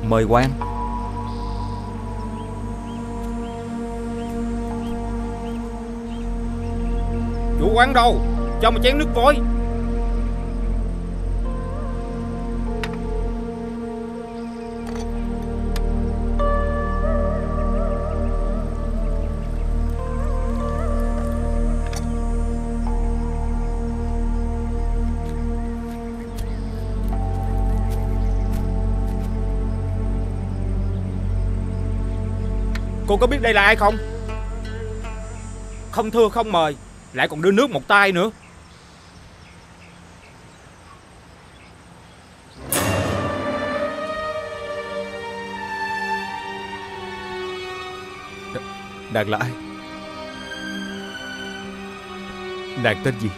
Mời quan. Chủ quán đâu? Cho một chén nước vôi. Cô có biết đây là ai không? Không thưa không mời, lại còn đưa nước một tay nữa. Nàng là ai? Nàng tên gì?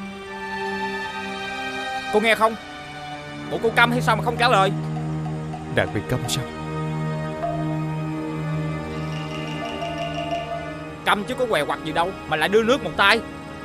Cô nghe không? Bộ cô câm hay sao mà không trả lời? Nàng bị câm sao? Câm chứ có què quặt gì đâu mà lại đưa nước một tay.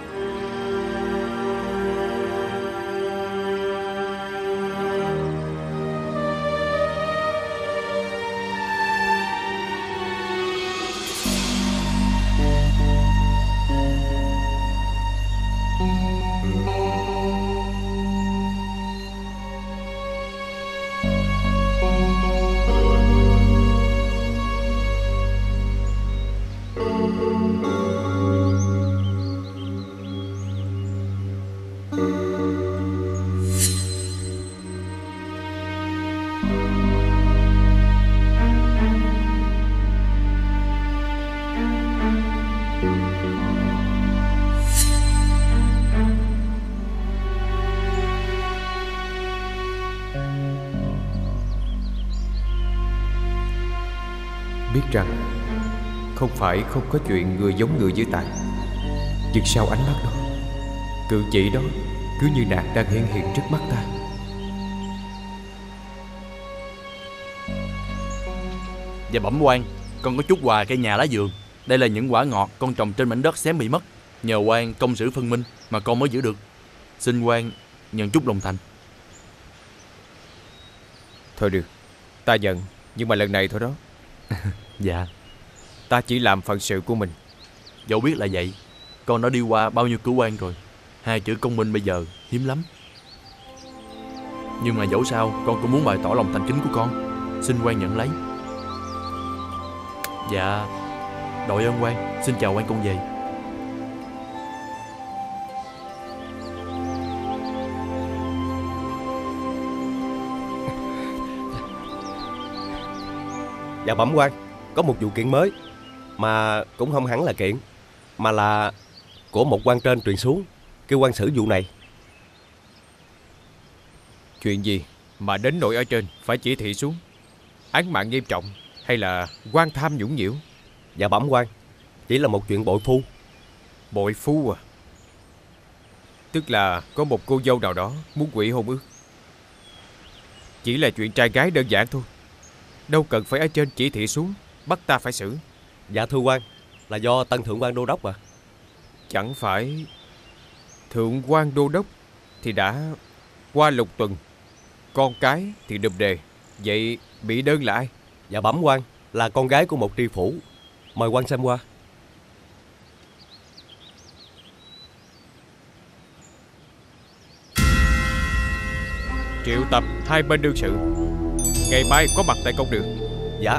Biết rằng không phải không có chuyện người giống người với tài, nhưng sao ánh mắt đó, cử chỉ đó cứ như nàng đang hiện hiện trước mắt ta. Dạ bẩm quan, con có chút quà cây nhà lá vườn. Đây là những quả ngọt con trồng trên mảnh đất xém bị mất. Nhờ quan công xử phân minh mà con mới giữ được. Xin quan nhận chút lòng thành. Thôi được, ta nhận, nhưng mà lần này thôi đó. Dạ. Ta chỉ làm phận sự của mình. Dẫu biết là vậy, con đã đi qua bao nhiêu cử quan rồi. Hai chữ công minh bây giờ hiếm lắm. Nhưng mà dẫu sao con cũng muốn bày tỏ lòng thành kính của con. Xin quan nhận lấy. Dạ. Đội ơn quan, xin chào quan công về. Dạ bẩm quan, có một vụ kiện mới, mà cũng không hẳn là kiện, mà là của một quan trên truyền xuống, kêu quan xử vụ này. Chuyện gì mà đến nỗi ở trên phải chỉ thị xuống? Án mạng nghiêm trọng hay là quan tham nhũng nhiễu? Dạ bẩm quan, chỉ là một chuyện bội phu. Bội phu à? Tức là có một cô dâu nào đó muốn hủy hôn ước. Chỉ là chuyện trai gái đơn giản thôi, đâu cần phải ở trên chỉ thị xuống bắt ta phải xử. Dạ thưa quan, là do tân thượng quan đô đốc à. Chẳng phải thượng quan đô đốc thì đã qua lục tuần, con cái thì đùm đề. Vậy bị đơn là ai? Dạ bẩm quan, là con gái của một tri phủ. Mời quan xem qua. Triệu tập hai bên đương sự, ngày mai có mặt tại công đường. Dạ.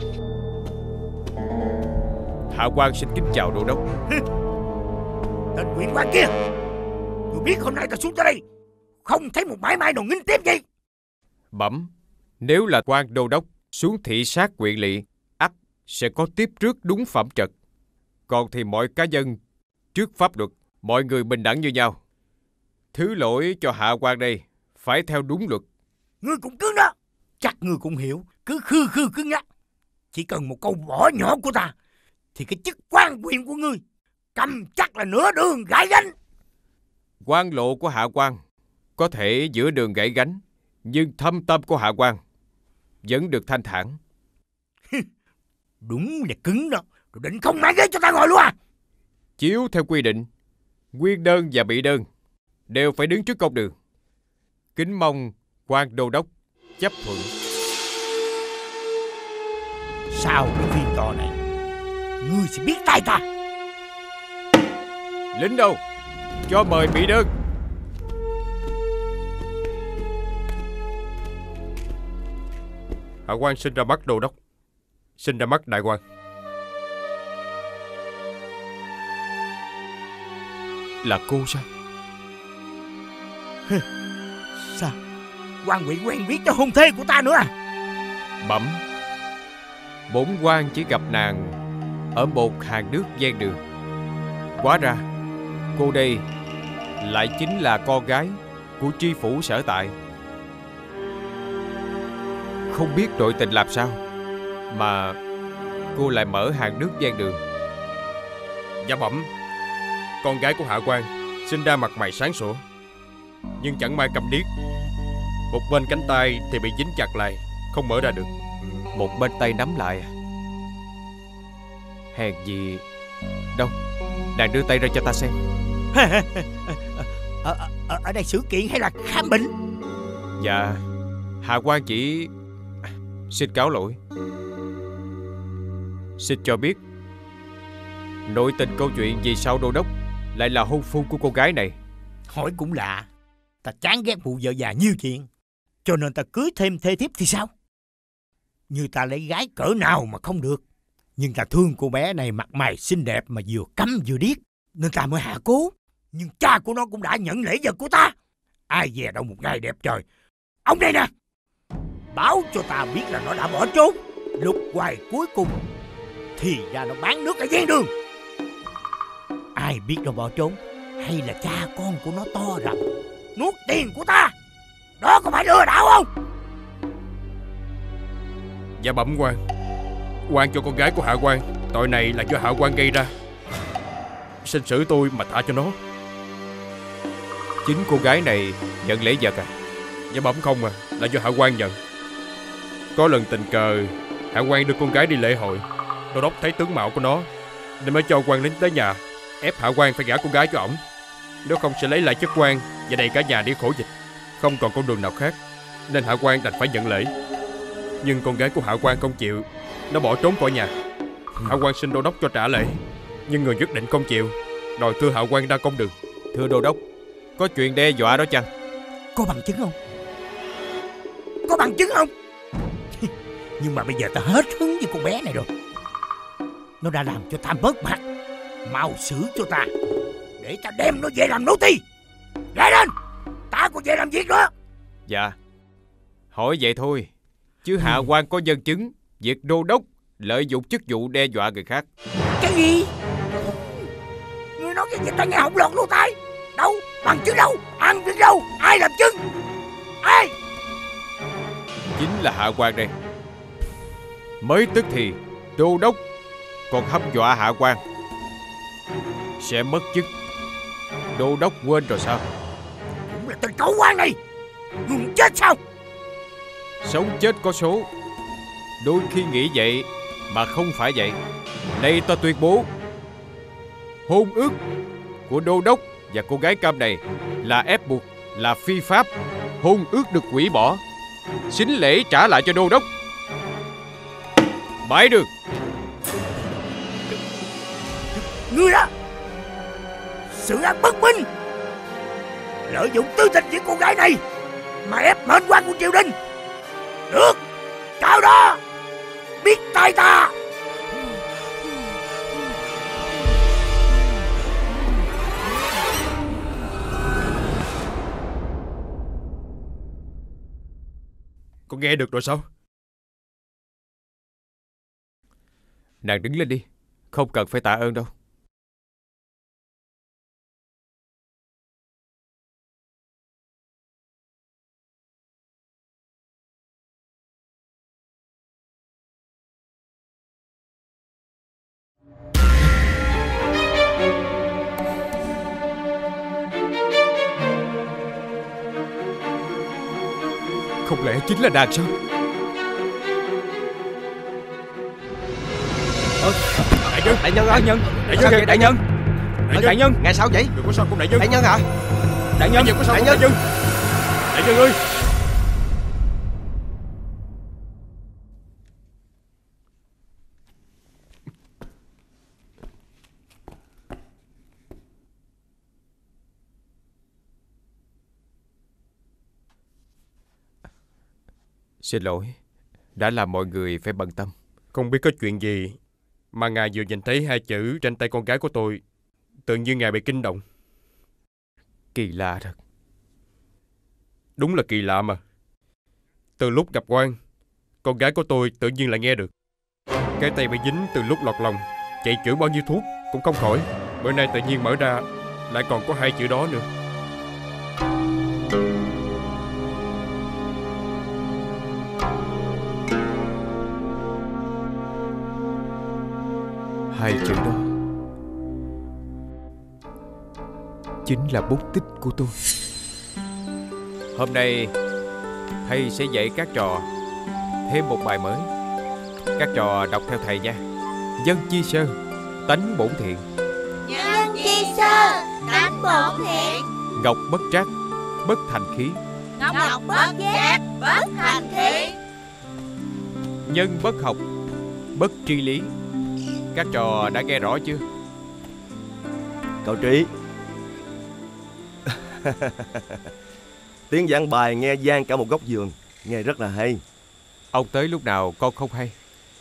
Hạ quan xin kính chào đô đốc. Tên huyện quan kia, tôi biết hôm nay ta xuống tới đây không thấy một mãi mai nào nghinh tiếp gì. Bẩm, nếu là quan đô đốc xuống thị sát huyện lỵ, ắt sẽ có tiếp trước đúng phẩm trật. Còn thì mọi cá nhân trước pháp luật, mọi người bình đẳng như nhau. Thứ lỗi cho hạ quan đây phải theo đúng luật. Ngươi cũng cứng đó, chắc ngươi cũng hiểu, cứ khư khư cứng nhắc. Chỉ cần một câu bỏ nhỏ của ta thì cái chức quan quyền của ngươi cầm chắc là nửa đường gãy gánh. Quan lộ của hạ quan có thể giữa đường gãy gánh, nhưng thâm tâm của hạ quan vẫn được thanh thản. Đúng là cứng đó, rồi định không mang ghế cho ta ngồi luôn à? Chiếu theo quy định, nguyên đơn và bị đơn đều phải đứng trước công đường. Kính mong quan đô đốc chấp thuận. sau cái phiên tòa này, ngươi sẽ biết tay ta. Lính đâu? Cho mời bị đơn. Hạ quan xin ra mắt đô đốc. Xin ra mắt đại quan. Là cô sao? Sao? Quan huyện quen biết cho hôn thê của ta nữa à? Bẩm, bổn quan chỉ gặp nàng ở một hàng nước ven đường. Hóa ra cô đây lại chính là con gái của tri phủ sở tại. Không biết nội tình làm sao mà cô lại mở hàng nước ven đường. Dạ bẩm, con gái của hạ quan sinh ra mặt mày sáng sủa, nhưng chẳng may câm điếc. Một bên cánh tay thì bị dính chặt lại, không mở ra được. Một bên tay nắm lại à? Hèn gì. Đâu, nàng đưa tay ra cho ta xem. Ở đây sự kiện hay là khám bệnh? Dạ, hạ quan chỉ... Xin cáo lỗi. Xin cho biết nội tình câu chuyện vì sao đô đốc lại là hôn phu của cô gái này. Hỏi cũng lạ. Ta chán ghét vụ vợ già nhiêu chuyện, cho nên ta cưới thêm thê thiếp thì sao? Như ta lấy gái cỡ nào mà không được. Nhưng ta thương cô bé này mặt mày xinh đẹp mà vừa câm vừa điếc, nên ta mới hạ cố. Nhưng cha của nó cũng đã nhận lễ vật của ta. Ai dè đâu một ngày đẹp trời, ông đây nè, báo cho ta biết là nó đã bỏ trốn. Lục hoài cuối cùng thì ra nó bán nước ở ven đường. Ai biết nó bỏ trốn, hay là cha con của nó to rầm nuốt tiền của ta? Đó có phải lừa đảo không? Dạ bẩm quan, quan cho con gái của hạ quan. Tội này là do hạ quan gây ra, xin xử tôi mà thả cho nó. Chính cô gái này nhận lễ vật à? Dạ bẩm không à, là do hạ quan nhận. Có lần tình cờ hạ quan đưa con gái đi lễ hội, đô đốc thấy tướng mạo của nó nên mới cho quan lính tới nhà, ép hạ quan phải gả con gái cho ổng. Nếu không sẽ lấy lại chức quan và đẩy cả nhà đi khổ dịch, không còn con đường nào khác, nên hạ quan đành phải nhận lễ. Nhưng con gái của hạ quan không chịu, nó bỏ trốn khỏi nhà. Hạ quan xin đô đốc cho trả lễ, nhưng người nhất định không chịu, đòi thưa hạ quan ra công đường. Thưa đô đốc, có chuyện đe dọa đó chăng? Có bằng chứng không? Có bằng chứng không? Nhưng mà bây giờ ta hết hứng với con bé này rồi. Nó đã làm cho ta mất mặt. Mau xử cho ta, để ta đem nó về làm nô tỳ. Ra lên, ta còn về làm việc nữa. Dạ, hỏi vậy thôi, chứ hạ quan có nhân chứng việc đô đốc lợi dụng chức vụ đe dọa người khác. Cái gì? Ngươi nói cái gì ta nghe không lọt lỗ tai. Đâu, bằng chứng đâu, ăn chứng đâu, ai làm chứng? Ai? Chính là hạ quan đây. Mới tức thì đô đốc còn hăm dọa hạ quan sẽ mất chức. Đô đốc quên rồi sao? Cũng là tên cẩu quan này. Ngươi muốn chết sao? Sống chết có số, đôi khi nghĩ vậy mà không phải vậy. Nay ta tuyên bố, hôn ước của đô đốc và cô gái cam này là ép buộc, là phi pháp. Hôn ước được hủy bỏ. Sính lễ trả lại cho đô đốc. Bãi đường. Ngươi đó, sự ác bất minh, lợi dụng tư tình với cô gái này mà ép mệnh quan của triều đình. Được, chào đó, biết tay ta. Con nghe được rồi sao? Nàng đứng lên đi, không cần phải tạ ơn đâu. Không lẽ chính là nàng sao? Đại nhân, Đại nhân ơi, đại nhân, đại nhân, đại nhân, nghe sao vậy? đừng có sao con đại nhân. Đại nhân à? Đại nhân, có sao đại con nhân. đại nhân? Đại nhân ơi! Xin lỗi, đã làm mọi người phải bận tâm. Không biết có chuyện gì mà ngài vừa nhìn thấy 2 chữ trên tay con gái của tôi, tự nhiên ngài bị kinh động. Kỳ lạ thật. Đúng là kỳ lạ mà. Từ lúc gặp quan, con gái của tôi tự nhiên lại nghe được. Cái tay bị dính từ lúc lọt lòng, chạy chữa bao nhiêu thuốc cũng không khỏi. Bữa nay tự nhiên mở ra lại còn có 2 chữ đó nữa. Hai chữ đó chính là bút tích của tôi. Hôm nay thầy sẽ dạy các trò thêm một bài mới. Các trò đọc theo thầy nha. Dân chi sơ, tánh bổn thiện. Nhân chi sơ, tánh bổn thiện. Ngọc bất trác, bất thành khí. Ngọc bất trác, bất thành khí. Nhân bất học, bất tri lý. Các trò đã nghe rõ chưa? Cậu Trí. Tiếng giảng bài nghe vang cả một góc vườn, nghe rất là hay. Ông tới lúc nào con không hay.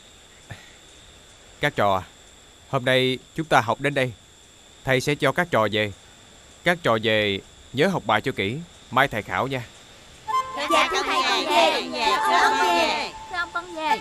Các trò, hôm nay chúng ta học đến đây. Thầy sẽ cho các trò về. Các trò về nhớ học bài cho kỹ, mai thầy khảo nha. Dạ thưa thầy, con về. Thưa ông về. Thưa ông con về.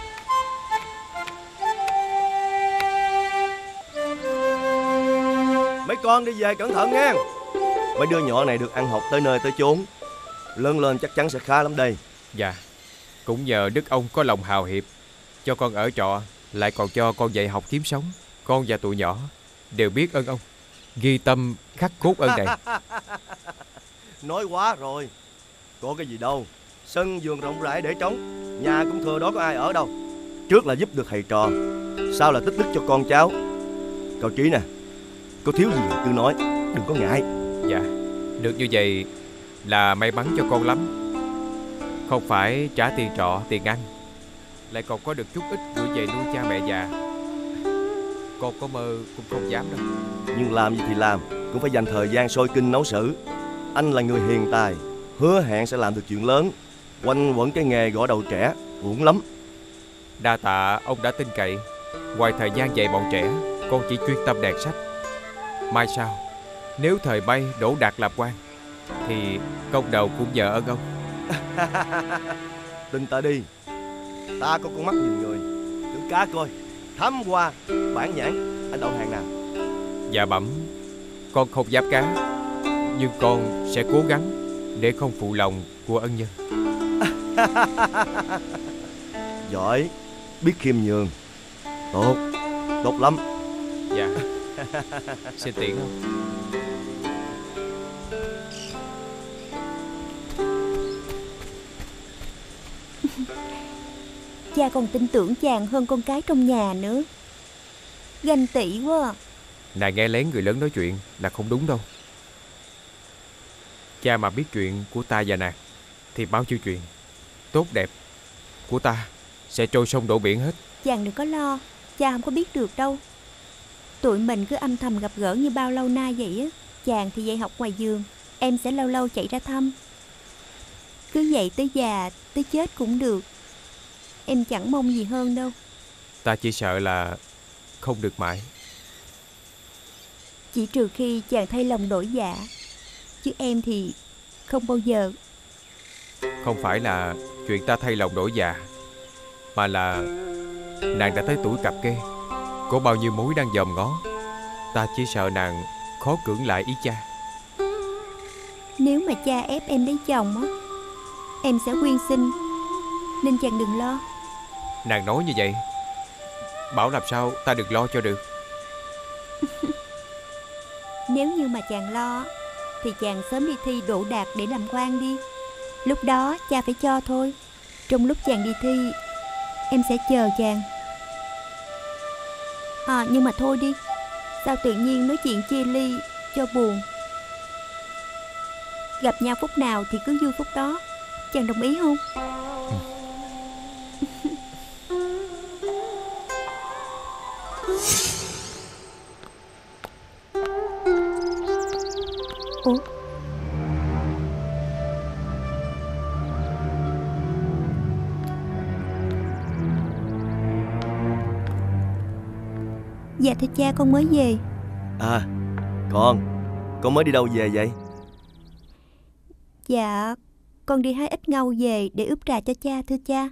Mấy con đi về cẩn thận nha. Mấy đứa nhỏ này được ăn học tới nơi tới chốn, lớn lên chắc chắn sẽ khá lắm đây. Dạ, cũng nhờ đức ông có lòng hào hiệp, cho con ở trọ, lại còn cho con dạy học kiếm sống. Con và tụi nhỏ đều biết ơn ông, ghi tâm khắc cốt ơn này. Nói quá rồi. Có cái gì đâu. Sân vườn rộng rãi để trống, nhà cũng thừa đó có ai ở đâu. Trước là giúp được thầy trò, sau là tích đức cho con cháu. Cậu Trí nè, có thiếu gì cứ nói, đừng có ngại. Dạ, được như vậy là may mắn cho con lắm. Không phải trả tiền trọ, tiền ăn, lại còn có được chút ít gửi về nuôi cha mẹ già. Con có mơ cũng không dám đâu. Nhưng làm gì thì làm, cũng phải dành thời gian soi kinh nấu sử. Anh là người hiền tài, hứa hẹn sẽ làm được chuyện lớn. Quanh quẩn cái nghề gõ đầu trẻ, uổng lắm. Đa tạ ông đã tin cậy. Ngoài thời gian dạy bọn trẻ, con chỉ chuyên tâm đàn sách. Mai sau, nếu thời bay đỗ đạt làm quan, thì công đầu cũng nhờ ơn ông. Tin ta đi, ta có con mắt nhìn người. Thử cá coi, thám qua, bản nhãn, anh đậu hàng nào? Dạ bẩm, con không dám cá, nhưng con sẽ cố gắng để không phụ lòng của ân nhân. Giỏi, biết khiêm nhường. Tốt, tốt lắm. Dạ. Xin tiễn ông. Cha còn tin tưởng chàng hơn con cái trong nhà nữa. Ganh tị quá à. Này nghe lén người lớn nói chuyện là không đúng đâu. Cha mà biết chuyện của ta và nàng thì bao nhiêu chuyện tốt đẹp của ta sẽ trôi sông đổ biển hết. Chàng đừng có lo, cha không có biết được đâu. Tụi mình cứ âm thầm gặp gỡ như bao lâu nay vậy á. Chàng thì dạy học ngoài giường, em sẽ lâu lâu chạy ra thăm. Cứ vậy tới già, tới chết cũng được. Em chẳng mong gì hơn đâu. Ta chỉ sợ là không được mãi. Chỉ trừ khi chàng thay lòng đổi dạ, chứ em thì không bao giờ. Không phải là chuyện ta thay lòng đổi dạ, mà là nàng đã tới tuổi cập kê, có bao nhiêu mối đang dòm ngó. Ta chỉ sợ nàng khó cưỡng lại ý cha. Nếu mà cha ép em lấy chồng á, em sẽ quyên sinh, nên chàng đừng lo. Nàng nói như vậy, bảo làm sao ta được lo cho được. Nếu như mà chàng lo, thì chàng sớm đi thi đỗ đạt để làm quan đi. Lúc đó cha phải cho thôi. Trong lúc chàng đi thi, em sẽ chờ chàng. Nhưng mà thôi đi, sao tự nhiên nói chuyện chia ly cho buồn. Gặp nhau phút nào thì cứ vui phút đó. Chàng đồng ý không? Ủa? Dạ thưa cha, con mới về. À, con mới đi đâu về vậy? Dạ, con đi hái ít ngâu về để ướp trà cho cha thưa cha.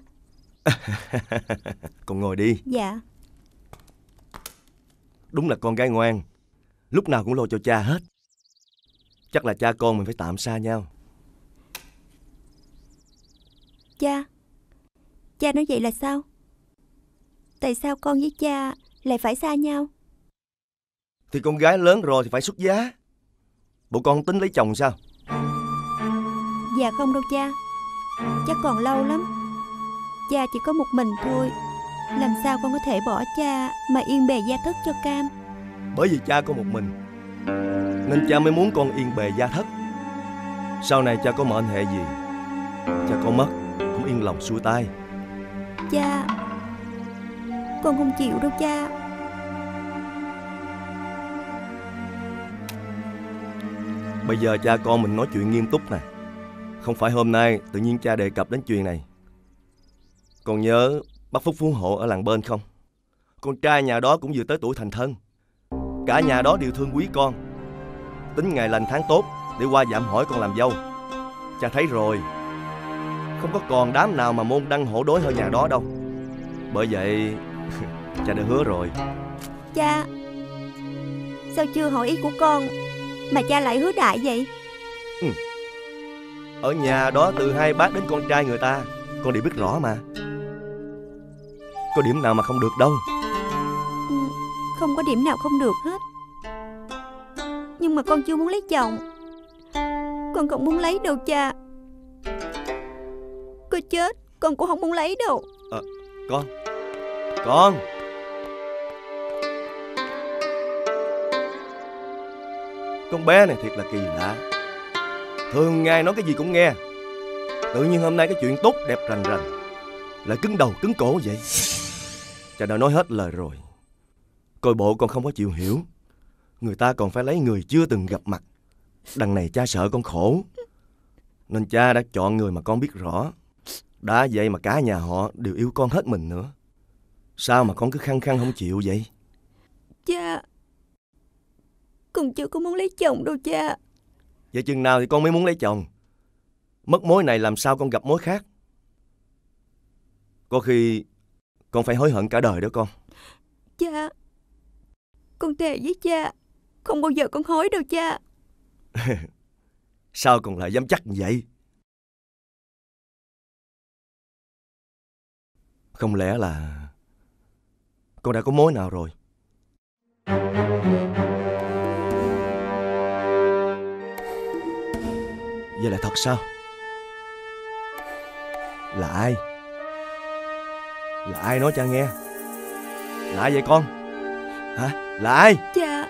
Con ngồi đi. Dạ. Đúng là con gái ngoan, lúc nào cũng lo cho cha hết. Chắc là cha con mình phải tạm xa nhau. Cha nói vậy là sao? Tại sao con với cha lại phải xa nhau? Thì con gái lớn rồi thì phải xuất giá. Bộ con không tính lấy chồng sao? Dạ không đâu cha. Chắc còn lâu lắm. Cha chỉ có một mình thôi. Làm sao con có thể bỏ cha mà yên bề gia thất cho cam? Bởi vì cha có một mình nên cha mới muốn con yên bề gia thất. Sau này cha có mệnh hệ gì, cha có mất cũng yên lòng xuôi tay. Cha, con không chịu đâu cha. Bây giờ cha con mình nói chuyện nghiêm túc nè. Không phải hôm nay tự nhiên cha đề cập đến chuyện này. Con nhớ bác Phúc Phú Hộ ở làng bên không? Con trai nhà đó cũng vừa tới tuổi thành thân. Cả nhà đó đều thương quý con, tính ngày lành tháng tốt để qua dạm hỏi con làm dâu. Cha thấy rồi, không có còn đám nào mà môn đăng hộ đối hơn nhà đó đâu. Bởi vậy cha đã hứa rồi. Cha, sao chưa hỏi ý của con mà cha lại hứa đại vậy? Ở nhà đó từ hai bác đến con trai người ta con đều biết rõ mà. Có điểm nào mà không được đâu. Không có điểm nào không được hết. Nhưng mà con chưa muốn lấy chồng. Con không muốn lấy đâu cha. Có chết con cũng không muốn lấy đâu. Con bé này thiệt là kỳ lạ. Thường ngày nói cái gì cũng nghe, tự nhiên hôm nay cái chuyện tốt đẹp rành rành lại cứng đầu cứng cổ vậy. Cha đã nói hết lời rồi. Coi bộ con không có chịu hiểu. Người ta còn phải lấy người chưa từng gặp mặt. Đằng này cha sợ con khổ, nên cha đã chọn người mà con biết rõ. Đã vậy mà cả nhà họ đều yêu con hết mình nữa. Sao mà con cứ khăng khăng không chịu vậy? Cha, con chưa có muốn lấy chồng đâu cha. Vậy chừng nào thì con mới muốn lấy chồng? Mất mối này làm sao con gặp mối khác? Có khi con phải hối hận cả đời đó con. Cha, con thề với cha không bao giờ con hối đâu cha. Sao con lại dám chắc như vậy? Không lẽ là con đã có mối nào rồi? Vậy là thật sao? Là ai? Là ai nói cha nghe? Là ai vậy con? Hả? Là ai? Cha,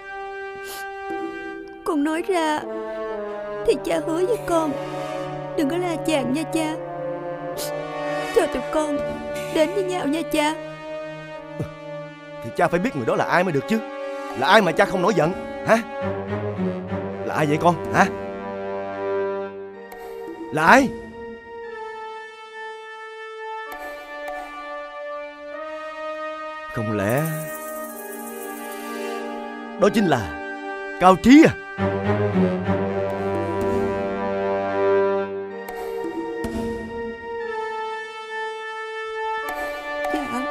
con nói ra thì cha hứa với con đừng có la chàng nha cha. Cho tụi con đến với nhau nha cha. Thì cha phải biết người đó là ai mới được chứ. Là ai mà cha không nổi giận hả? Là ai vậy con hả? Là ai? Không lẽ đó chính là Cao Trí à? Dạ.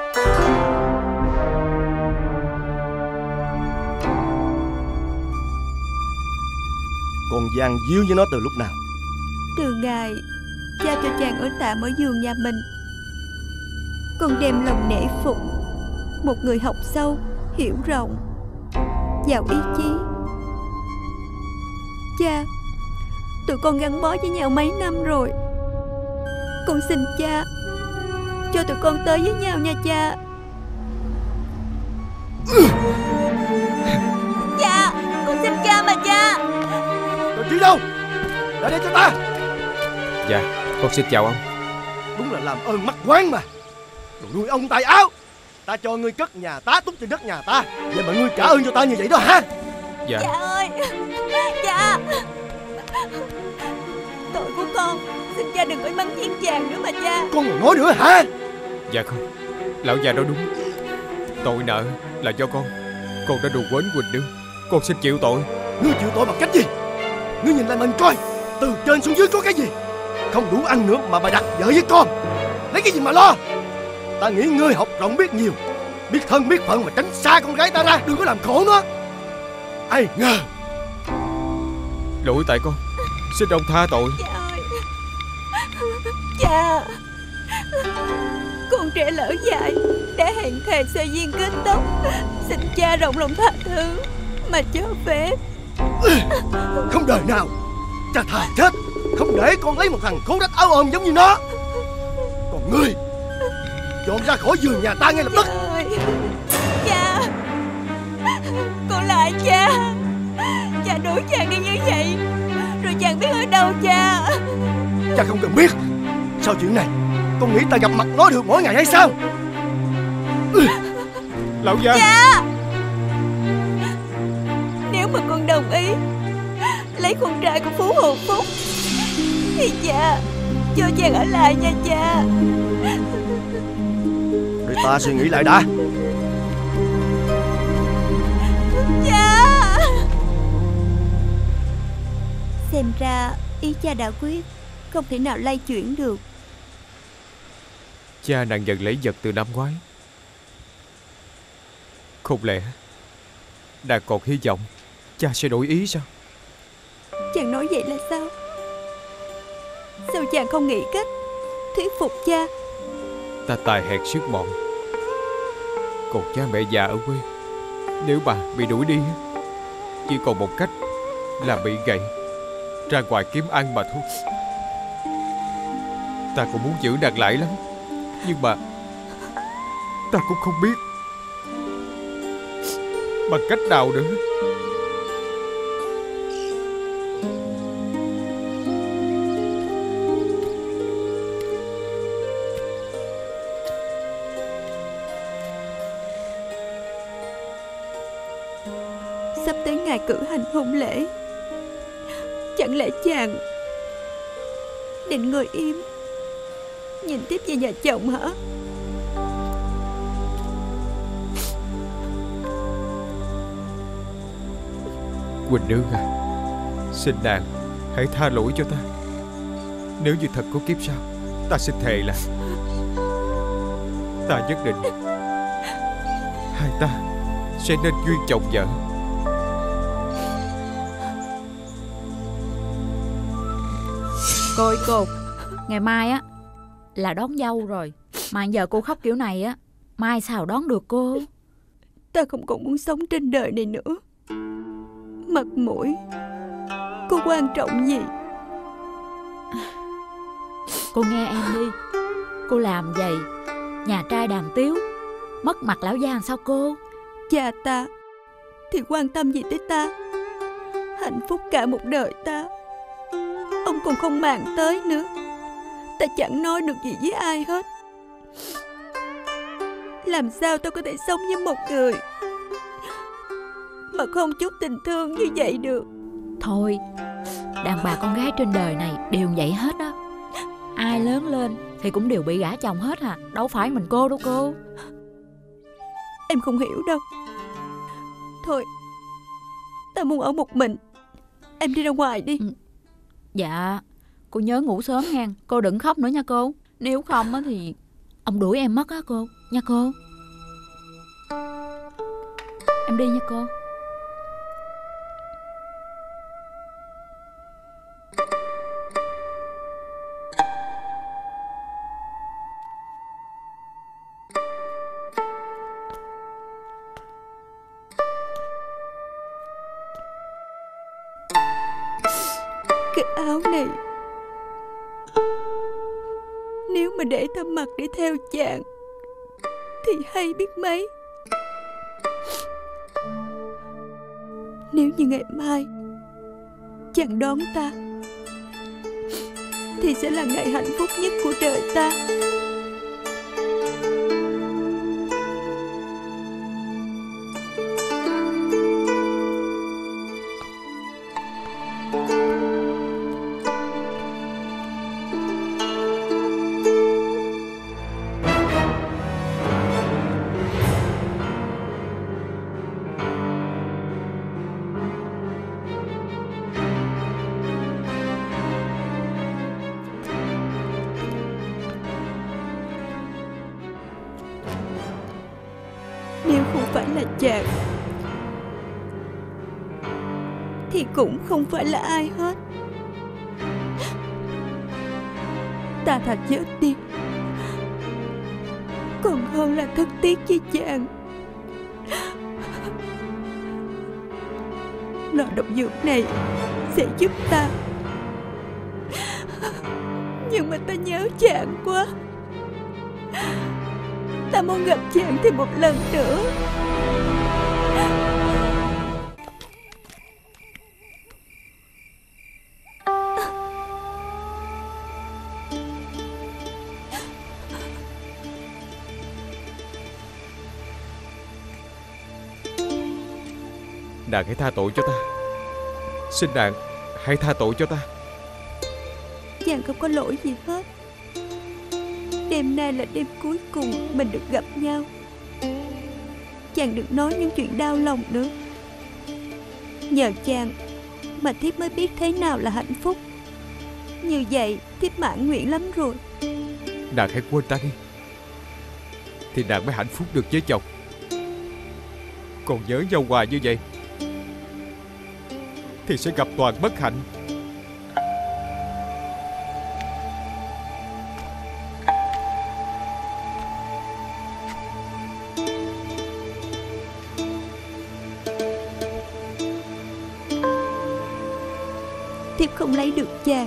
Con gian díu với nó từ lúc nào? Từ ngày cha cho chàng ở tạm ở giường nhà mình, con đem lòng nể phục một người học sâu, hiểu rộng, giàu ý chí. Cha, tụi con gắn bó với nhau mấy năm rồi. Con xin cha cho tụi con tới với nhau nha cha. Cha, con xin cha mà cha. Cao Trí đâu? Lại đây cho ta. Dạ, con xin chào ông. Đúng là làm ơn mắc quán mà. Đồ nuôi ông tài áo. Ta cho ngươi cất nhà tá túc trên đất nhà ta, vậy mà ngươi trả ơn cho ta như vậy đó hả? Dạ. Cha ơi, cha, tội của con, xin cha đừng có bắn giết chàng nữa mà cha. Con còn nói nữa hả? Dạ không, lão già nói đúng. Tội nợ là do con Con đã đùa quến Quỳnh Nương, con xin chịu tội. Ngươi chịu tội bằng cách gì? Ngươi nhìn lại mình coi, từ trên xuống dưới có cái gì? Không đủ ăn nữa mà bà đặt vợ với con, lấy cái gì mà lo? Ta nghĩ ngươi học rộng biết nhiều, biết thân biết phận mà tránh xa con gái ta ra, đừng có làm khổ nó. Ai ngờ. Lỗi tại con, xin ông tha tội. Cha ơi, cha, con trẻ lỡ dại đã hẹn thề sơ duyên kết tóc, xin cha rộng lòng tha thứ mà cho phép. Không đời nào cha thà chết không để con lấy một thằng khốn rách áo ôm giống như nó. Còn ngươi dọn ra khỏi vườn nhà ta ngay lập tức. Cha ơi, cha, con lại cha. Cha đuổi chàng đi như vậy rồi chàng biết ở đâu cha? Cha không cần biết. Sau chuyện này con nghĩ ta gặp mặt nó được mỗi ngày hay sao? Lão gia. Cha, nếu mà con đồng ý lấy con trai của Phú Hồn Phúc thì cha cho chàng ở lại nha cha. Để ta suy nghĩ lại đã. Cha, xem ra ý cha đã quyết, không thể nào lay chuyển được. Cha nàng nhận lấy vật từ năm ngoái. Không lẽ nàng còn hy vọng cha sẽ đổi ý sao? Chàng nói vậy là sao? Sao chàng không nghĩ cách thuyết phục cha? Ta tài hèn sức mọn, còn cha mẹ già ở quê, nếu bà bị đuổi đi chỉ còn một cách là bị gậy ra ngoài kiếm ăn mà thôi. Ta cũng muốn giữ nàng lại lắm, nhưng mà ta cũng không biết bằng cách nào nữa. Sắp tới ngày cử hành hôn lễ, chẳng lẽ chàng định ngồi im nhìn tiếp về nhà chồng hả? Quỳnh Nương à, xin nàng hãy tha lỗi cho ta. Nếu như thật có kiếp sau, ta xin thề là ta nhất định hai ta sẽ nên duyên chồng vợ. Cô ơi cô, ngày mai á là đón dâu rồi, mà giờ cô khóc kiểu này á, mai sao đón được cô? Ta không còn muốn sống trên đời này nữa. Mặt mũi có quan trọng gì? Cô nghe em đi, cô làm vậy nhà trai đàm tiếu, mất mặt lão gia làm sao cô? Cha ta thì quan tâm gì tới ta? Hạnh phúc cả một đời ta ông còn không màng tới nữa. Ta chẳng nói được gì với ai hết. Làm sao ta có thể sống với một người mà không chút tình thương như vậy được? Thôi, đàn bà con gái trên đời này đều vậy hết á. Ai lớn lên thì cũng đều bị gả chồng hết à, đâu phải mình cô đâu cô. Em không hiểu đâu. Thôi, ta muốn ở một mình. Em đi ra ngoài đi. Dạ, cô nhớ ngủ sớm nha. Cô đừng khóc nữa nha cô. Nếu không á thì ông đuổi em mất á cô. Nha cô. Em đi nha cô. Cái áo này nếu mà để ta mặc để theo chàng thì hay biết mấy. Nếu như ngày mai chàng đón ta thì sẽ là ngày hạnh phúc nhất của đời ta. chàng thì cũng không phải là ai hết. Ta thà chết đi còn hơn là thất tiếc với chàng. Lò độc dược này sẽ giúp ta, nhưng mà ta nhớ chàng quá. Ta muốn gặp chàng thêm một lần nữa. Nàng hãy tha tội cho ta. Xin nàng hãy tha tội cho ta. Chàng không có lỗi gì hết. Đêm nay là đêm cuối cùng mình được gặp nhau. Chàng đừng nói những chuyện đau lòng nữa. Nhờ chàng mà thiếp mới biết thế nào là hạnh phúc. Như vậy thiếp mãn nguyện lắm rồi. Nàng hãy quên ta đi, thì nàng mới hạnh phúc được với chồng. Còn nhớ nhau hoài như vậy thì sẽ gặp toàn bất hạnh. Thiếp không lấy được chàng,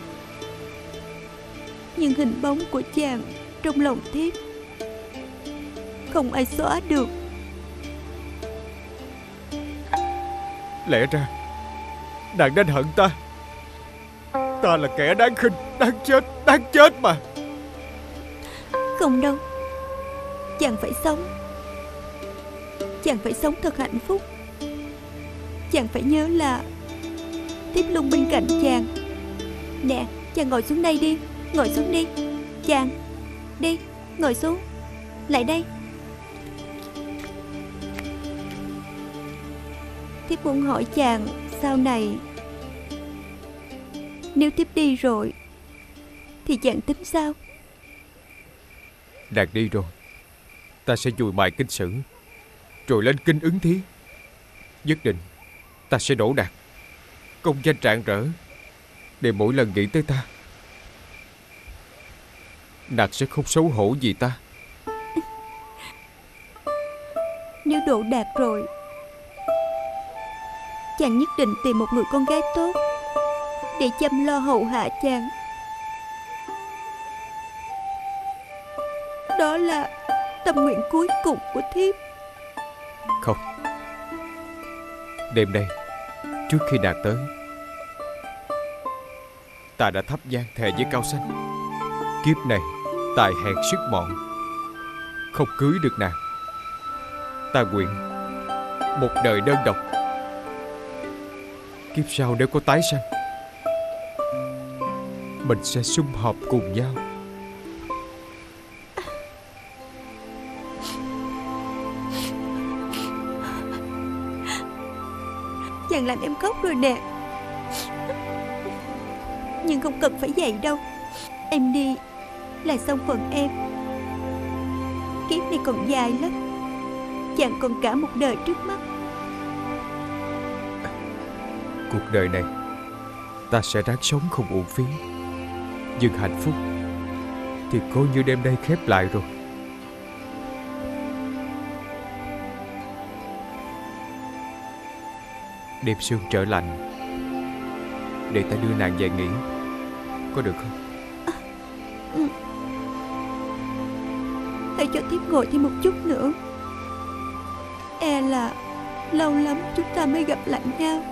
nhưng hình bóng của chàng trong lòng thiếp không ai xóa được. Lẽ ra nàng nên hận ta. Ta là kẻ đáng khinh, đáng chết mà. Không đâu. Chàng phải sống. Chàng phải sống thật hạnh phúc. Chàng phải nhớ là thiếp luôn bên cạnh chàng. Nè, chàng ngồi xuống đây đi. Ngồi xuống đi. Chàng, đi, ngồi xuống. Lại đây. Thiếp muốn hỏi chàng, sau này nếu thiếp đi rồi thì chàng tính sao? Nàng đi rồi, ta sẽ chùi bài kinh sử, rồi lên kinh ứng thí. Nhất định ta sẽ đổ đạt, công danh rạng rỡ, để mỗi lần nghĩ tới ta, nàng sẽ không xấu hổ vì ta. Nếu đỗ đạt rồi, chàng nhất định tìm một người con gái tốt để chăm lo hầu hạ chàng. Đó là tâm nguyện cuối cùng của thiếp. Không. Đêm nay, trước khi nàng tới, ta đã thắp nhang thề với Cao Xanh, kiếp này tài hèn sức mọn, không cưới được nàng. Ta nguyện một đời đơn độc. Kiếp sau nếu có tái sanh, mình sẽ sum họp cùng nhau. Chàng làm em khóc rồi nè. Nhưng không cần phải vậy đâu. Em đi là xong phần em. Kiếp này còn dài lắm. Chàng còn cả một đời trước mắt. Cuộc đời này ta sẽ ráng sống không uổng phí. Nhưng hạnh phúc thì coi như đêm nay khép lại rồi. Đêm sương trở lạnh, để ta đưa nàng về nghỉ, có được không? Hãy cho thiếp ngồi thêm một chút nữa. E là lâu lắm chúng ta mới gặp lại nhau.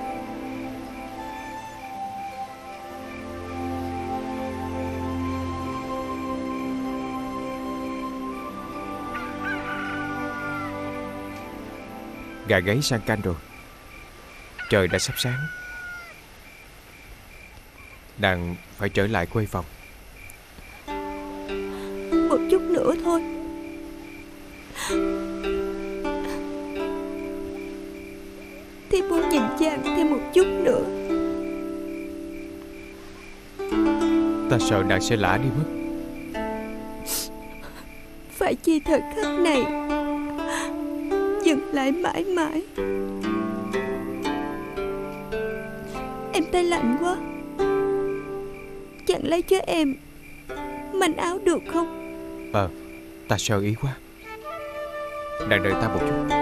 Gà gáy sang canh rồi, trời đã sắp sáng. Nàng phải trở lại quê phòng. Một chút nữa thôi. Thiếp muốn nhìn chàng thêm một chút nữa. Ta sợ nàng sẽ lả đi mất. Phải chi thời khắc này dừng lại mãi mãi. Em thấy lạnh quá, chẳng lấy cho em manh áo được không? Ta sơ ý quá. Nàng đợi ta một chút.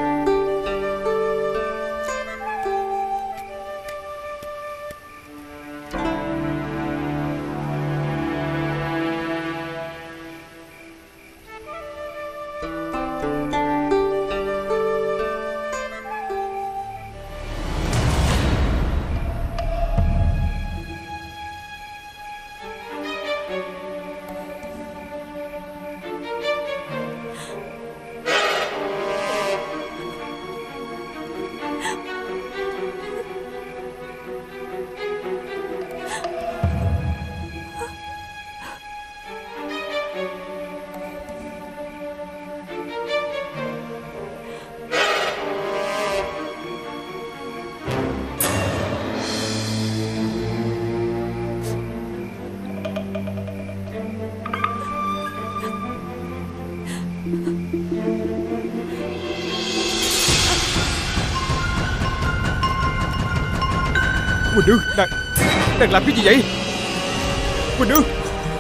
Quỳnh Nương, nàng làm cái gì vậy? Quỳnh Nương,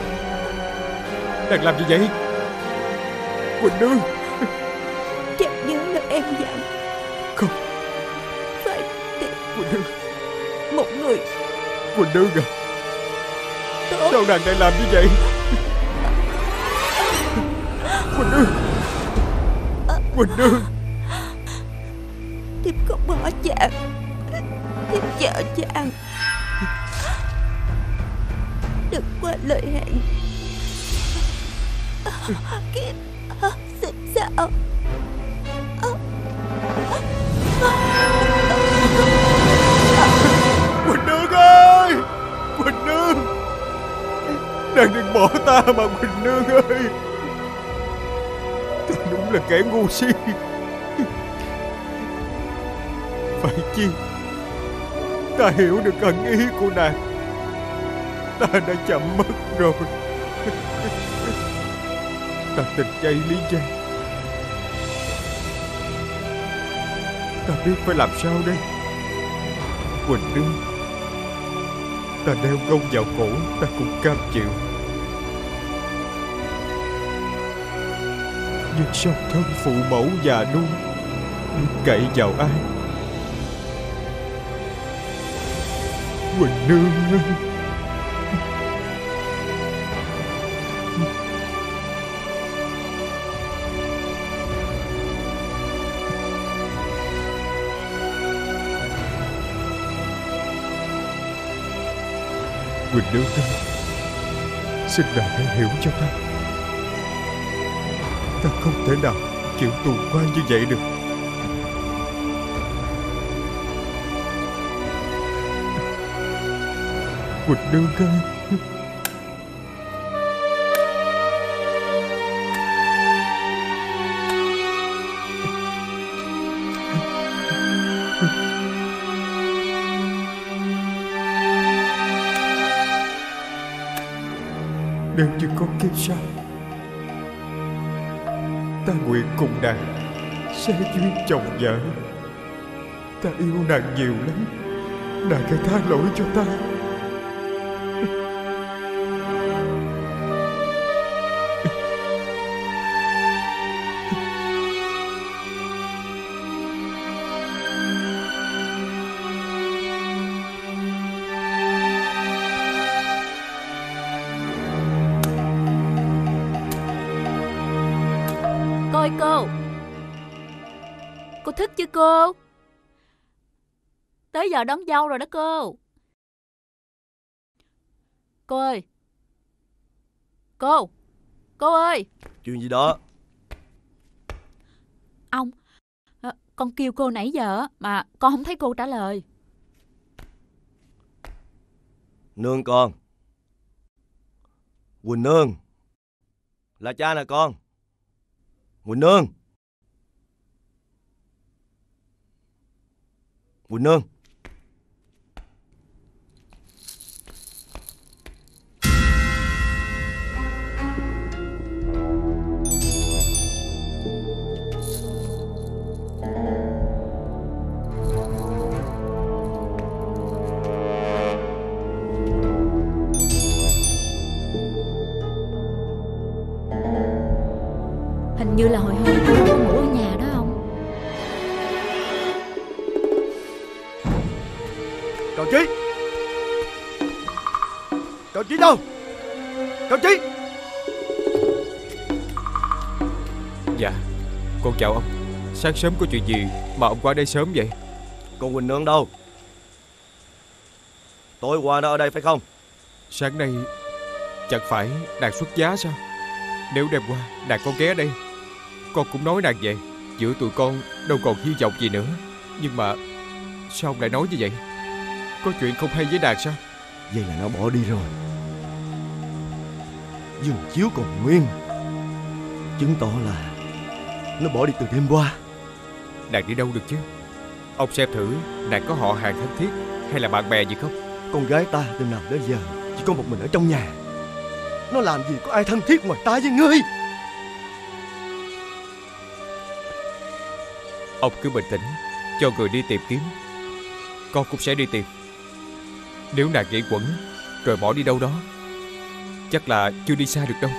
nàng làm gì vậy? Quỳnh Nương. Chàng nhớ là em dặn. Không. Phải tìm Quỳnh Nương. một người Quỳnh Nương à, tốt. sao nàng lại làm như vậy? Quỳnh Nương. Quỳnh Nương. Thiếp không bỏ chàng, thiếp vợ chàng. Đừng qua lời hẹn. Kiếp xin sao? Quỳnh Nương ơi, Quỳnh Nương, nàng đừng bỏ ta mà Quỳnh Nương ơi. Ta đúng là kẻ ngu si. Phải chi ta hiểu được ẩn ý của nàng, ta đã chậm mất rồi. Ta tình chay Lý Giang, ta biết phải làm sao đây. Quỳnh Nương, ta đeo gông vào cổ ta cũng cam chịu, nhưng song thân phụ mẫu già nuôi, biết cậy vào ai? Quỳnh Nương ơi, Quỳnh Nương ơi, xin nàng hãy hiểu cho ta. Ta không thể nào chịu tù quan như vậy được. Quỳnh Nương ơi. Nếu như có kiếp sau, ta nguyện cùng nàng sẽ duyên chồng vợ. Ta yêu nàng nhiều lắm, nàng hãy tha lỗi cho ta. Coi cô thích chứ cô? Tới giờ đón dâu rồi đó cô. Cô ơi, cô ơi. Chuyện gì đó? Ông, con kêu cô nãy giờ mà con không thấy cô trả lời. Nương con. Quỳnh Nương, là cha nè con. Quỳnh Nương. Quỳnh Nương. như là hồi hôm cô Dâu có ngủ ở nhà đó không? Cậu Chí! Cậu Chí đâu? Cậu Chí! Dạ, con chào ông. Sáng sớm có chuyện gì mà ông qua đây sớm vậy? Con Quỳnh Nương đâu? Tối qua nó ở đây phải không? Sáng nay chẳng phải nàng xuất giá sao? Nếu đêm qua nàng có ghé đây, con cũng nói nàng vậy. Giữa tụi con đâu còn hy vọng gì nữa. Nhưng mà sao ông lại nói như vậy? Có chuyện không hay với nàng sao? Vậy là nó bỏ đi rồi. Giường chiếu còn nguyên, chứng tỏ là nó bỏ đi từ đêm qua. Nàng đi đâu được chứ? Ông xem thử nàng có họ hàng thân thiết hay là bạn bè gì không? Con gái ta từ nào đến giờ chỉ có một mình ở trong nhà. Nó làm gì có ai thân thiết ngoài ta với ngươi. Ông cứ bình tĩnh, cho người đi tìm kiếm. Con cũng sẽ đi tìm. Nếu nàng nghĩ quẩn rồi bỏ đi đâu đó, chắc là chưa đi xa được đâu.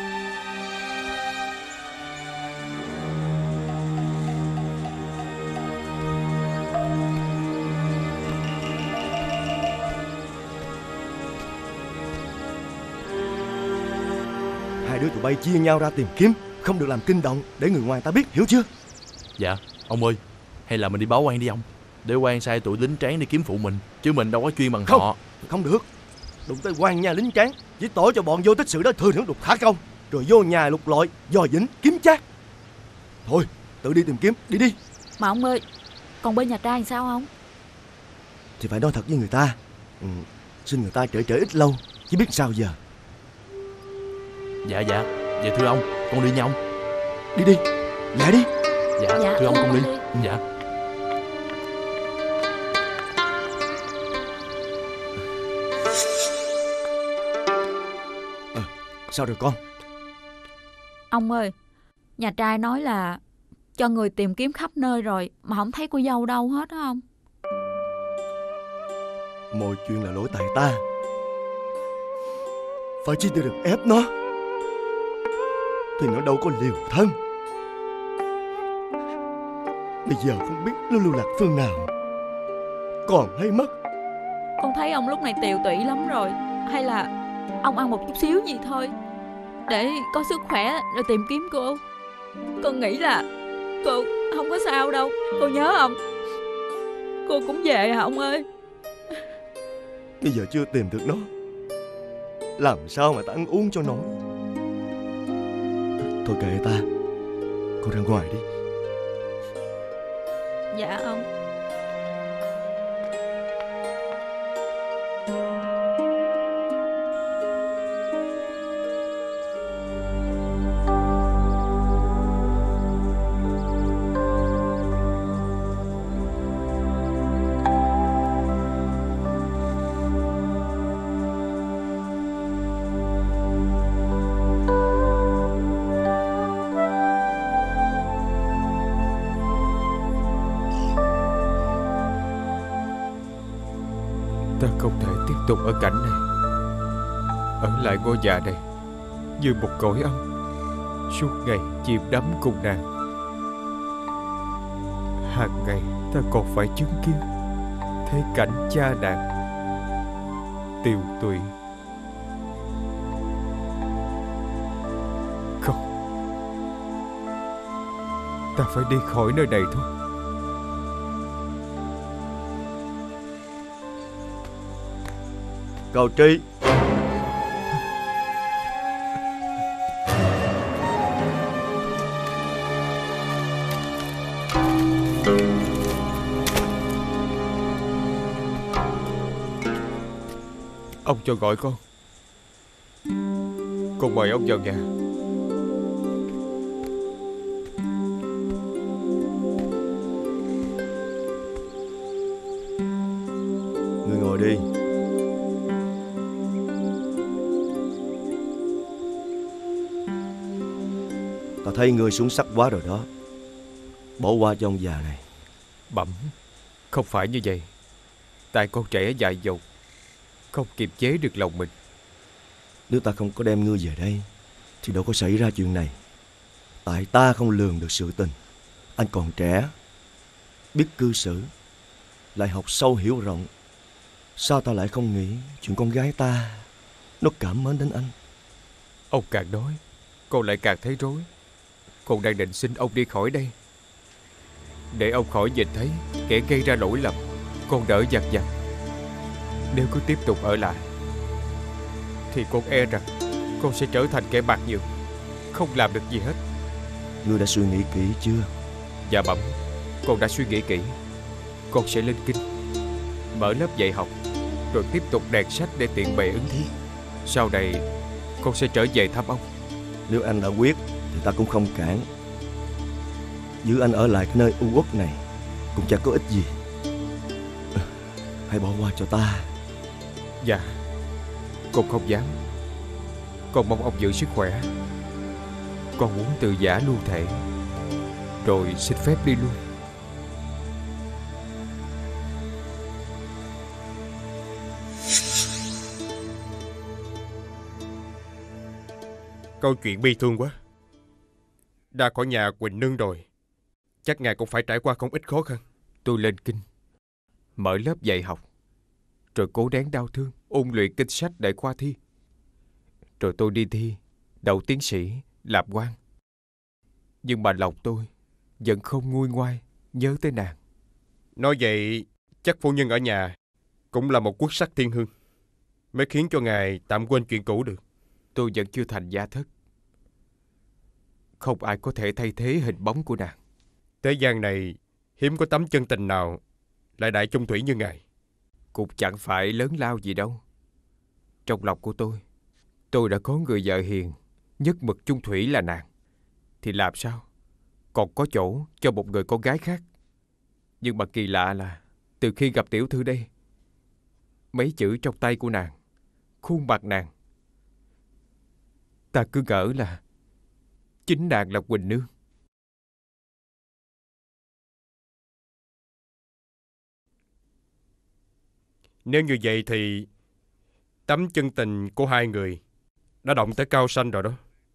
Hai đứa tụi bay chia nhau ra tìm kiếm, không được làm kinh động để người ngoài ta biết, hiểu chưa? Dạ, ông ơi, hay là mình đi báo quan đi ông. Để quan sai tụi lính tráng đi kiếm phụ mình, chứ mình đâu có chuyên bằng họ. Không được. Đụng tới quan nha lính tráng, chỉ tổ cho bọn vô tích sự đó thừa hưởng đục khả công, rồi vô nhà lục lọi, dò dĩnh, kiếm chác. Thôi, tự đi tìm kiếm, đi. Mà ông ơi, còn bên nhà trai sao không? Thì phải nói thật với người ta. Xin người ta trễ ít lâu, chứ biết sao giờ. Dạ, vậy thưa ông, con đi nha ông. Đi, lẹ đi. Dạ, thưa ông, con đi. Dạ. Sao rồi con? Ông ơi, nhà trai nói là cho người tìm kiếm khắp nơi rồi mà không thấy cô dâu đâu hết đó không? Mọi chuyện là lỗi tại ta. Phải chi tôi được ép nó, thì nó đâu có liều thân. Bây giờ không biết nó lưu lạc phương nào, còn hay mất. Con thấy ông lúc này tiều tụy lắm rồi. Hay là ông ăn một chút xíu gì thôi, để có sức khỏe rồi tìm kiếm cô. Con nghĩ là cô không có sao đâu. Cô nhớ không? Cô cũng về hả ông ơi? Bây giờ chưa tìm được nó, làm sao mà ta ăn uống cho nổi. Thôi kệ ta, cô ra ngoài đi. Dạ ông. Ta không thể tiếp tục ở cảnh này, ở lại ngôi nhà này như một cõi âm, suốt ngày chìm đắm cùng nàng. Hàng ngày ta còn phải chứng kiến thấy cảnh cha nàng tiều tụy. Không, ta phải đi khỏi nơi này thôi. Cậu Tri. Ông cho gọi con. Con mời ông vào nhà. Ngươi ngồi đi. Ta thấy ngươi xuống sắc quá rồi đó. Bỏ qua cho ông già này. Bẩm, không phải như vậy. Tại con trẻ dại dột, không kiềm chế được lòng mình. Nếu ta không có đem ngươi về đây thì đâu có xảy ra chuyện này. tại ta không lường được sự tình. Anh còn trẻ, biết cư xử, lại học sâu hiểu rộng. Sao ta lại không nghĩ chuyện con gái ta nó cảm mến đến anh? Ông càng nói, con lại càng thấy rối. Con đang định xin ông đi khỏi đây, để ông khỏi nhìn thấy kẻ gây ra lỗi lầm, con đỡ dằn vặt. Nếu cứ tiếp tục ở lại thì con e rằng con sẽ trở thành kẻ bạc nhược, không làm được gì hết. Ngươi đã suy nghĩ kỹ chưa? Dạ bẩm, con đã suy nghĩ kỹ. Con sẽ lên kinh, mở lớp dạy học, rồi tiếp tục đàn sách để tiện bề ứng thí. Sau này con sẽ trở về thăm ông. Nếu anh đã quyết thì ta cũng không cản. Giữ anh ở lại cái nơi u uất này cũng chẳng có ích gì. Hãy bỏ qua cho ta. Dạ, con không dám. Con mong ông giữ sức khỏe. Con muốn từ giã lưu thể, rồi xin phép đi luôn. Câu chuyện bi thương quá. Ra khỏi nhà Quỳnh Nương rồi, chắc ngài cũng phải trải qua không ít khó khăn. Tôi lên kinh, mở lớp dạy học, rồi cố đáng đau thương ôn luyện kinh sách để khoa thi. Rồi tôi đi thi, đậu tiến sĩ, làm quan. Nhưng mà lòng tôi vẫn không nguôi ngoai nhớ tới nàng. Nói vậy, chắc phu nhân ở nhà cũng là một quốc sắc thiên hương, mới khiến cho ngài tạm quên chuyện cũ được. Tôi vẫn chưa thành gia thất. Không ai có thể thay thế hình bóng của nàng. Thế gian này hiếm có tấm chân tình nào lại đại chung thủy như ngài. Cũng chẳng phải lớn lao gì đâu. Trong lòng của tôi đã có người vợ hiền, nhất mực chung thủy là nàng. Thì làm sao còn có chỗ cho một người con gái khác. Nhưng mà kỳ lạ là từ khi gặp tiểu thư đây, mấy chữ trong tay của nàng, khuôn mặt nàng, ta cứ ngỡ là chính nàng là Quỳnh Nương. Nếu như vậy thì tấm chân tình của hai người đã động tới cao sanh rồi đó.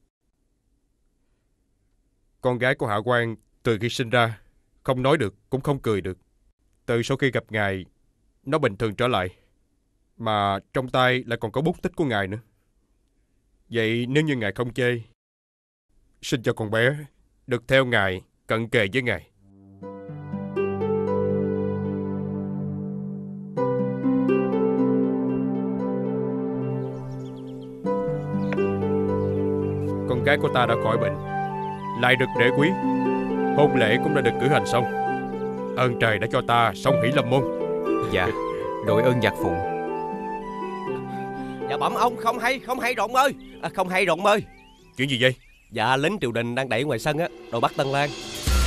Con gái của Hạ Quan từ khi sinh ra không nói được cũng không cười được. Từ sau khi gặp ngài, nó bình thường trở lại, mà trong tay lại còn có bút tích của ngài nữa. Vậy nếu như ngài không chê, xin cho con bé được theo ngài, cận kề với ngài. Con gái của ta đã khỏi bệnh, lại được rể quý, hôn lễ cũng đã được cử hành xong. Ơn trời đã cho ta song hỷ lâm môn. Dạ, đội ơn nhạc phụng. Dạ bẩm ông, không hay rộn ơi. Không hay rộn ơi. Chuyện gì vậy? Dạ lính triều đình đang đẩy ngoài sân á, đòi bắt Tân Lan.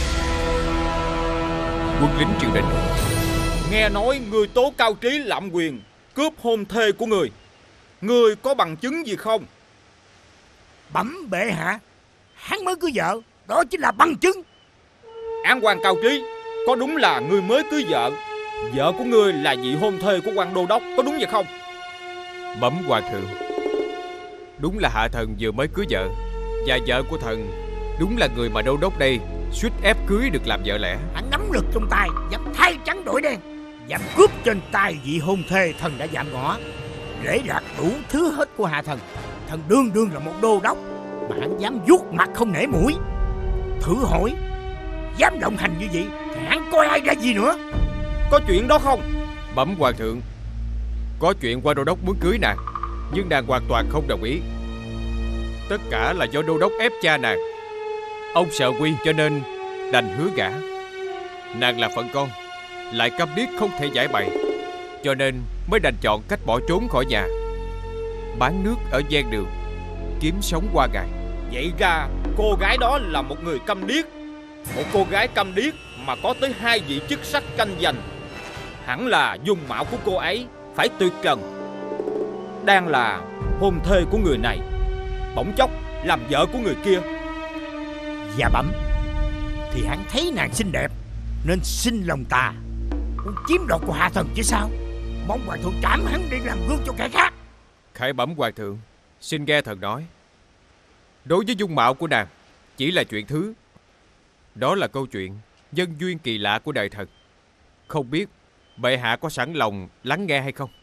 Quân lính triều đình? Nghe nói người tố Cao Trí lạm quyền, cướp hôn thê của người. Người có bằng chứng gì không? Bẩm bệ hạ, hắn mới cưới vợ, đó chính là bằng chứng. Án quan Cao Trí, có đúng là người mới cưới vợ? Vợ của ngươi là vị hôn thê của quan đô đốc, có đúng vậy không? Bẩm hoàng thượng, đúng là hạ thần vừa mới cưới vợ, và vợ của thần đúng là người mà đô đốc đây suýt ép cưới được làm vợ lẽ. Hắn nắm lực trong tay, dám thay trắng đổi đen, dám cướp trên tay vị hôn thê thần đã dạm ngõ, để đạt đủ thứ hết của hạ thần. Thần đương đương là một đô đốc mà hắn dám vuốt mặt không nể mũi. Thử hỏi, dám động hành như vậy thì hắn coi ai ra gì nữa? Có chuyện đó không? Bẩm hoàng thượng, có chuyện quan đô đốc muốn cưới nàng, nhưng nàng hoàn toàn không đồng ý. Tất cả là do đô đốc ép cha nàng. Ông sợ quy cho nên đành hứa gả. Nàng là phận con, lại câm điếc không thể giải bày, cho nên mới đành chọn cách bỏ trốn khỏi nhà, bán nước ở ven đường, kiếm sống qua ngày. Vậy ra cô gái đó là một người câm điếc. Một cô gái câm điếc mà có tới 2 vị chức sắc tranh giành, hẳn là dung mạo của cô ấy phải tuyệt trần. Đang là hôn thê của người này, bỗng chốc làm vợ của người kia. Dạ bẩm, thì hắn thấy nàng xinh đẹp nên xin lòng tà, muốn chiếm đoạt của hạ thần chứ sao. Mong hoàng thượng trảm hắn để làm gương cho kẻ khác. Khải bẩm hoàng thượng, xin nghe thần nói. Đối với dung mạo của nàng, chỉ là chuyện thứ. Đó là câu chuyện nhân duyên kỳ lạ của đời thần. Không biết bệ hạ có sẵn lòng lắng nghe hay không?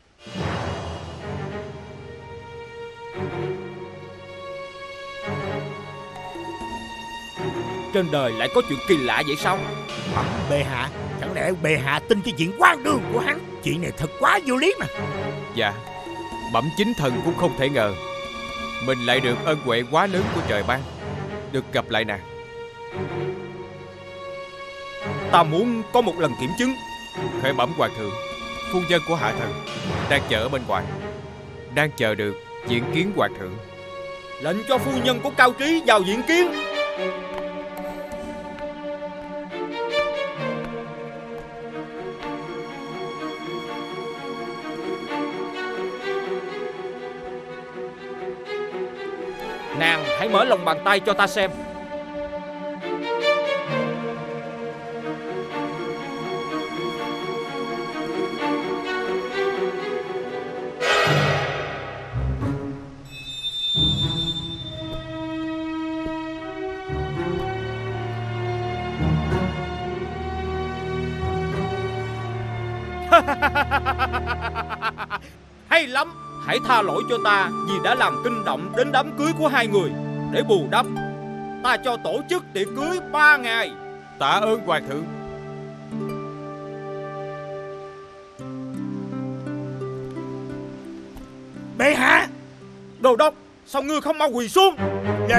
Trên đời lại có chuyện kỳ lạ vậy sao? Bẩm bệ hạ, chẳng lẽ bệ hạ tin cái chuyện quan đường của hắn? Chuyện này thật quá vô lý mà. Dạ, bẩm chính thần cũng không thể ngờ mình lại được ân huệ quá lớn của trời ban, được gặp lại nàng. Ta muốn có một lần kiểm chứng. Khởi bẩm hoàng thượng, phu nhân của hạ thần đang chờ ở bên ngoài, đang chờ được diện kiến hoàng thượng. Lệnh cho phu nhân của Cao Trí vào diện kiến. Nàng hãy mở lòng bàn tay cho ta xem. Hay lắm. Hãy tha lỗi cho ta vì đã làm kinh động đến đám cưới của hai người. Để bù đắp, ta cho tổ chức tiệc cưới 3 ngày. Tạ ơn hoàng thượng. Bệ hạ! Đồ đốc, sao ngươi không mau quỳ xuống? Dạ.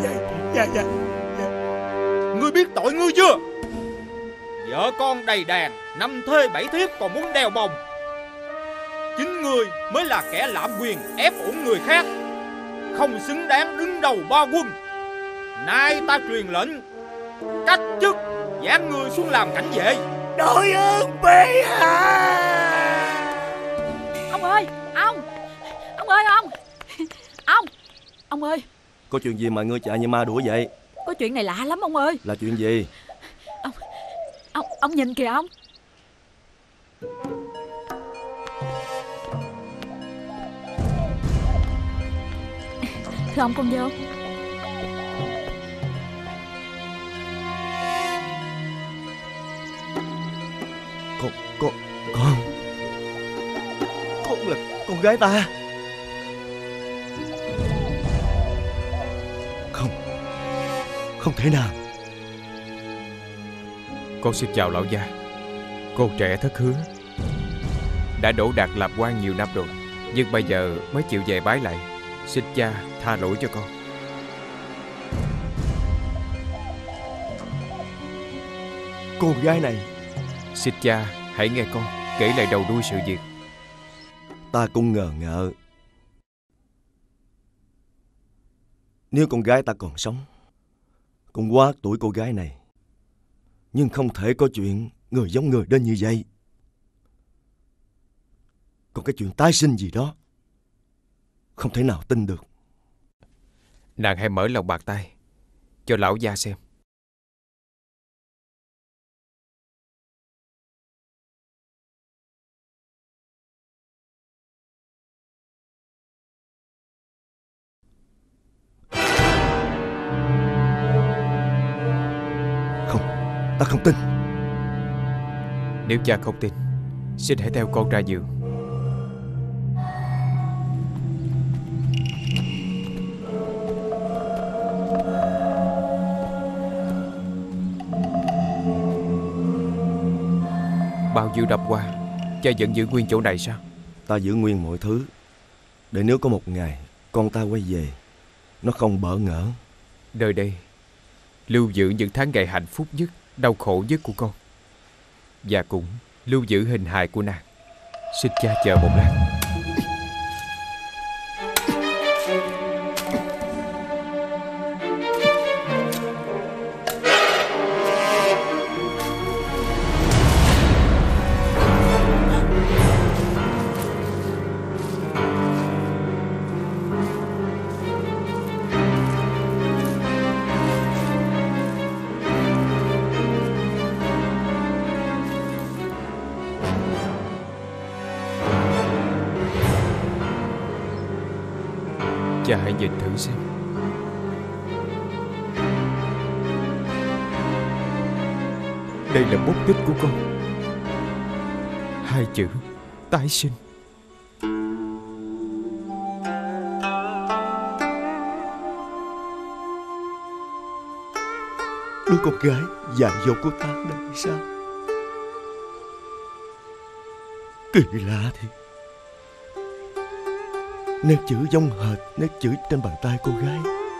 Ngươi biết tội ngươi chưa? Vợ con đầy đàn, 5 thê 7 thiếp còn muốn đeo bồng. Chính ngươi mới là kẻ lạm quyền ép uổng người khác, không xứng đáng đứng đầu ba quân. Nay ta truyền lệnh cách chức, giáng ngươi xuống làm cảnh vệ. Đội ơn bệ hạ! Ông ơi, ông ơi, ông ơi. Có chuyện gì mà ngươi chạy như ma đuổi vậy? Có chuyện này lạ lắm ông ơi. Là chuyện gì? Ông nhìn kìa ông. Thưa ông, con vô. Con là con gái ta. Không thể nào. Con xin chào lão gia. Con trẻ thất hứa, đã đỗ đạt làm quan nhiều năm rồi, nhưng bây giờ mới chịu về bái lại. Xin cha tha lỗi cho con. Cô gái này. Xin cha hãy nghe con kể lại đầu đuôi sự việc. Ta cũng ngờ ngợ, nếu con gái ta còn sống, cũng quá tuổi cô gái này, nhưng không thể có chuyện người giống người đến như vậy. Còn cái chuyện tái sinh gì đó, không thể nào tin được. Nàng hãy mở lòng bàn tay cho lão gia xem. Ta không tin. Nếu cha không tin, xin hãy theo con ra giường. Bao nhiêu năm qua, cha vẫn giữ nguyên chỗ này sao? Ta giữ nguyên mọi thứ, để nếu có một ngày con ta quay về, nó không bỡ ngỡ. Nơi đây lưu giữ những tháng ngày hạnh phúc nhất, đau khổ nhất của con, và cũng lưu giữ hình hài của nàng. Xin cha chờ một lát. Cha hãy nhìn thử xem. Đây là bút tích của con. 2 chữ tái sinh. Đứa con gái dại dột của ta đây sao? Kỳ lạ thiệt. Nét chữ giống hệt nét chữ trên bàn tay cô gái.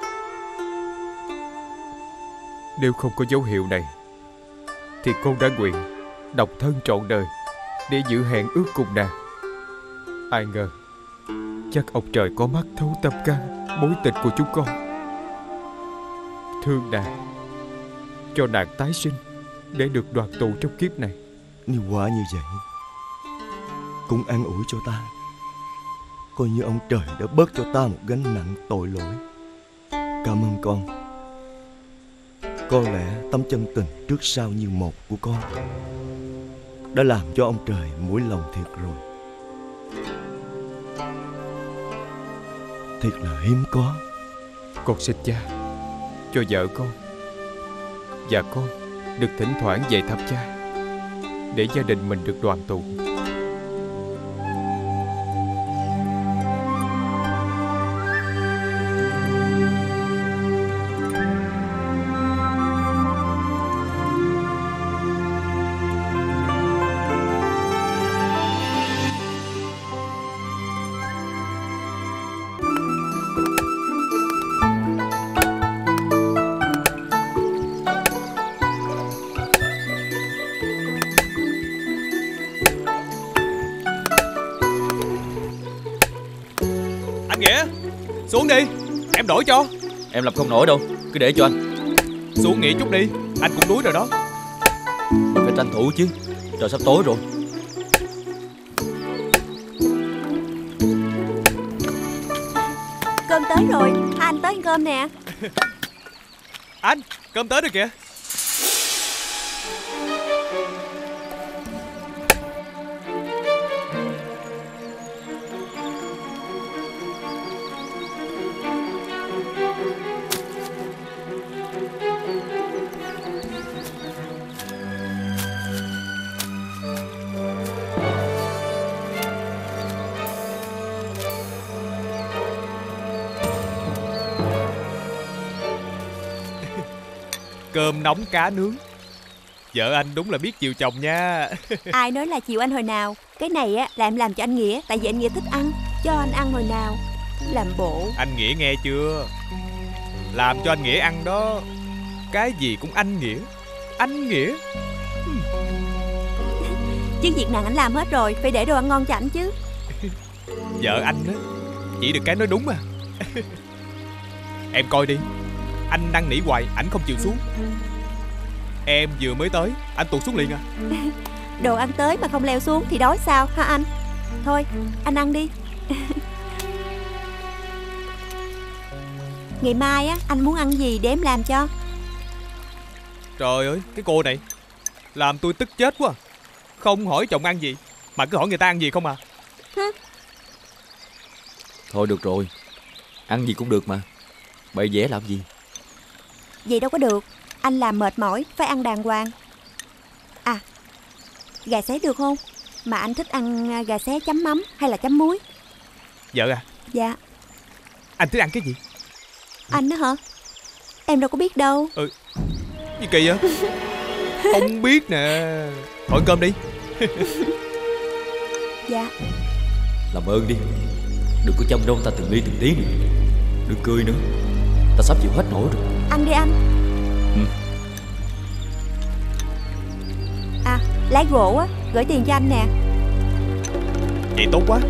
Nếu không có dấu hiệu này thì con đã nguyện độc thân trọn đời để giữ hẹn ước cùng nàng. Ai ngờ chắc ông trời có mắt thấu tâm can mối tình của chúng con, thương nàng, cho nàng tái sinh để được đoàn tụ trong kiếp này. Nếu quả như vậy, cũng an ủi cho ta, coi như ông trời đã bớt cho ta một gánh nặng tội lỗi. Cảm ơn con. Có lẽ tấm chân tình trước sau như một của con đã làm cho ông trời mũi lòng thiệt rồi. Thiệt là hiếm có. Con xin cha cho vợ con và con được thỉnh thoảng về thăm cha, để gia đình mình được đoàn tụ. Nghĩa, xuống đi, em đổi cho. Em làm không nổi đâu, cứ để cho anh. Xuống nghỉ chút đi, anh cũng đuối rồi đó. Mình phải tranh thủ chứ, trời sắp tối rồi. Cơm tới rồi, hai anh tới ăn cơm nè. Anh, cơm tới rồi kìa. Cơm nóng cá nướng. Vợ anh đúng là biết chiều chồng nha. Ai nói là chiều anh hồi nào. Cái này á là em làm cho anh Nghĩa, tại vì anh Nghĩa thích ăn, cho anh ăn hồi nào. Làm bộ. Anh Nghĩa nghe chưa? Làm cho anh Nghĩa ăn đó. Cái gì cũng anh Nghĩa. Anh Nghĩa. Chứ việc nặng anh làm hết rồi, phải để đồ ăn ngon cho anh chứ. Vợ anh á chỉ được cái nói đúng à. Em coi đi, anh năn nỉ hoài ảnh không chịu xuống. Em vừa mới tới anh tụt xuống liền à. Đồ ăn tới mà không leo xuống thì đói sao hả anh? Thôi anh ăn đi. Ngày mai á anh muốn ăn gì để em làm cho. Trời ơi, cái cô này làm tôi tức chết quá. Không hỏi chồng ăn gì mà cứ hỏi người ta ăn gì không à. Thôi được rồi, ăn gì cũng được mà. Bày vẽ làm gì? Vậy đâu có được. Anh làm mệt mỏi, phải ăn đàng hoàng. À, gà xé được không? Mà anh thích ăn gà xé chấm mắm hay là chấm muối? Vợ à? Dạ. Anh thích ăn cái gì? Anh đó hả? Em đâu có biết đâu. Gì kỳ vậy? Không biết nè. Hỏi cơm đi. Dạ. Làm ơn đi, đừng có chăm nom ta từng ly từng tí nữa. Đừng cười nữa, ta sắp chịu hết nổi rồi. Ăn đi anh. À, lái gỗ á, gửi tiền cho anh nè. Vậy tốt quá.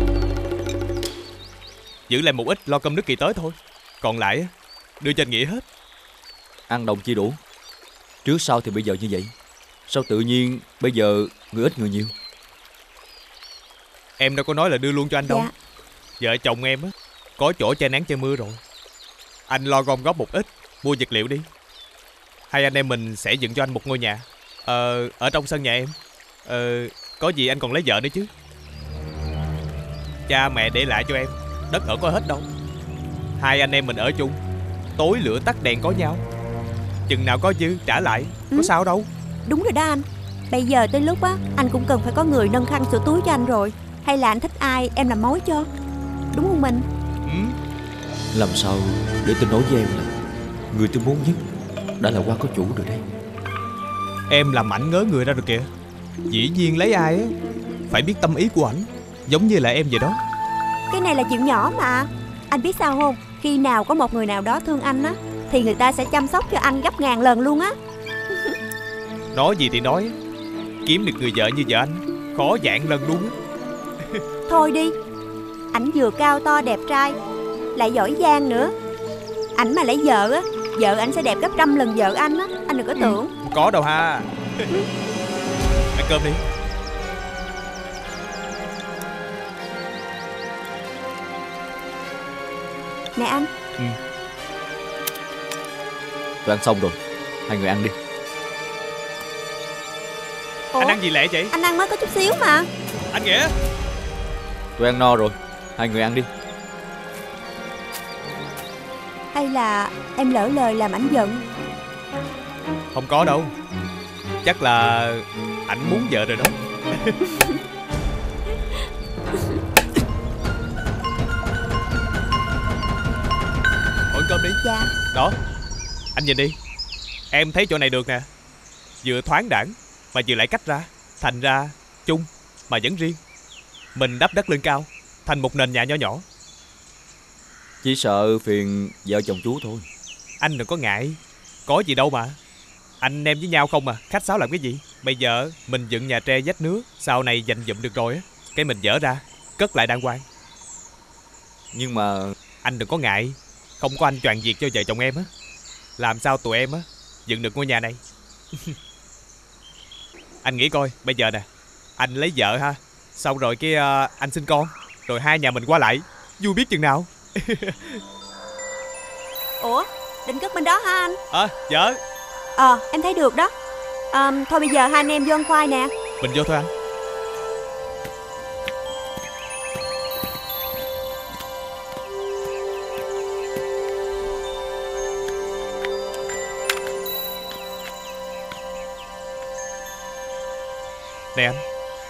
Giữ lại một ít lo cơm nước kỳ tới thôi. Còn lại á, đưa cho anh Nghĩa hết. Ăn đồng chi đủ. Trước sau thì bây giờ như vậy. Sao tự nhiên bây giờ người ít người nhiều? Em đâu có nói là đưa luôn cho anh đâu. Dạ. Vợ chồng em á có chỗ che nắng che mưa rồi. Anh lo gom góp một ít, mua vật liệu đi. Hai anh em mình sẽ dựng cho anh một ngôi nhà ở trong sân nhà em. Có gì anh còn lấy vợ nữa chứ. Cha mẹ để lại cho em, đất ở có hết đâu. Hai anh em mình ở chung, tối lửa tắt đèn có nhau. Chừng nào có dư trả lại, có sao đâu. Đúng rồi đó anh. Bây giờ tới lúc á, anh cũng cần phải có người nâng khăn sửa túi cho anh rồi. Hay là anh thích ai em làm mối cho, đúng không Minh? Làm sao để tôi nói với em là người tôi muốn nhất đã là Quang có chủ rồi đây. Em làm ảnh ngớ người ra rồi kìa. Dĩ nhiên lấy ai á phải biết tâm ý của ảnh, giống như là em vậy đó. Cái này là chuyện nhỏ mà. Anh biết sao không? Khi nào có một người nào đó thương anh á, thì người ta sẽ chăm sóc cho anh gấp ngàn lần luôn á. Nói gì thì nói, kiếm được người vợ như vợ anh khó vạn lần luôn á. Thôi đi, ảnh vừa cao to đẹp trai, lại giỏi giang nữa. Ảnh mà lấy vợ á, vợ ảnh sẽ đẹp gấp 100 lần vợ anh á. Anh đừng có tưởng. Không có đâu ha. Ăn cơm đi. Nè anh. Tôi ăn xong rồi, hai người ăn đi. Ủa? Anh ăn gì lẹ vậy? Anh ăn mới có chút xíu mà. Anh Nghĩa. Tôi ăn no rồi, hai người ăn đi. Hay là em lỡ lời làm ảnh giận? Không có đâu. Chắc là ảnh muốn vợ rồi đó. Ngồi cơm đi. Dạ. Đó, anh nhìn đi. Em thấy chỗ này được nè. Vừa thoáng đãng mà vừa lại cách ra. Thành ra chung mà vẫn riêng. Mình đắp đất lên cao, thành một nền nhà nhỏ nhỏ. Chỉ sợ phiền vợ chồng chú thôi. Anh đừng có ngại, có gì đâu mà. Anh em với nhau không mà, khách sáo làm cái gì. Bây giờ mình dựng nhà tre vách nứa, sau này dành dụm được rồi á, cái mình dỡ ra, cất lại đàng hoàng. Nhưng mà anh đừng có ngại, không có anh choàng việc cho vợ chồng em á, làm sao tụi em á dựng được ngôi nhà này. Anh nghĩ coi, bây giờ nè, anh lấy vợ ha, xong rồi cái anh sinh con, rồi hai nhà mình qua lại, vui biết chừng nào. Ủa, định cất bên đó hả anh? Vợ. Em thấy được đó. Thôi bây giờ hai anh em vô ăn khoai nè. Mình vô thôi anh. Nè anh.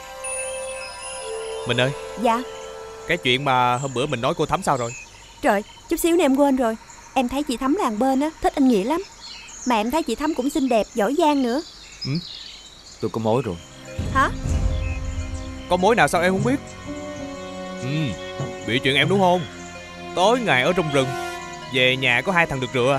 Mình ơi. Dạ. Cái chuyện mà hôm bữa mình nói cô Thắm sao rồi? Trời, chút xíu nữa em quên rồi. Em thấy chị Thắm làng bên á, thích anh Nghĩa lắm. Mà em thấy chị Thắm cũng xinh đẹp, giỏi giang nữa. tôi có mối rồi. Hả? Có mối nào sao em không biết? Bị chuyện em đúng không? Tối ngày ở trong rừng, về nhà có 2 thằng được rửa.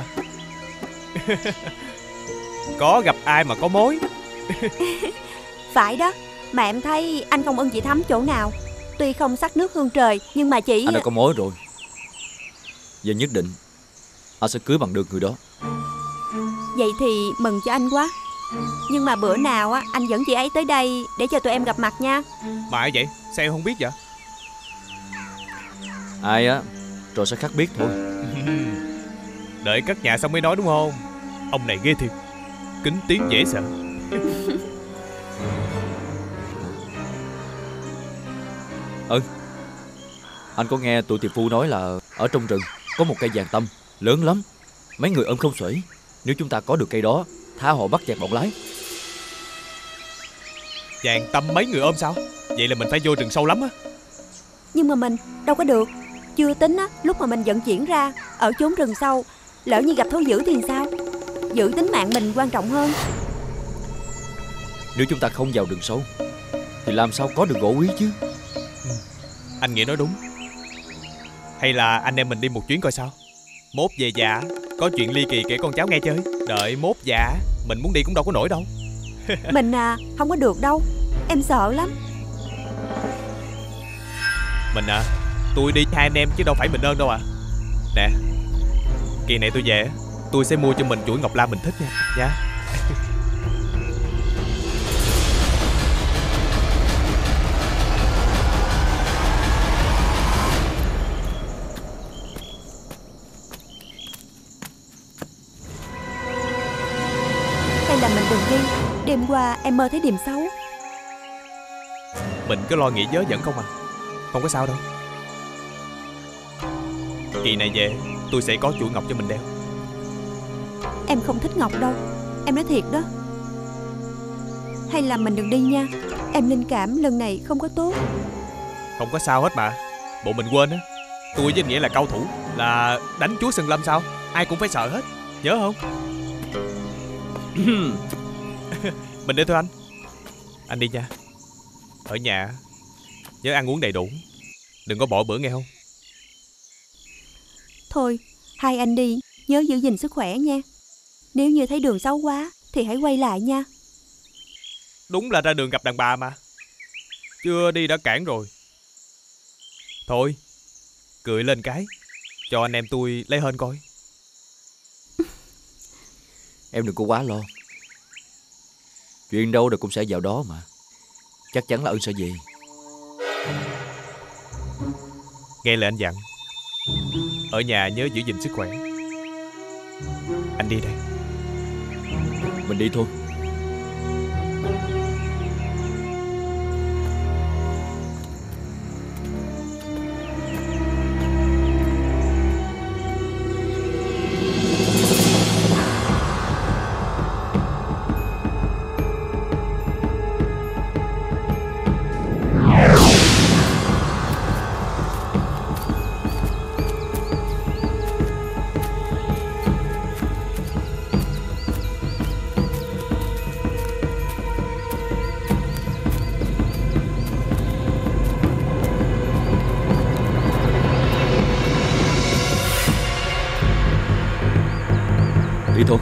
Có gặp ai mà có mối. Phải đó. Mà em thấy anh không ưng chị Thắm chỗ nào. Tuy không sắc nước hương trời, nhưng mà chị... Anh đã có mối rồi. Giờ nhất định anh sẽ cưới bằng được người đó. Vậy thì mừng cho anh quá. Nhưng mà bữa nào á anh dẫn chị ấy tới đây để cho tụi em gặp mặt nha. Mà ai vậy? Sao em không biết vậy? Ai á rồi sẽ khắc biết thôi. Đợi cất nhà xong mới nói đúng không? Ông này ghê thiệt, kính tiếng dễ sợ. Anh có nghe tụi tiệp phu nói là ở trong rừng có một cây vàng tâm lớn lắm, mấy người ôm không xuể. Nếu chúng ta có được cây đó, tha họ bắt chẹt bọn lái. Vàng tâm mấy người ôm sao? Vậy là mình phải vô rừng sâu lắm á. Nhưng mà mình đâu có được. Chưa tính á, lúc mà mình vận chuyển ra ở chốn rừng sâu, lỡ như gặp thú dữ thì sao? Giữ tính mạng mình quan trọng hơn. Nếu chúng ta không vào rừng sâu thì làm sao có được gỗ quý chứ? Anh Nghĩa nói đúng. Hay là anh em mình đi một chuyến coi sao? Mốt về già có chuyện ly kỳ kể con cháu nghe chơi. Đợi mốt già mình muốn đi cũng đâu có nổi đâu. Mình không có được đâu. Em sợ lắm. Mình tôi đi hai anh em chứ đâu phải mình ơn đâu à. Nè, kỳ này tôi về, tôi sẽ mua cho mình chuỗi ngọc lan mình thích nha. Hay là mình đừng đi. Đêm qua em mơ thấy điềm xấu. Mình cứ lo nghĩ vớ vẩn không à. Không có sao đâu. Kỳ này về tôi sẽ có chuỗi ngọc cho mình đeo. Em không thích ngọc đâu. Em nói thiệt đó. Hay là mình đừng đi nha. Em linh cảm lần này không có tốt. Không có sao hết mà. Bộ mình quên á, tôi với anh Nghĩa là cao thủ, là đánh chúa Sơn Lâm sao? Ai cũng phải sợ hết, nhớ không? Mình đi thôi anh. Anh đi nha. Ở nhà nhớ ăn uống đầy đủ, đừng có bỏ bữa nghe không? Thôi, hai anh đi, nhớ giữ gìn sức khỏe nha. Nếu như thấy đường xấu quá thì hãy quay lại nha. Đúng là ra đường gặp đàn bà mà. Chưa đi đã cản rồi. Thôi, cười lên cái, cho anh em tôi lấy hên coi. Em đừng có quá lo. Chuyện đâu rồi cũng sẽ vào đó mà. Chắc chắn là Ân sẽ về. Nghe lời anh dặn, ở nhà nhớ giữ gìn sức khỏe. Anh đi đây. Mình đi thôi. Đi thôi.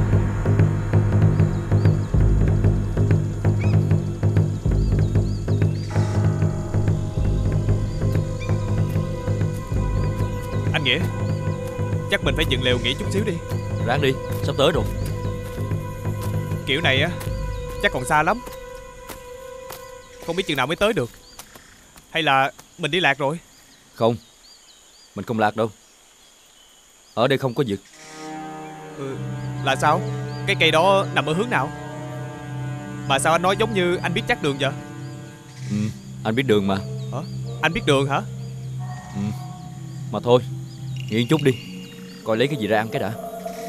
Anh Nghĩa, chắc mình phải dựng lều nghỉ chút xíu đi. Ráng đi, sắp tới rồi. Kiểu này á, chắc còn xa lắm. Không biết chừng nào mới tới được. Hay là mình đi lạc rồi? Không, mình không lạc đâu. Ở đây không có vực. Là sao? Cái cây đó nằm ở hướng nào? Mà sao anh nói giống như anh biết chắc đường vậy? Anh biết đường mà. Hả? Anh biết đường hả? Mà thôi, nghỉ chút đi, coi lấy cái gì ra ăn cái đã.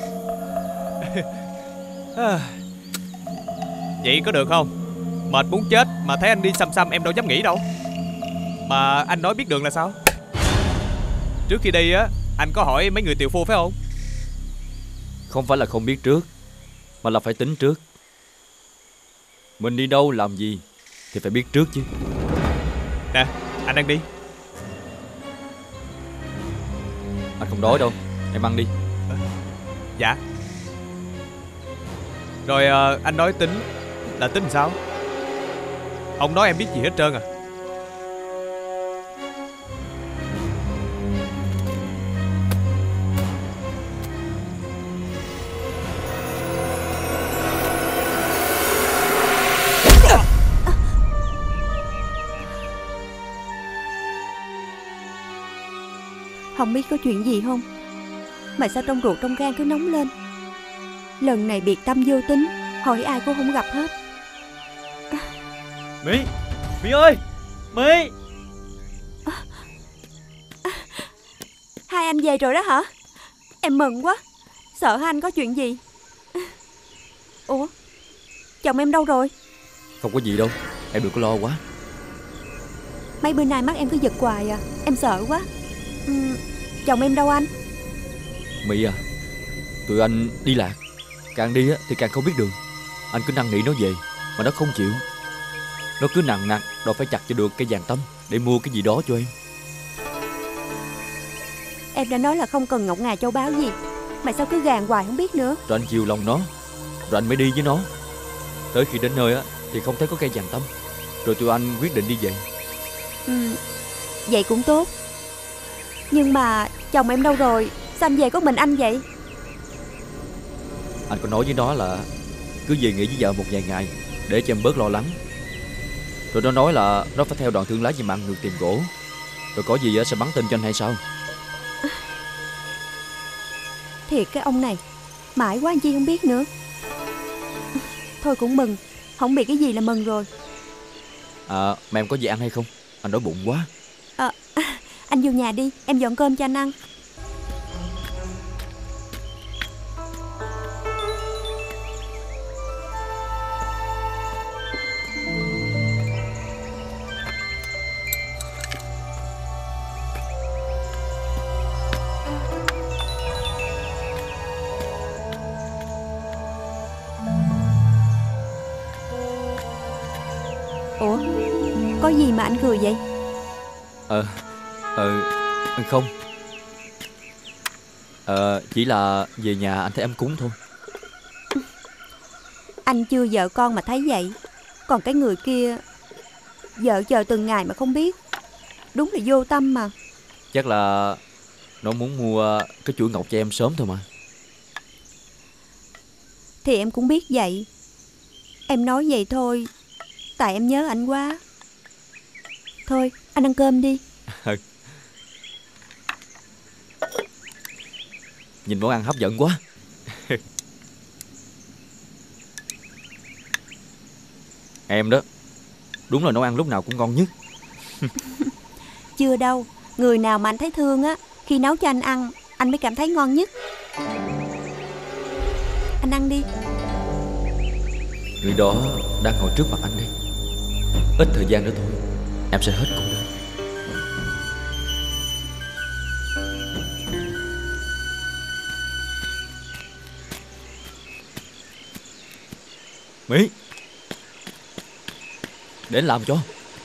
Vậy có được không? Mệt muốn chết mà thấy anh đi xăm xăm em đâu dám nghỉ đâu. Mà anh nói biết đường là sao? Trước khi đi á, anh có hỏi mấy người tiều phu phải không? Không phải là không biết trước, mà là phải tính trước. Mình đi đâu làm gì thì phải biết trước chứ. Nè, anh đang đi. Anh không đói đâu, em ăn đi. Dạ. Rồi anh nói tính là tính sao? Ông nói em biết gì hết trơn à? Không biết có chuyện gì không, mà sao trong ruột trong gan cứ nóng lên. Lần này biệt tâm vô tính, hỏi ai cũng không gặp hết. Mỹ ơi, Mỹ. Hai anh về rồi đó hả? Em mừng quá, sợ hai anh có chuyện gì. Ủa, chồng em đâu rồi? Không có gì đâu, em đừng có lo quá. Mấy bữa nay mắt em cứ giật hoài à, em sợ quá. Chồng em đâu anh? Mỹ à, tụi anh đi lạc. Càng đi thì càng không biết đường. Anh cứ năn nỉ nó về mà nó không chịu. Nó cứ nằng nặc đòi phải chặt cho được cây vàng tâm để mua cái gì đó cho em. Em đã nói là không cần ngọc ngà châu báu gì, mà sao cứ gàn hoài không biết nữa. Rồi anh chiều lòng nó, rồi anh mới đi với nó. Tới khi đến nơi thì không thấy có cây vàng tâm. Rồi tụi anh quyết định đi về. Vậy cũng tốt. Nhưng mà chồng em đâu rồi? Sao anh về có mình anh vậy? Anh có nói với nó là cứ về nghỉ với vợ một vài ngày để cho em bớt lo lắng. Rồi nó nói là nó phải theo đoàn thương lái về mặn ngược tìm gỗ. Rồi có gì sẽ bắn tên cho anh hay sao? Thiệt cái ông này, mãi quá anh Chi không biết nữa. Thôi cũng mừng, không bị cái gì là mừng rồi. Mà em có gì ăn hay không? Anh đói bụng quá. Anh vô nhà đi, em dọn cơm cho anh ăn. Có gì mà anh cười vậy? Không. Chỉ là về nhà anh thấy ấm cúng thôi. Anh chưa vợ con mà thấy vậy. Còn cái người kia vợ chờ từng ngày mà không biết. Đúng là vô tâm mà. Chắc là nó muốn mua cái chuỗi ngọc cho em sớm thôi mà. Thì em cũng biết vậy. Em nói vậy thôi, tại em nhớ anh quá. Thôi anh ăn cơm đi. Nhìn món ăn hấp dẫn quá. Em đó, đúng là nấu ăn lúc nào cũng ngon nhất. Chưa đâu. Người nào mà anh thấy thương á, khi nấu cho anh ăn, anh mới cảm thấy ngon nhất. Anh ăn đi. Người đó đang ngồi trước mặt anh đây. Ít thời gian nữa thôi, em sẽ hết cuộc đời. Mỹ, để anh làm cho.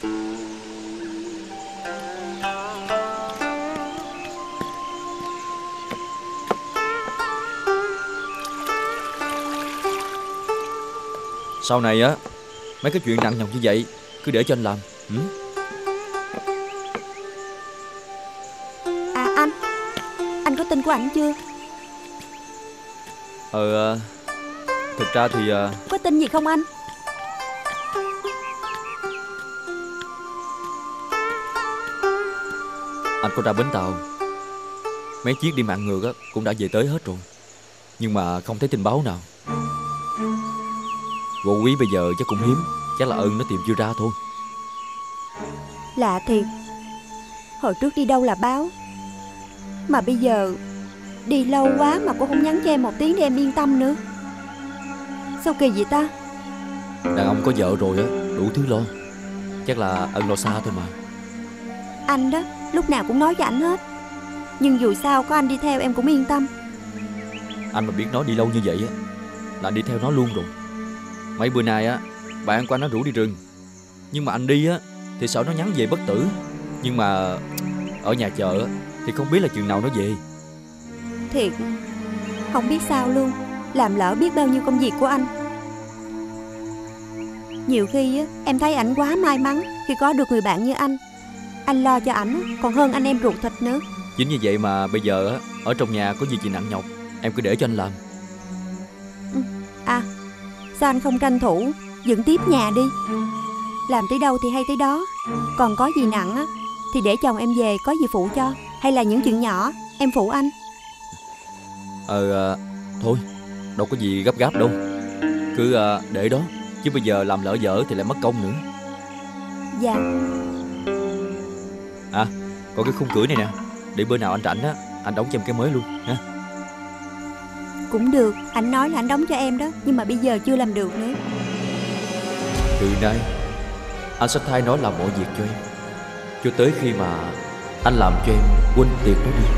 Sau này á, mấy cái chuyện nặng nhọc như vậy cứ để cho anh làm. À anh có tin của ảnh chưa? Thực ra thì Có tin gì không anh? anh có ra bến tàu. Mấy chiếc đi mạn ngược á cũng đã về tới hết rồi, nhưng mà không thấy tin báo nào. Gỗ quý bây giờ chắc cũng hiếm. Chắc là ơn nó tìm chưa ra thôi. Lạ thiệt. Hồi trước đi đâu là báo, mà bây giờ đi lâu quá mà cũng không nhắn cho em một tiếng để em yên tâm nữa. Sao kỳ vậy ta? Đàn ông có vợ rồi á, đủ thứ lo. Chắc là ân lo xa thôi mà. Anh đó, lúc nào cũng nói cho ảnh hết. Nhưng dù sao có anh đi theo em cũng yên tâm. Anh mà biết nó đi lâu như vậy á là anh đi theo nó luôn rồi. Mấy bữa nay á, bạn của anh nó rủ đi rừng, nhưng mà anh đi á thì sợ nó nhắn về bất tử. Nhưng mà ở nhà chờ á thì không biết là chừng nào nó về. Thiệt, không biết sao luôn. Làm lỡ biết bao nhiêu công việc của anh. Nhiều khi á, em thấy ảnh quá may mắn khi có được người bạn như anh. Anh lo cho ảnh còn hơn anh em ruột thịt nữa. Chính như vậy mà bây giờ á, ở trong nhà có gì nặng nhọc em cứ để cho anh làm. À, sao anh không tranh thủ dựng tiếp nhà đi? Làm tới đâu thì hay tới đó. Còn có gì nặng á thì để chồng em về có gì phụ cho. Hay là những chuyện nhỏ em phụ anh. Thôi, đâu có gì gấp gáp đâu. Cứ để đó. Chứ bây giờ làm lỡ dở thì lại mất công nữa. Dạ. À, còn cái khung cửa này nè, để bữa nào anh rảnh á, anh đóng cho em cái mới luôn ha. Cũng được, anh nói là anh đóng cho em đó. Nhưng mà bây giờ chưa làm được nữa. Từ nay anh sẽ thay nó làm mọi việc cho em, cho tới khi mà anh làm cho em quên tiệt nó đi.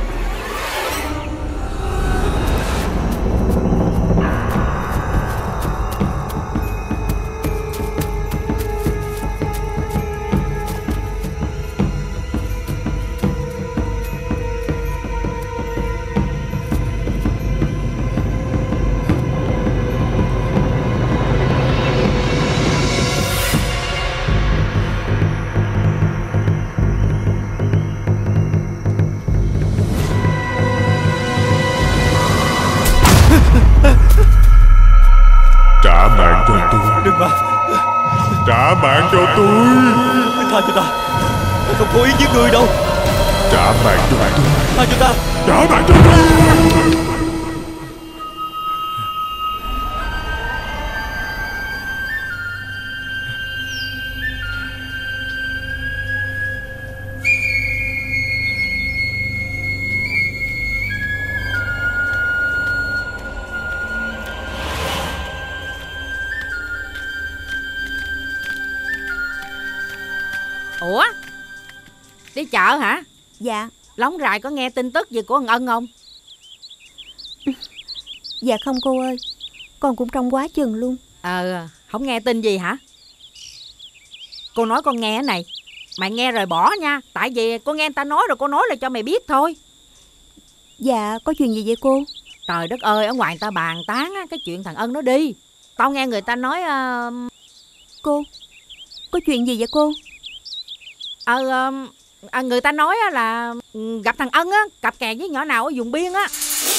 Trả mạng cho tôi. Đừng mà. Trả mạng cho tôi. Tha cho ta. Tôi không cố ý giết người đâu. Trả mạng cho tôi. Tha cho ta. Trả mạng cho tôi. Ủa, đi chợ hả? Dạ. Lóng rài có nghe tin tức gì của thằng Ân không? Dạ không cô ơi. Con cũng trong quá chừng luôn. Không nghe tin gì hả? Cô nói con nghe cái này. mày nghe rồi bỏ nha. Tại vì cô nghe người ta nói rồi cô nói là cho mày biết thôi. Dạ, có chuyện gì vậy cô? Trời đất ơi, ở ngoài người ta bàn tán á, cái chuyện thằng Ân nó đi. Tao nghe người ta nói Cô, có chuyện gì vậy cô? Người ta nói là gặp thằng Ân á, cặp kè với nhỏ nào ở vùng biên á.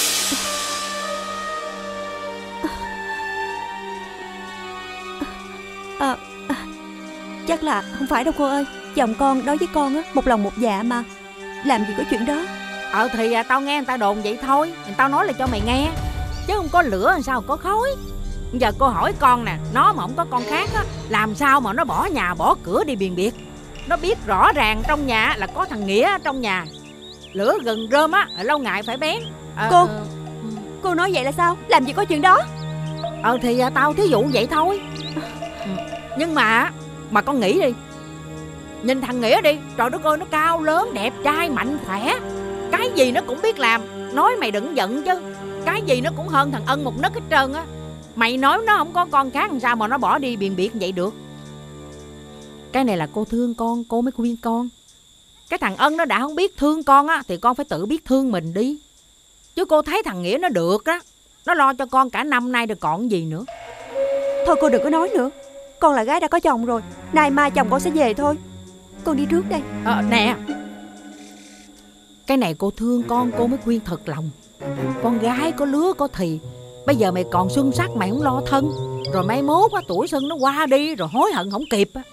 Chắc là không phải đâu cô ơi. Chồng con đối với con á, một lòng một dạ mà. Làm gì có chuyện đó. Thì tao nghe người ta đồn vậy thôi. Người ta nói là cho mày nghe. Chứ không có lửa làm sao có khói. Giờ cô hỏi con nè, nó mà không có con khác á, làm sao mà nó bỏ nhà bỏ cửa đi biền biệt. Nó biết rõ ràng trong nhà là có thằng Nghĩa ở trong nhà. Lửa gần rơm á, lâu ngày phải bén. Cô nói vậy là sao? Làm gì có chuyện đó. Thì tao thí dụ vậy thôi. Nhưng mà con nghĩ đi. Nhìn thằng Nghĩa đi. Trời đất ơi, nó cao lớn, đẹp trai, mạnh khỏe. Cái gì nó cũng biết làm. Nói mày đừng giận chứ. Cái gì nó cũng hơn thằng Ân một nấc hết trơn á. Mày nói nó không có con khác làm sao mà nó bỏ đi biền biệt vậy được. Cái này là cô thương con, cô mới khuyên con. Cái thằng Ân nó đã không biết thương con á, thì con phải tự biết thương mình đi. Chứ cô thấy thằng Nghĩa nó được á. Nó lo cho con cả năm nay rồi còn gì nữa. Thôi cô đừng có nói nữa. Con là gái đã có chồng rồi. Nay mai chồng con sẽ về thôi. Con đi trước đây. Nè, cái này cô thương con, cô mới khuyên thật lòng. Con gái có lứa có thì. Bây giờ mày còn xuân sắc mày không lo thân. Rồi mai mốt á, tuổi xuân nó qua đi rồi hối hận không kịp á.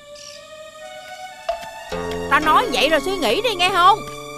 Tao nói vậy rồi suy nghĩ đi nghe không?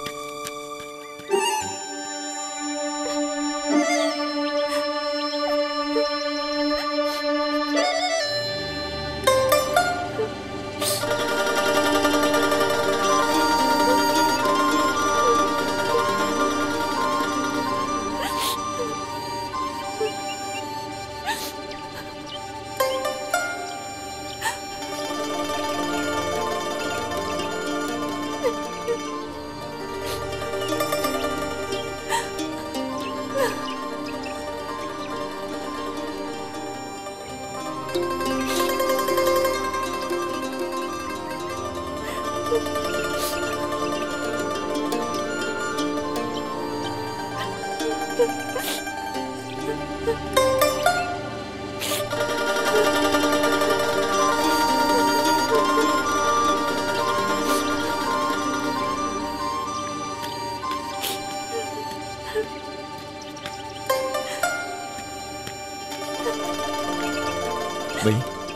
Mỹ,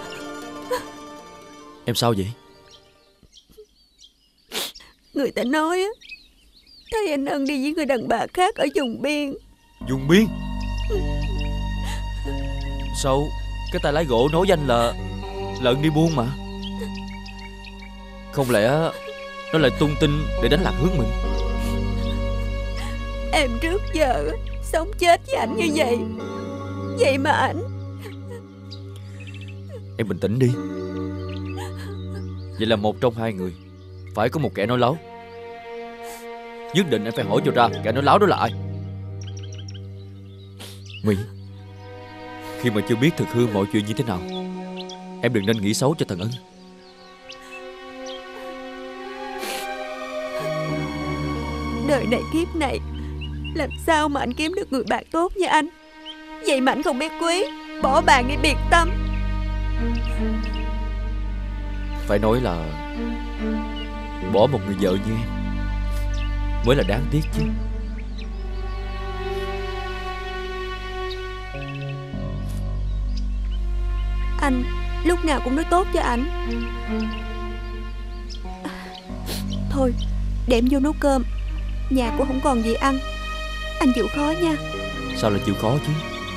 em sao vậy? Người ta nói á, thấy anh Ân đi với người đàn bà khác ở vùng biên. Vùng biên? Sao cái tay lái gỗ nói với anh là Ân đi buôn mà. Không lẽ nó lại tung tin để đánh lạc hướng mình? Em trước giờ sống chết với ảnh như vậy. Vậy mà ảnh... Em bình tĩnh đi. Vậy là một trong hai người phải có một kẻ nói láo. Nhất định em phải hỏi cho ra kẻ nói láo đó là ai. Mỹ, khi mà chưa biết thực hư mọi chuyện như thế nào, em đừng nên nghĩ xấu cho thằng Ân. Đời này kiếp này, làm sao mà anh kiếm được người bạn tốt như anh. Vậy mà anh không biết quý, bỏ bạn đi biệt tâm. Phải nói là bỏ một người vợ như em mới là đáng tiếc chứ. Anh lúc nào cũng nói tốt cho ảnh. Thôi để em vô nấu cơm. Nhà cũng không còn gì ăn. Anh chịu khó nha. Sao lại chịu khó chứ?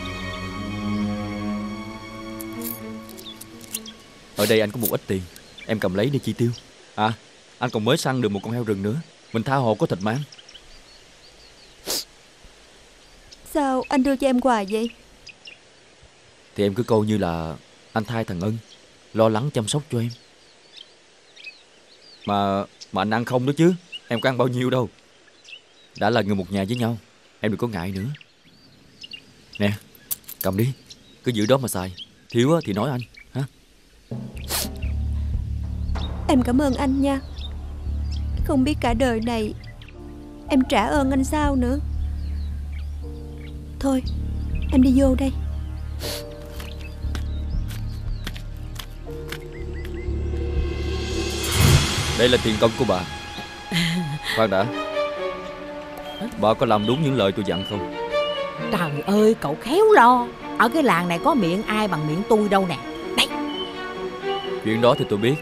Ở đây anh có một ít tiền, em cầm lấy đi chi tiêu. À, anh còn mới săn được một con heo rừng nữa. Mình tha hồ có thịt mà ăn. Sao anh đưa cho em quà vậy? Thì em cứ coi như là anh thay thằng Ân lo lắng chăm sóc cho em. Mà anh ăn không đó chứ. Em có ăn bao nhiêu đâu. Đã là người một nhà với nhau, em đừng có ngại nữa. Nè, cầm đi. Cứ giữ đó mà xài. Thiếu thì nói anh ha. Em cảm ơn anh nha. Không biết cả đời này em trả ơn anh sao nữa. Thôi em đi vô đây. Đây là tiền công của bà. Khoan đã, bà có làm đúng những lời tôi dặn không? Trời ơi, cậu khéo lo. Ở cái làng này có miệng ai bằng miệng tôi đâu nè. Đây. Chuyện đó thì tôi biết.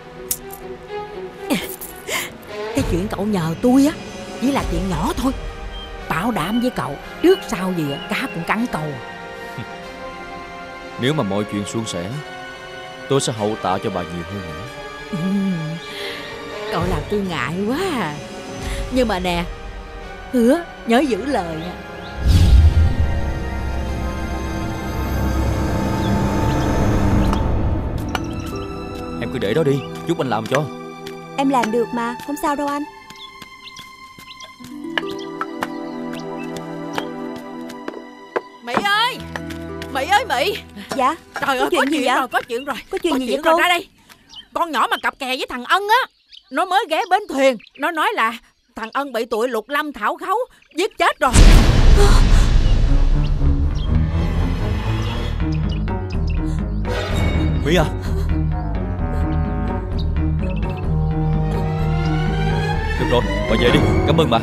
Cái chuyện cậu nhờ tôi á chỉ là chuyện nhỏ thôi. Bảo đảm với cậu, trước sau gì cá cũng cắn câu. Nếu mà mọi chuyện suôn sẻ, tôi sẽ hậu tạ cho bà nhiều hơn nữa. Cậu làm tôi ngại quá à. Nhưng mà nè, hứa nhớ giữ lời nha. Em cứ để đó đi, chút anh làm cho. Em làm được mà, không sao đâu anh. Mỹ ơi! Mỹ ơi Mỹ! Dạ? Trời ơi, có chuyện rồi, có chuyện rồi. Có chuyện gì vậy rồi, cô? ra đây. Con nhỏ mà cặp kè với thằng Ân á, nó mới ghé bến thuyền. Nó nói là thằng Ân bị tụi Lục Lâm Thảo Khấu giết chết rồi. Mỹ à, được rồi, bà về đi, cảm ơn bà.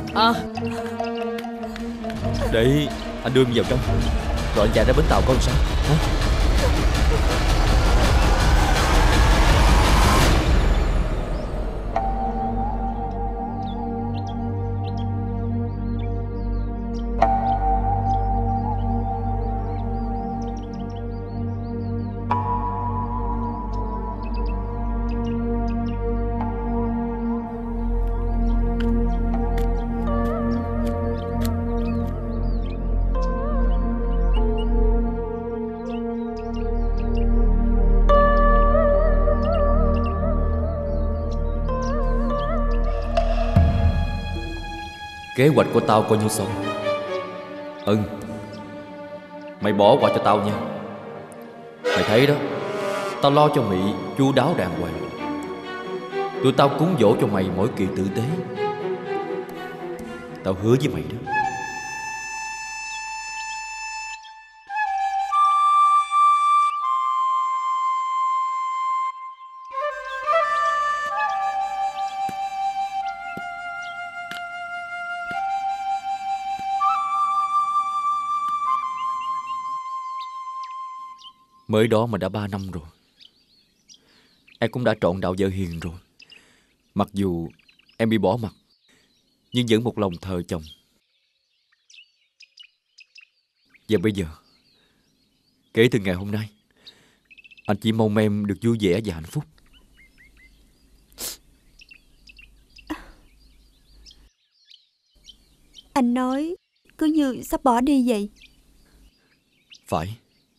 Để anh đưa em vào trong, rồi anh chạy ra bến tàu coi sao hả? Kế hoạch của tao coi như xong. Mày bỏ qua cho tao nha. Mày thấy đó, tao lo cho Mỹ chu đáo đàng hoàng. Tụi tao cúng dỗ cho mày mỗi kỳ tử tế. Tao hứa với mày đó. Mới đó mà đã 3 năm rồi. Em cũng đã trọn đạo vợ hiền rồi. Mặc dù em bị bỏ mặc, nhưng vẫn một lòng thờ chồng. Và bây giờ, kể từ ngày hôm nay, anh chỉ mong em được vui vẻ và hạnh phúc. Anh nói cứ như sắp bỏ đi vậy. Phải.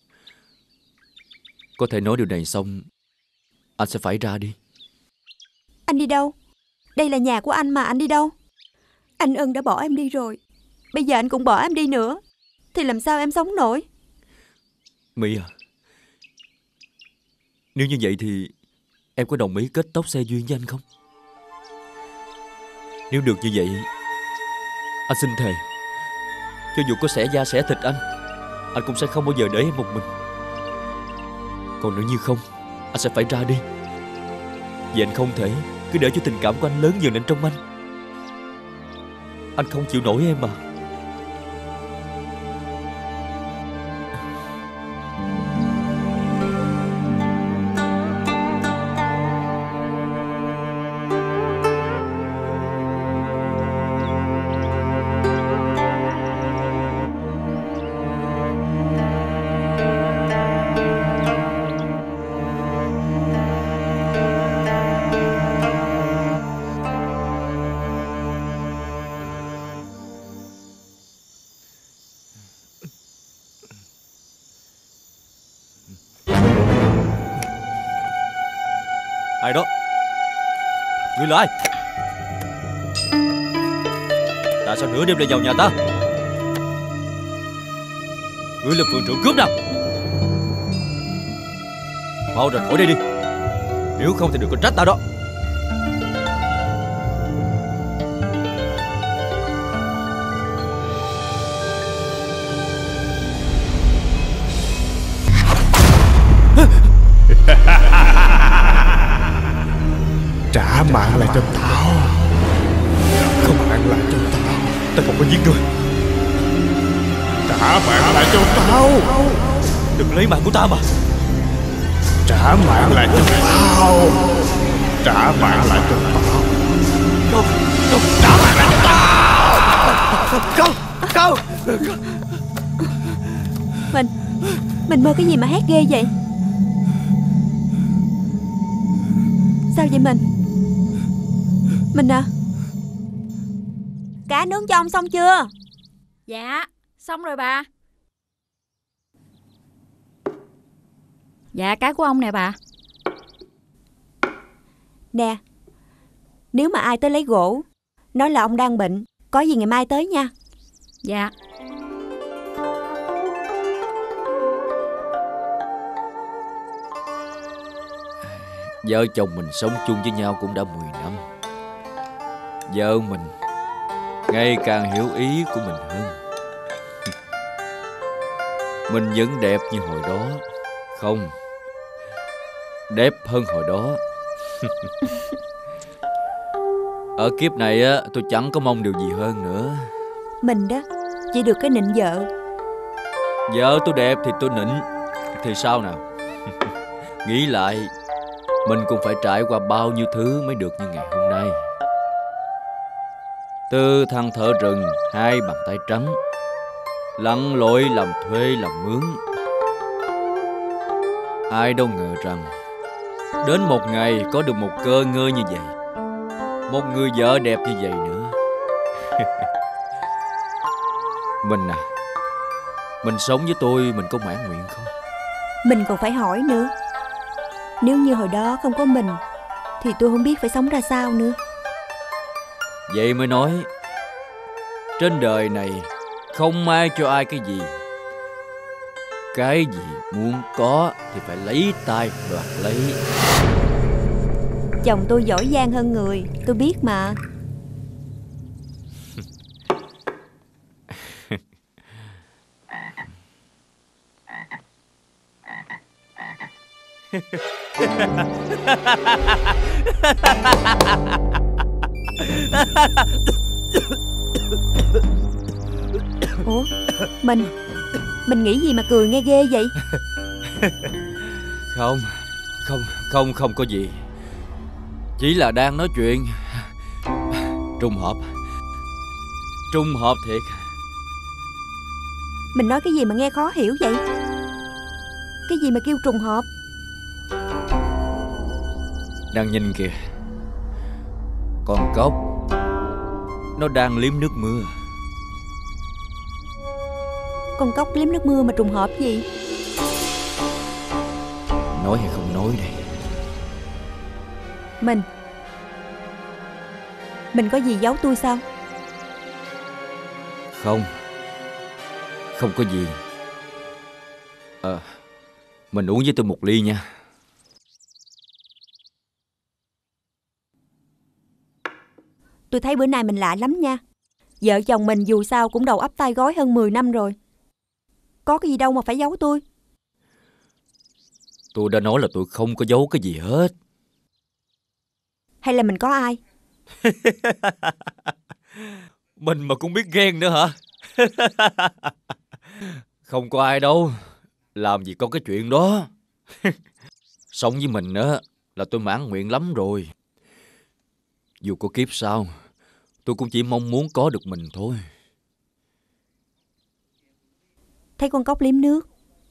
Có thể nói điều này xong, anh sẽ phải ra đi. Anh đi đâu? Đây là nhà của anh mà, anh đi đâu? Anh Ân đã bỏ em đi rồi, bây giờ anh cũng bỏ em đi nữa, thì làm sao em sống nổi? Mỹ à, nếu như vậy thì em có đồng ý kết tóc xe duyên với anh không? Nếu được như vậy, anh xin thề, cho dù có xẻ da xẻ thịt anh cũng sẽ không bao giờ để em một mình. Còn nếu như không, anh sẽ phải ra đi. Vì anh không thể cứ để cho tình cảm của anh lớn dần lên trong anh. Anh không chịu nổi em mà. Ai đó? Ngươi là ai? Tại sao nửa đêm lại vào nhà ta? Ngươi là phường trưởng cướp nào? Mau rời khỏi đây đi, nếu không thì đừng có trách ta đó. mạng lại cho tao. Không mạng lại cho tao. Tao không có giết ngươi. Trả mạng lại cho tao. Đừng lấy mạng của ta mà. Trả mạng lại cho tao. Trả mạng lại cho tao. Không, không, trả mạng lại cho tao. Không, không. Mình mơ cái gì mà hét ghê vậy? Sao vậy mình à? Cá nướng cho ông xong chưa? Dạ, xong rồi bà. Dạ, cá của ông nè bà. Nè, nếu mà ai tới lấy gỗ, nói là ông đang bệnh, có gì ngày mai tới nha. Dạ. Vợ chồng mình sống chung với nhau cũng đã 10 năm. Vợ mình ngày càng hiểu ý của mình hơn. Mình vẫn đẹp như hồi đó. Không, đẹp hơn hồi đó. Ở kiếp này á, tôi chẳng có mong điều gì hơn nữa. Mình đó, chỉ được cái nịnh vợ. Vợ tôi đẹp thì tôi nịnh, thì sao nào? Nghĩ lại, mình cũng phải trải qua bao nhiêu thứ mới được như ngày hôm nay. Từ thằng thợ rừng 2 bàn tay trắng, lặn lội làm thuê làm mướn. Ai đâu ngờ rằng đến một ngày có được một cơ ngơi như vậy, một người vợ đẹp như vậy nữa. Mình à, mình sống với tôi mình có mãn nguyện không? Mình còn phải hỏi nữa. Nếu như hồi đó không có mình thì tôi không biết phải sống ra sao nữa. Vậy mới nói trên đời này không ai cho ai cái gì. Cái gì muốn có thì phải lấy tay đoạt lấy. Chồng tôi giỏi giang hơn người, tôi biết mà. Ủa, mình nghĩ gì mà cười nghe ghê vậy? Không có gì. Chỉ là đang nói chuyện. Trùng hợp thiệt. Mình nói cái gì mà nghe khó hiểu vậy? Cái gì mà kêu trùng hợp? Đang nhìn kìa, con cóc nó đang liếm nước mưa. Con cóc liếm nước mưa mà trùng hợp gì? Nói hay không nói đây? Mình có gì giấu tôi sao? Không có gì. Mình uống với tôi một ly nha. Tôi thấy bữa nay mình lạ lắm nha. Vợ chồng mình dù sao cũng đầu ấp tay gói hơn 10 năm rồi. Có cái gì đâu mà phải giấu tôi. Tôi đã nói là tôi không có giấu cái gì hết. Hay là mình có ai? Mình mà cũng biết ghen nữa hả? Không có ai đâu. Làm gì có cái chuyện đó. Sống với mình á là tôi mãn nguyện lắm rồi. Dù có kiếp sau, tôi cũng chỉ mong muốn có được mình thôi. Thấy con cóc liếm nước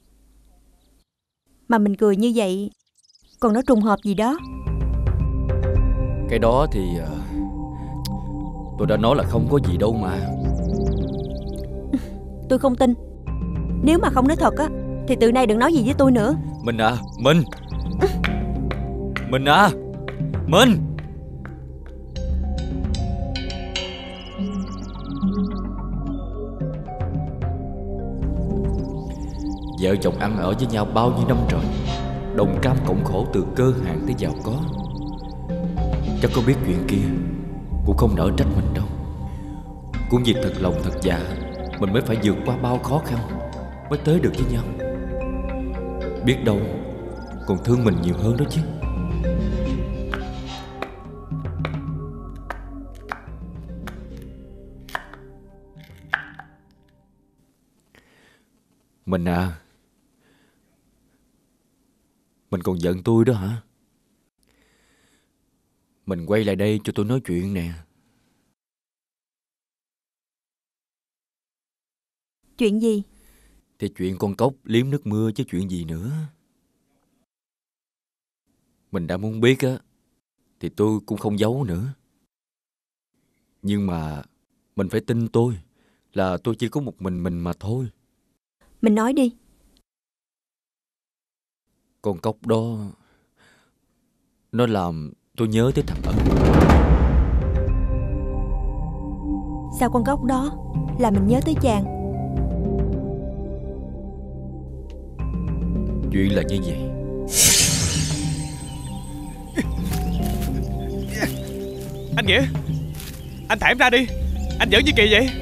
mà mình cười như vậy, còn nó trùng hợp gì đó? Cái đó thì tôi đã nói là không có gì đâu mà. Tôi không tin. Nếu mà không nói thật á thì từ nay đừng nói gì với tôi nữa. Mình à, Mình à, Mình. Vợ chồng ăn ở với nhau bao nhiêu năm trời, đồng cam cộng khổ từ cơ hàn tới giàu có. Chắc có biết chuyện kia cũng không nỡ trách mình đâu. Cũng vì thật lòng thật dạ mình mới phải vượt qua bao khó khăn mới tới được với nhau. Biết đâu còn thương mình nhiều hơn đó chứ. Mình à, mình còn giận tôi đó hả? Mình quay lại đây cho tôi nói chuyện nè. Chuyện gì? Thì chuyện con cóc liếm nước mưa chứ chuyện gì nữa. Mình đã muốn biết á, thì tôi cũng không giấu nữa. Nhưng mà mình phải tin tôi là tôi chỉ có một mình mà thôi. Mình nói đi. Con cóc đó, nó làm tôi nhớ tới thằng Ân. Sao con cóc đó là mình nhớ tới chàng? Chuyện là như vậy. Anh Nghĩa, anh thả em ra đi. Anh giỡn như kỳ vậy?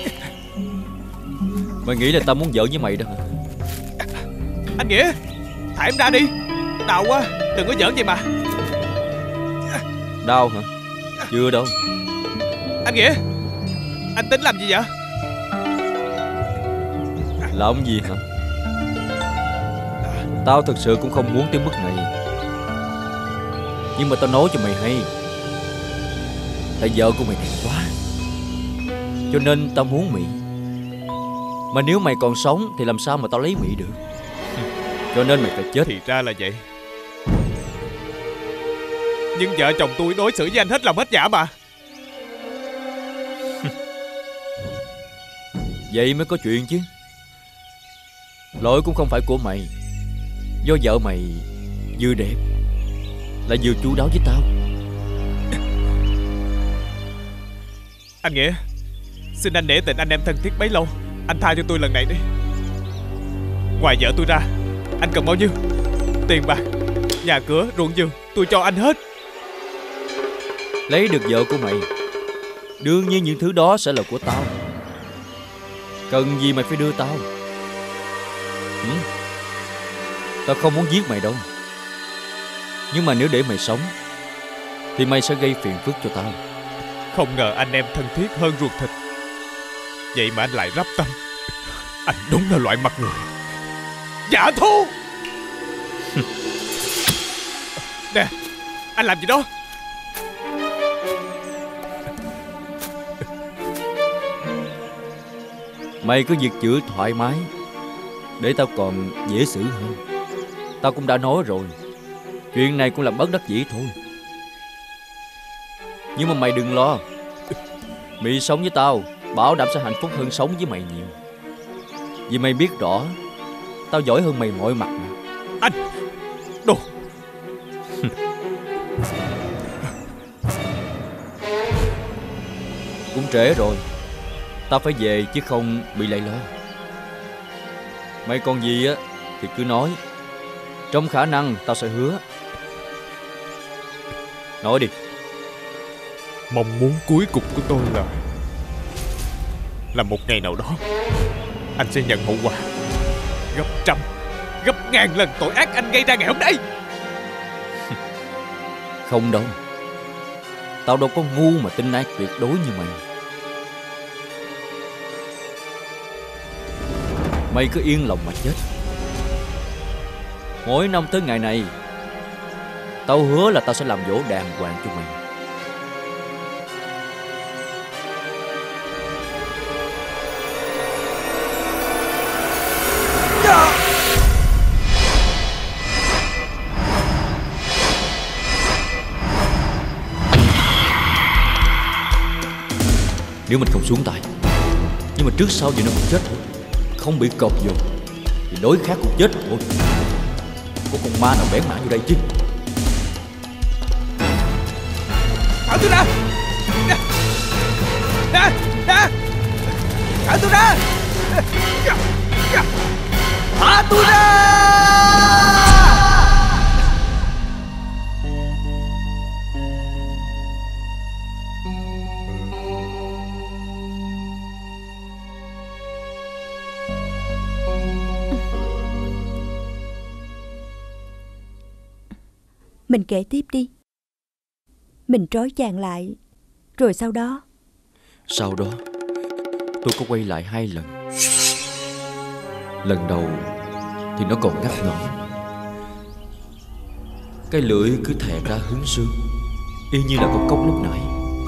Mày nghĩ là tao muốn giỡn với mày đó hả? Anh Nghĩa, thả em ra đi. Đau quá, đừng có giỡn vậy mà. Đau hả? Chưa đâu. Anh Nghĩa, anh tính làm gì vậy? Làm gì hả? Tao thật sự cũng không muốn tới mức này. Nhưng mà tao nói cho mày hay, tại vợ của mày đẹp quá, cho nên tao muốn Mỹ. Mà nếu mày còn sống thì làm sao mà tao lấy Mỹ được. Cho nên mày phải chết. Thì ra là vậy. Nhưng vợ chồng tôi đối xử với anh hết lòng hết dạ mà. Vậy mới có chuyện chứ. Lỗi cũng không phải của mày, do vợ mày vừa đẹp lại vừa chu đáo với tao. Anh Nghĩa, xin anh nể tình anh em thân thiết bấy lâu, anh tha cho tôi lần này đi. Ngoài vợ tôi ra, anh cần bao nhiêu? Tiền bạc, nhà cửa, ruộng vườn, tôi cho anh hết. Lấy được vợ của mày, đương nhiên những thứ đó sẽ là của tao. Cần gì mày phải đưa tao? Tao không muốn giết mày đâu. Nhưng mà nếu để mày sống thì mày sẽ gây phiền phức cho tao. Không ngờ anh em thân thiết hơn ruột thịt, vậy mà anh lại rắp tâm. Anh đúng là loại mặt người dạ thú. Nè, anh làm gì đó? Mày cứ việc chữa thoải mái, để tao còn dễ xử hơn. Tao cũng đã nói rồi, chuyện này cũng là bất đắc dĩ thôi. Nhưng mà mày đừng lo, Mỹ sống với tao bảo đảm sẽ hạnh phúc hơn sống với mày nhiều. Vì mày biết rõ tao giỏi hơn mày mọi mặt mà. Anh đồ. Cũng trễ rồi, tao phải về chứ không bị lại lo. Mày còn gì á thì cứ nói, trong khả năng tao sẽ hứa. Nói đi. Mong muốn cuối cùng của tôi là một ngày nào đó anh sẽ nhận hậu quả gấp trăm, gấp ngàn lần tội ác anh gây ra ngày hôm nay. Không đâu, tao đâu có ngu mà tin ai tuyệt đối như mày. Mày cứ yên lòng mà chết. Mỗi năm tới ngày này, tao hứa là tao sẽ làm dỗ đàng hoàng cho mày. Nếu mình không xuống tay, nhưng mà trước sau gì nó cũng chết thôi. Không bị cọp vô thì đối khác cũng chết thôi. Có con ma nào bén mảng vô đây chứ? Thả tôi ra! Thả tôi ra! Thả tôi ra! Mình kể tiếp đi. Mình trói chàng lại, rồi sau đó? Sau đó tôi có quay lại 2 lần. Lần đầu thì nó còn ngắt ngỏn, cái lưỡi cứ thè ra hướng xương, y như là con cóc lúc nãy.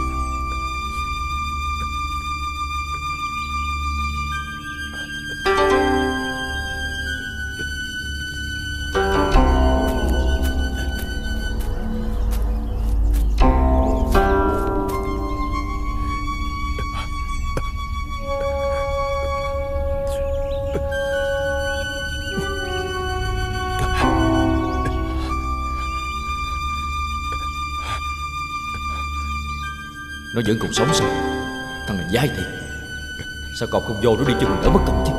Nó vẫn còn sống sao? Thằng này dai thiệt. Sao cậu không vô nó đi cho mình đỡ mất công chứ?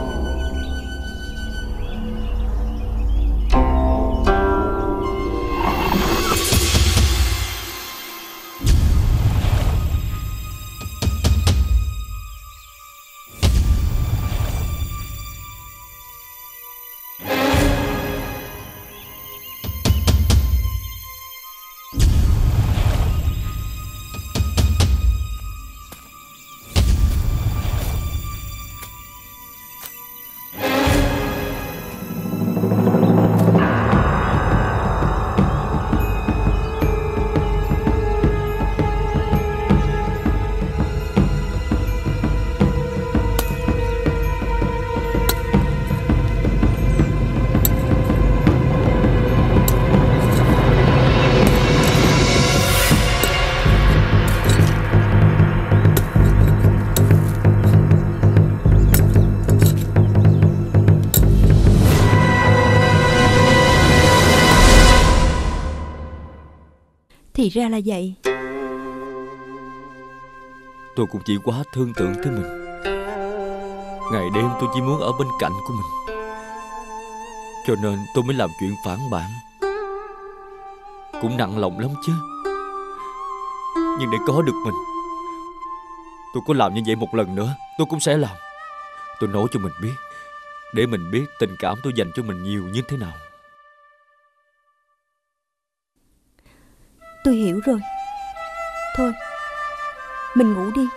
Thì ra là vậy. Tôi cũng chỉ quá thương tưởng tới mình. Ngày đêm tôi chỉ muốn ở bên cạnh của mình, cho nên tôi mới làm chuyện phản bạn. Cũng nặng lòng lắm chứ. Nhưng để có được mình, tôi có làm như vậy một lần nữa tôi cũng sẽ làm. Tôi nói cho mình biết, để mình biết tình cảm tôi dành cho mình nhiều như thế nào. Tôi hiểu rồi. Thôi, mình ngủ đi.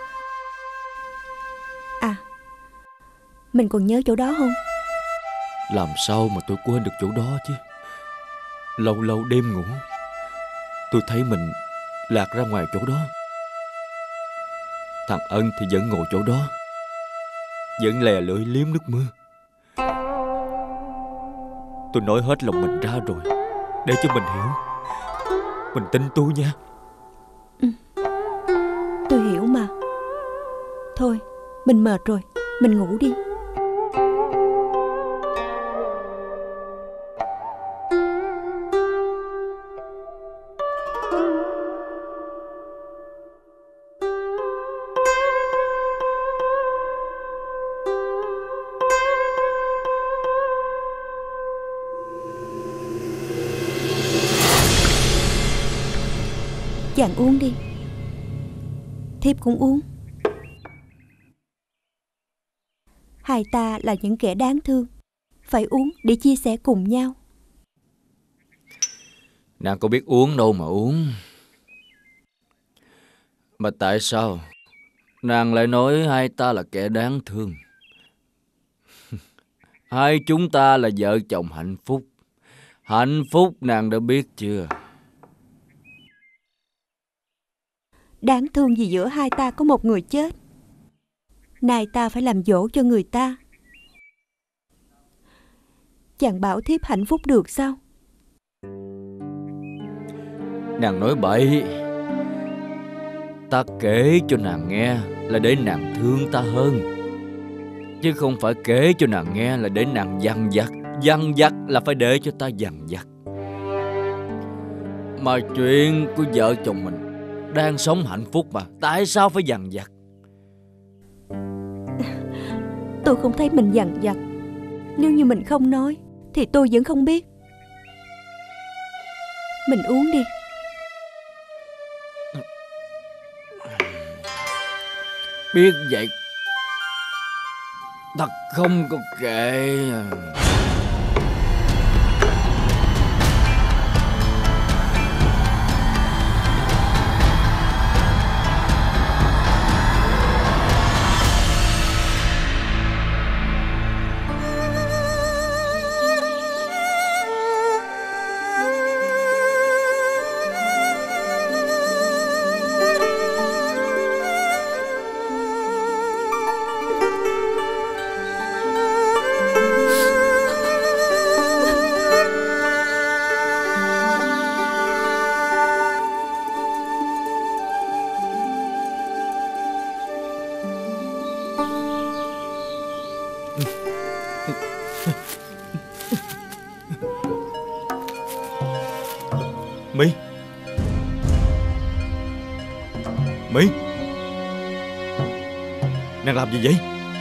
À, mình còn nhớ chỗ đó không? Làm sao mà tôi quên được chỗ đó chứ. Lâu lâu đêm ngủ, tôi thấy mình lạc ra ngoài chỗ đó. Thằng Ân thì vẫn ngồi chỗ đó, vẫn lè lưỡi liếm nước mưa. Tôi nói hết lòng mình ra rồi, để cho mình hiểu. Mình tin tôi nha. Tôi hiểu mà. Thôi, mình mệt rồi, mình ngủ đi. Chàng uống đi. Thiếp cũng uống. Hai ta là những kẻ đáng thương, phải uống để chia sẻ cùng nhau. Nàng có biết uống đâu mà uống. Mà tại sao nàng lại nói hai ta là kẻ đáng thương? Hai chúng ta là vợ chồng hạnh phúc. Hạnh phúc nàng đã biết chưa? Đáng thương gì giữa hai ta có một người chết. Nay ta phải làm dỗ cho người ta. Chàng bảo thiếp hạnh phúc được sao? Nàng nói bậy. Ta kể cho nàng nghe là để nàng thương ta hơn, chứ không phải kể cho nàng nghe là để nàng dằn vặt. Dằn vặt là phải để cho ta dằn vặt. Mà chuyện của vợ chồng mình đang sống hạnh phúc mà, tại sao phải dằn vặt? Tôi không thấy mình dằn vặt. Nếu như mình không nói thì tôi vẫn không biết. Mình uống đi. Biết vậy ta không có kệ. My, My, nàng làm gì vậy?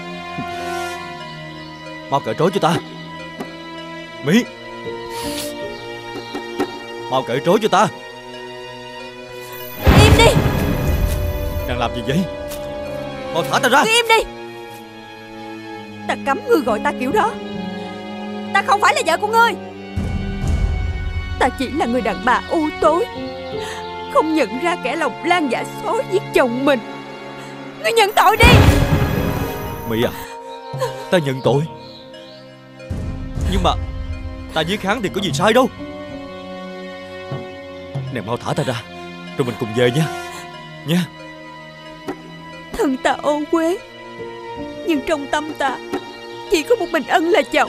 Mau cởi trói cho ta. My, mau cởi trói cho ta. Im đi. Nàng làm gì vậy? Mau thả ta ra. Ngươi im đi. Ta cấm ngươi gọi ta kiểu đó. Ta không phải là vợ của ngươi. Ta chỉ là người đàn bà u tối, không nhận ra kẻ lòng lan dạ sói giết chồng mình. Ngươi nhận tội đi. My à, ta nhận tội. Nhưng mà ta giết hắn thì có gì sai đâu. Nàng mau thả ta ra, rồi mình cùng về nha. Nha. Thân ta ô uế, nhưng trong tâm ta chỉ có một mình Ân là chồng.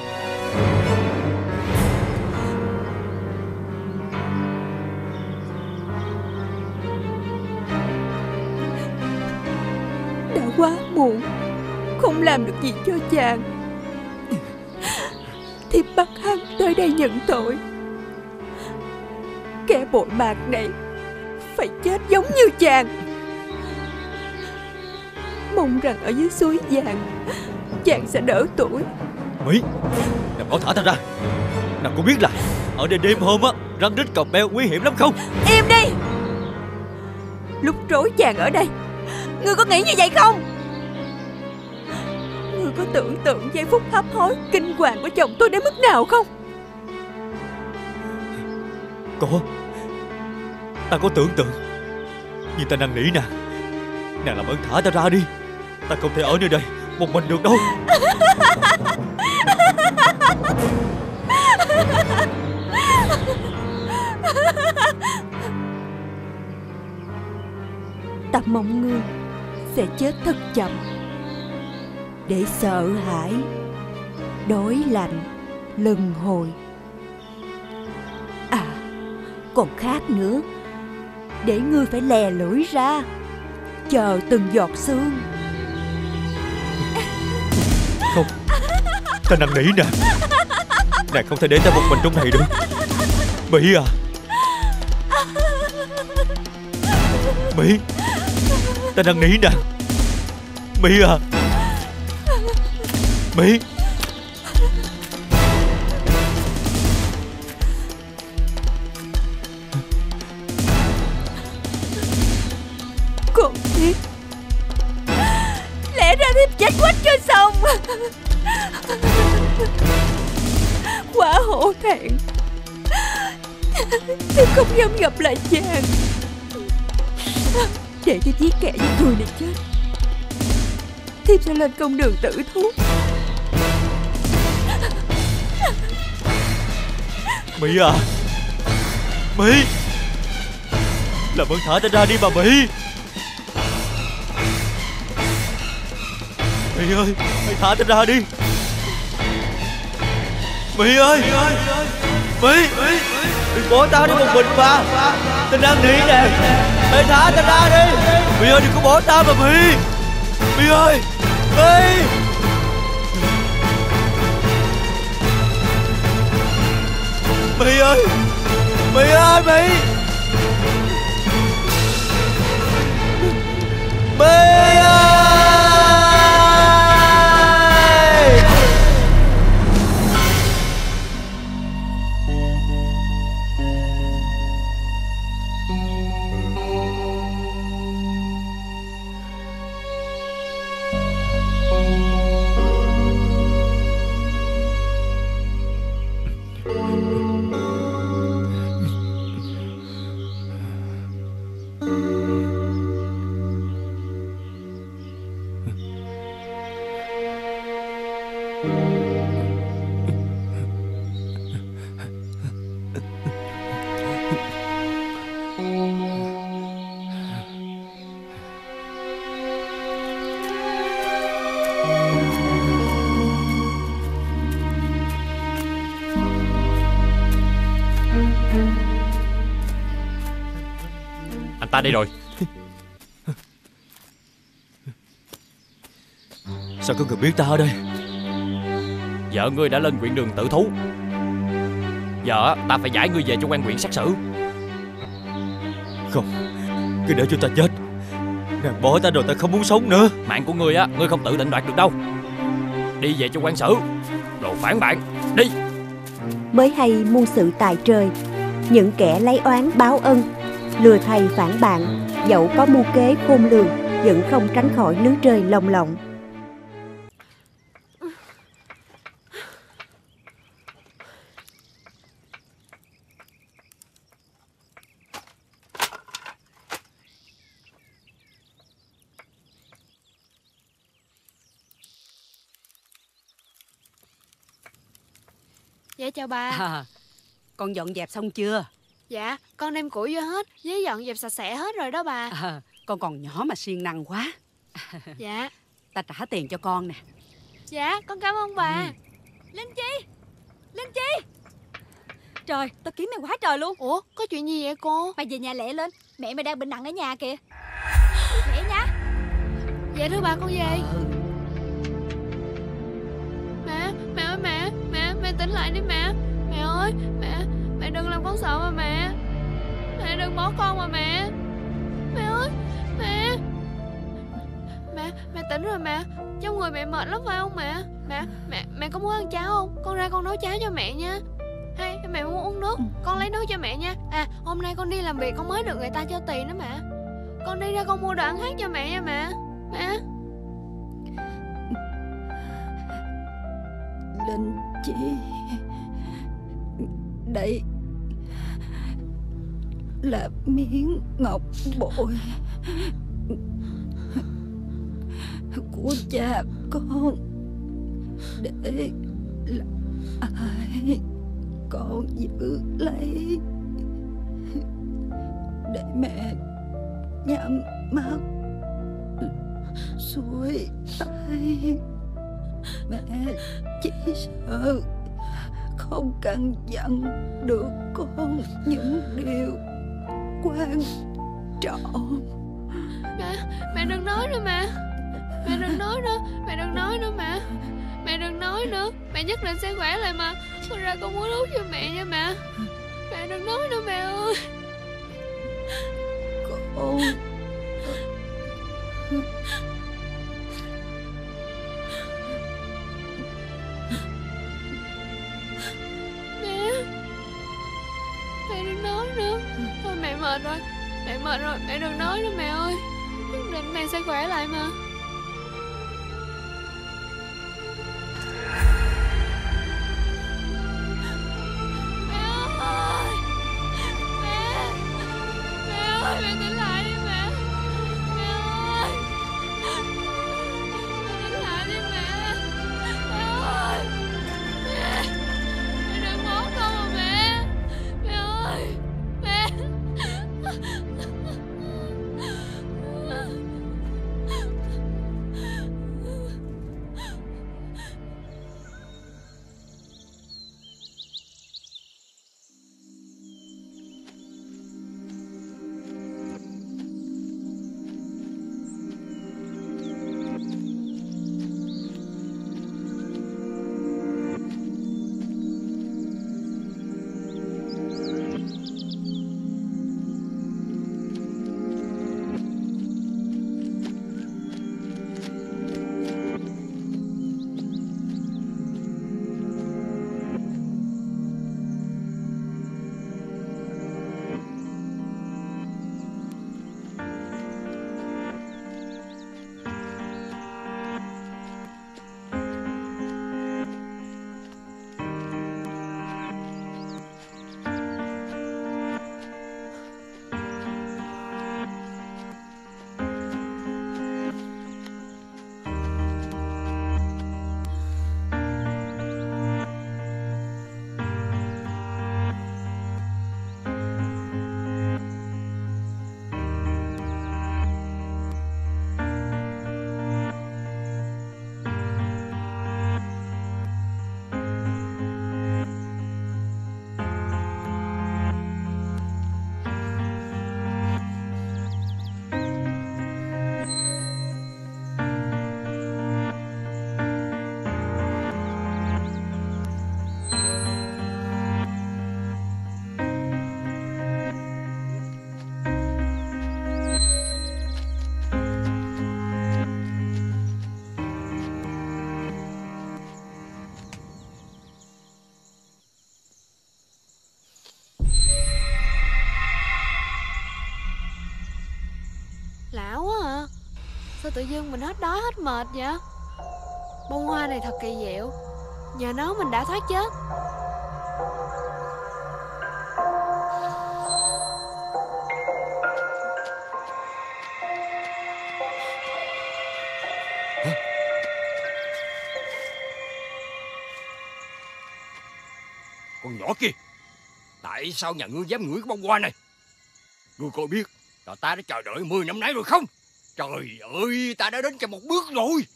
Đã quá muộn, không làm được gì cho chàng. Thiếp bắt hắn tới đây nhận tội. Kẻ bội bạc này phải chết giống như chàng. Mong rằng ở dưới suối vàng chàng sẽ đỡ tuổi. Mỹ, nàng mau thả ta ra. Nàng có biết là ở đây đêm hôm á, rắn rít cọp beo nguy hiểm lắm không? Im đi. Lúc rối chàng ở đây, ngươi có nghĩ như vậy không? Ngươi có tưởng tượng giây phút hấp hối kinh hoàng của chồng tôi đến mức nào không? Có. Ta có tưởng tượng. Nhưng ta năn nỉ nàng, nàng làm ơn thả ta ra đi. Ta không thể ở nơi đây một mình được đâu. Ta mong ngươi sẽ chết thật chậm, để sợ hãi, đói lạnh, luân hồi. À, còn khác nữa, để ngươi phải lè lưỡi ra, chờ từng giọt xương. Không, ta năn nỉ nàng. Nàng không thể để ta một mình trong này được. Mỹ à, Mỹ, ta năn nỉ nàng. Mỹ à, Mỹ. Còn Thiếp, lẽ ra Thiếp chết quách cho xong. Quá hổ thẹn, Thiếp không dám gặp lại chàng. Để cho giết kẻ giết người này chết, Thiếp sẽ lên con đường tử thú. Mỹ à, Mỹ, làm ơn thả ta ra đi bà Mỹ. Mỹ ơi, hãy thả ta ra đi. Mỹ ơi, Mỹ, đừng bỏ ta đi một mình mà. Ta đang nghĩ nè, hãy thả ta ra đi. Mỹ ơi, đừng có bỏ ta mà Mỹ. Mỹ ơi, Mỹ. Mỹ ơi, Mỹ ơi, Mỹ. Mỹ ơi. Anh ta đây rồi. Sao có người biết ta ở đây? Vợ ngươi đã lên huyện đường tự thú. Giờ ta phải giải ngươi về cho quan huyện xét xử. Không, cứ để cho ta chết. Nàng bỏ ta rồi ta không muốn sống nữa. Mạng của ngươi á, ngươi không tự định đoạt được đâu. Đi về cho quan xử. Đồ phản bạn, đi. Mới hay muôn sự tại trời. Những kẻ lấy oán báo ân, lừa thầy phản bạn, dẫu có mưu kế khôn lường, vẫn không tránh khỏi lưới trời lồng lộng. Dạ chào bà. Con dọn dẹp xong chưa? Dạ con đem củi vô hết, với dọn dẹp sạch sẽ hết rồi đó bà. Con còn nhỏ mà siêng năng quá. Dạ. Ta trả tiền cho con nè. Dạ con cảm ơn bà. Linh Chi, Linh Chi. Trời, tao kiếm mày quá trời luôn. Ủa có chuyện gì vậy cô? Mày về nhà lẹ lên, mẹ mày đang bệnh nặng ở nhà kìa. Lẹ nha. Dạ thưa bà con về. Mẹ tỉnh lại đi mẹ. Mẹ ơi, mẹ đừng làm con sợ mà mẹ. Mẹ đừng bỏ con mà mẹ. Mẹ ơi, mẹ tỉnh rồi mẹ. Trong người mẹ mệt lắm phải không mẹ? Mẹ có muốn ăn cháo không? Con ra con nấu cháo cho mẹ nha. Hay mẹ muốn uống nước, con lấy nước cho mẹ nha. À hôm nay con đi làm việc con mới được người ta cho tiền đó mẹ. Con đi ra con mua đồ ăn khác cho mẹ nha mẹ. Mẹ. Linh Chi, đây là miếng ngọc bội của cha con. Để lại con giữ lấy để mẹ nhắm mắt xuôi tay. Mẹ chỉ sợ không căn dặn được con những điều quan trọng. Mẹ đừng nói nữa mẹ. Mẹ đừng nói nữa. Mẹ đừng nói nữa mẹ. Mẹ đừng nói nữa. Mẹ nhất định sẽ khỏe lại mà. Con ra con muốn uống cho mẹ nha mẹ. Mẹ đừng nói nữa mẹ ơi. Con Mẹ đừng nói nữa. Thôi mẹ mệt rồi. Mẹ mệt rồi. Mẹ đừng nói nữa mẹ ơi. Nhất định mẹ sẽ khỏe lại mà. Mẹ ơi. Mẹ ơi, mẹ tỉnh lại đi mẹ. Mẹ ơi. Mẹ tỉnh lại đi mẹ. Mẹ ơi. Mẹ đừng bỏ con mà mẹ. Mẹ ơi. Mẹ. tự dưng mình hết đói hết mệt vậy? Bông hoa này thật kỳ diệu, nhờ nó mình đã thoát chết. Con nhỏ kia, tại sao nhà ngươi dám ngửi cái bông hoa này? Ngươi có biết là ta đã chờ đợi 10 năm nay rồi không? Trời ơi, ta đã đến cả một bước rồi.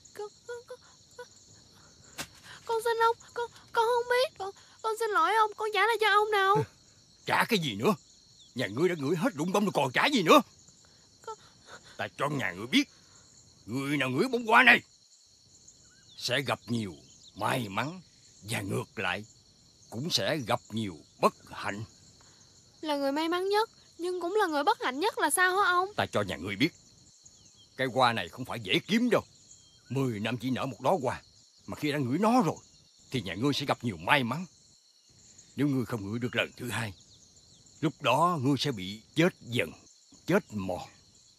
Con xin ông, con không biết. Con xin lỗi ông, con trả lại cho ông nào. Trả cái gì nữa? Nhà ngươi đã ngửi hết rụng bông rồi còn trả gì nữa? Ta cho nhà ngươi biết, người nào ngửi bông hoa này sẽ gặp nhiều may mắn, và ngược lại cũng sẽ gặp nhiều bất hạnh. Là người may mắn nhất, nhưng cũng là người bất hạnh nhất là sao hả ông? Ta cho nhà ngươi biết, cái hoa này không phải dễ kiếm đâu. 10 năm chỉ nở một đóa hoa, mà khi đã ngửi nó rồi thì nhà ngươi sẽ gặp nhiều may mắn. Nếu ngươi không ngửi được lần thứ hai, lúc đó ngươi sẽ bị chết dần, chết mòn.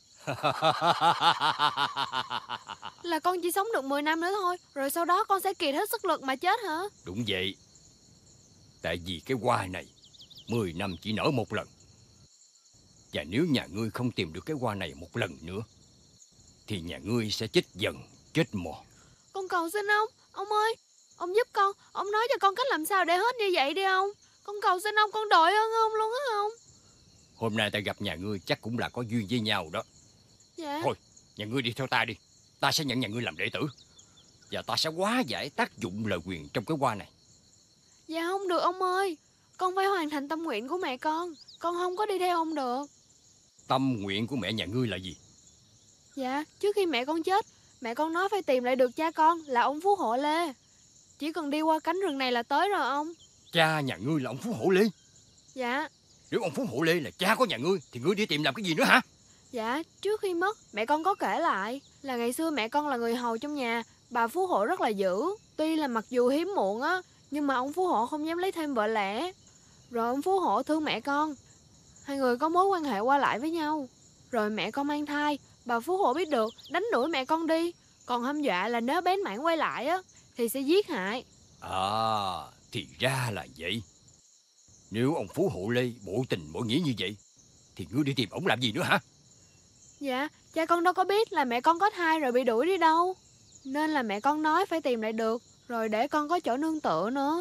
Là con chỉ sống được 10 năm nữa thôi, rồi sau đó con sẽ kiệt hết sức lực mà chết hả? Đúng vậy. Tại vì cái hoa này 10 năm chỉ nở một lần. Và nếu nhà ngươi không tìm được cái hoa này một lần nữa thì nhà ngươi sẽ chết dần, chết mòn. Con cầu xin ông ơi, ông giúp con, ông nói cho con cách làm sao để hết như vậy đi ông. Con cầu xin ông, con đội ơn ông luôn á ông. Hôm nay ta gặp nhà ngươi chắc cũng là có duyên với nhau đó. Dạ. Thôi, nhà ngươi đi theo ta đi. Ta sẽ nhận nhà ngươi làm đệ tử, và ta sẽ hóa giải tác dụng lời quyền trong cái hoa này. Dạ không được ông ơi, con phải hoàn thành tâm nguyện của mẹ con không có đi theo ông được. Tâm nguyện của mẹ nhà ngươi là gì? Dạ, trước khi mẹ con chết, mẹ con nói phải tìm lại được cha con là ông Phú Hộ Lê. Chỉ cần đi qua cánh rừng này là tới rồi ông. Cha nhà ngươi là ông Phú Hộ Lê? Dạ. Nếu ông Phú Hộ Lê là cha của nhà ngươi thì ngươi đi tìm làm cái gì nữa hả? Dạ, trước khi mất, mẹ con có kể lại là ngày xưa mẹ con là người hầu trong nhà, bà Phú Hộ rất là dữ. Tuy là mặc dù hiếm muộn á, nhưng mà ông Phú Hộ không dám lấy thêm vợ lẽ. Rồi ông Phú Hộ thương mẹ con, hai người có mối quan hệ qua lại với nhau. Rồi mẹ con mang thai, bà Phú Hộ biết được, đánh đuổi mẹ con đi, còn hăm dọa là nếu bén mảng quay lại á thì sẽ giết hại. À, thì ra là vậy. Nếu ông Phú Hộ Lê bộ tình bộ nghĩa như vậy thì ngươi đi tìm ổng làm gì nữa hả? Dạ, cha con đâu có biết là mẹ con có thai rồi bị đuổi đi đâu. Nên là mẹ con nói phải tìm lại được, rồi để con có chỗ nương tựa nữa.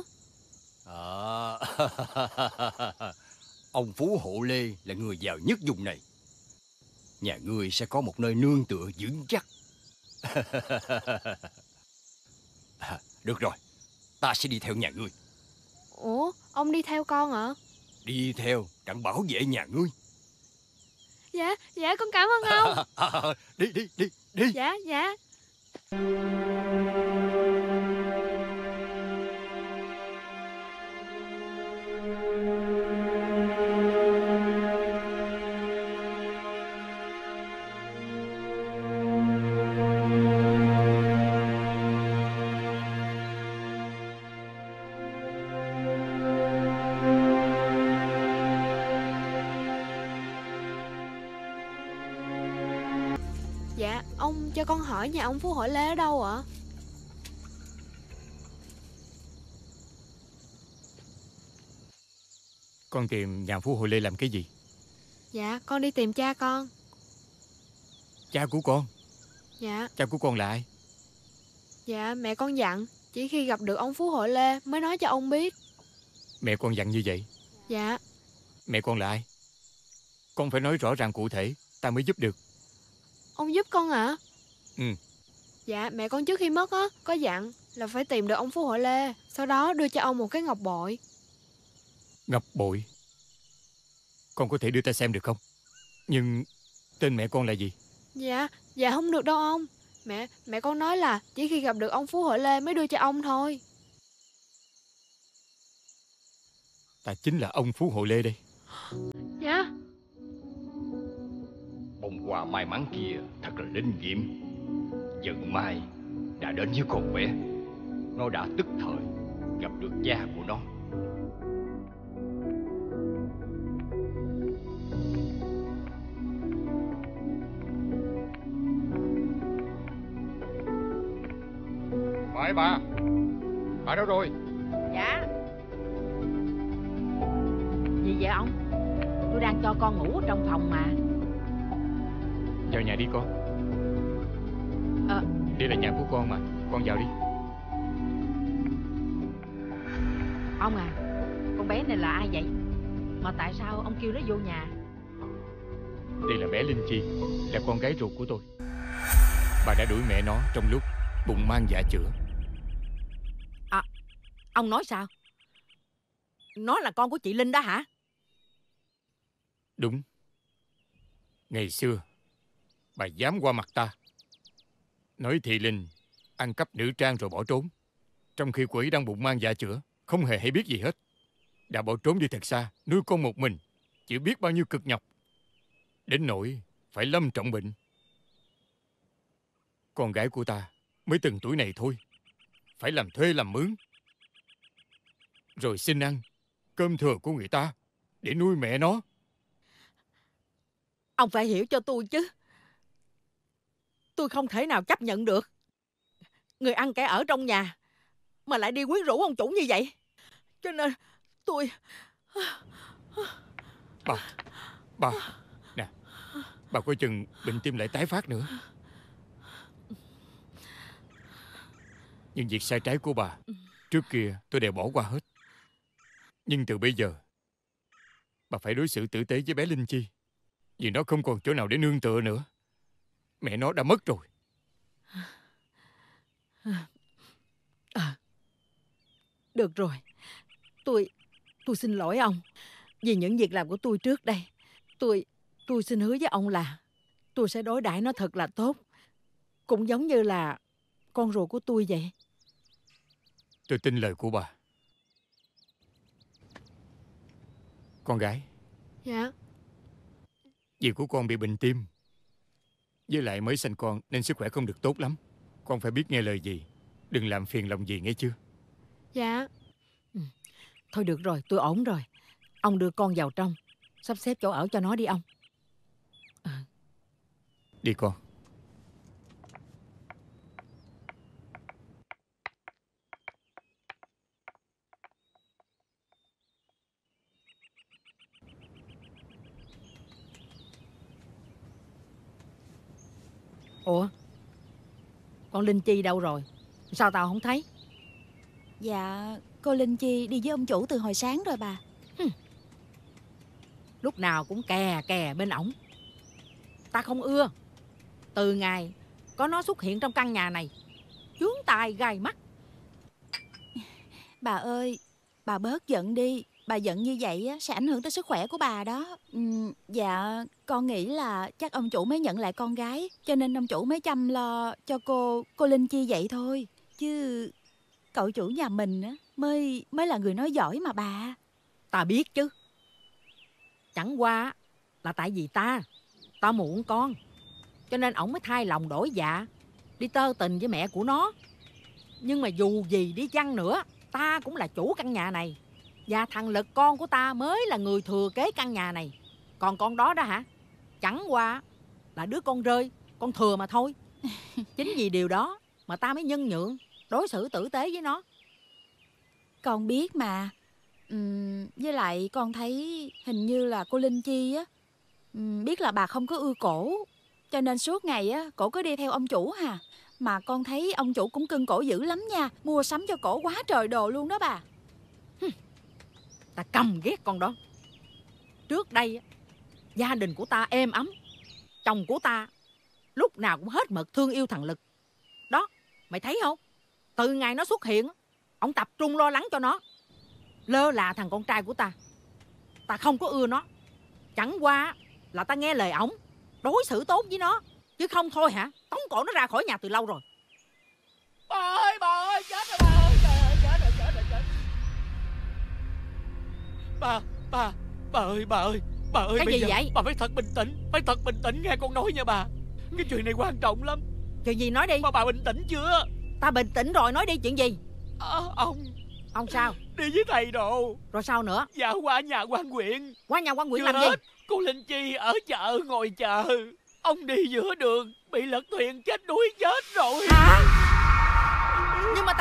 Ông Phú Hộ Lê là người giàu nhất vùng này. Nhà ngươi sẽ có một nơi nương tựa vững chắc. Được rồi, ta sẽ đi theo nhà ngươi. Ủa, ông đi theo con hả? Đi theo đặng bảo vệ nhà ngươi. Dạ, con cảm ơn ông. Đi. Dạ. Dạ, ông cho con hỏi nhà ông Phú Hộ Lê ở đâu ạ? Con tìm nhà Phú Hộ Lê làm cái gì? Dạ, con đi tìm cha con. Cha của con? Dạ. Cha của con là ai? Dạ, mẹ con dặn chỉ khi gặp được ông Phú Hộ Lê mới nói cho ông biết. Mẹ con dặn như vậy? Dạ. Mẹ con là ai? Con phải nói rõ ràng cụ thể, ta mới giúp được. Ông giúp con hả? Ừ. Dạ, mẹ con trước khi mất á có dặn là phải tìm được ông Phú Hộ Lê, sau đó đưa cho ông một cái ngọc bội. Ngọc bội? Con có thể đưa ta xem được không? Nhưng tên mẹ con là gì? Dạ không được đâu ông. Mẹ con nói là chỉ khi gặp được ông Phú Hộ Lê mới đưa cho ông thôi. Ta chính là ông Phú Hộ Lê đây. Dạ. Bông hoa may mắn kia thật là linh nghiệm. Vận may đã đến với con bé. Nó đã tức thời gặp được cha của nó. Mời bà. Bà đâu rồi? Dạ. Gì vậy ông? Tôi đang cho con ngủ ở trong phòng mà. Vào nhà đi con. Đây là nhà của con mà. Con vào đi. Ông à, con bé này là ai vậy? Mà tại sao ông kêu nó vô nhà? Đây là bé Linh Chi, là con gái ruột của tôi. Bà đã đuổi mẹ nó trong lúc bụng mang dạ chữa. Ông nói sao? Nó là con của chị Linh đó hả? Đúng. Ngày xưa bà dám qua mặt ta, nói thị Linh ăn cắp nữ trang rồi bỏ trốn, trong khi cô ấy đang bụng mang dạ chữa, không hề hay biết gì hết. Đã bỏ trốn đi thật xa, nuôi con một mình, chỉ biết bao nhiêu cực nhọc, đến nỗi phải lâm trọng bệnh. Con gái của ta mới từng tuổi này thôi, phải làm thuê làm mướn, rồi xin ăn cơm thừa của người ta để nuôi mẹ nó. Ông phải hiểu cho tôi chứ. Tôi không thể nào chấp nhận được người ăn kẻ ở trong nhà mà lại đi quyến rũ ông chủ như vậy. Cho nên tôi... Bà nè, bà coi chừng bệnh tim lại tái phát nữa. Nhưng việc sai trái của bà trước kia tôi đều bỏ qua hết. Nhưng từ bây giờ bà phải đối xử tử tế với bé Linh Chi, vì nó không còn chỗ nào để nương tựa nữa. Mẹ nó đã mất rồi. Được rồi, tôi xin lỗi ông vì những việc làm của tôi trước đây. Tôi xin hứa với ông là tôi sẽ đối đãi nó thật là tốt, cũng giống như là con ruột của tôi vậy. Tôi tin lời của bà. Con gái. Dạ. Dì của con bị bệnh tim, với lại mới sanh con nên sức khỏe không được tốt lắm. Con phải biết nghe lời dì, đừng làm phiền lòng dì nghe chưa? Dạ. Thôi được rồi, tôi ổn rồi. Ông đưa con vào trong, sắp xếp chỗ ở cho nó đi ông. Đi con. Ủa, con Linh Chi đâu rồi? Sao tao không thấy? Dạ, cô Linh Chi đi với ông chủ từ hồi sáng rồi bà. Lúc nào cũng kè kè bên ổng. Ta không ưa. Từ ngày có nó xuất hiện trong căn nhà này, chướng tai gai mắt. Bà ơi, bà bớt giận đi. Bà giận như vậy sẽ ảnh hưởng tới sức khỏe của bà đó. Dạ, con nghĩ là chắc ông chủ mới nhận lại con gái, cho nên ông chủ mới chăm lo cho cô Linh Chi vậy thôi. Chứ cậu chủ nhà mình á mới là người nói giỏi mà bà. Ta biết chứ. Chẳng qua là tại vì ta muộn con, cho nên ổng mới thay lòng đổi dạ, đi tơ tình với mẹ của nó. Nhưng mà dù gì đi chăng nữa, ta cũng là chủ căn nhà này, và thằng Lực con của ta mới là người thừa kế căn nhà này. Còn con đó hả, chẳng qua là đứa con rơi, con thừa mà thôi. Chính vì điều đó mà ta mới nhân nhượng, đối xử tử tế với nó. Con biết mà. Với lại con thấy hình như là cô Linh Chi á, biết là bà không có ưa cổ, cho nên suốt ngày á cổ cứ đi theo ông chủ hà. Mà con thấy ông chủ cũng cưng cổ dữ lắm nha, mua sắm cho cổ quá trời đồ luôn đó bà. Ta căm ghét con đó. Trước đây gia đình của ta êm ấm, chồng của ta lúc nào cũng hết mực thương yêu thằng Lực. Đó, mày thấy không? Từ ngày nó xuất hiện, ông tập trung lo lắng cho nó. Lơ là thằng con trai của ta, ta không có ưa nó. Chẳng qua là ta nghe lời ổng, đối xử tốt với nó, chứ không thôi hả, tống cổ nó ra khỏi nhà từ lâu rồi. Bà ơi, chết rồi bà ơi, trời ơi, chết rồi. Bà ơi, cái bây gì giờ vậy? bà phải thật bình tĩnh nghe con nói nha bà. Cái chuyện này quan trọng lắm. Chuyện gì nói đi. Bà bình tĩnh chưa? Ta bình tĩnh rồi, nói đi, chuyện gì? Ông sao? Đi với thầy đồ. Rồi sao nữa? Dạ qua nhà quan huyện. Qua nhà quan huyện Chưa làm gì? Cô Linh Chi ở chợ ngồi chờ, ông đi giữa đường bị lật thuyền chết đuối chết rồi. Hả? Nhưng mà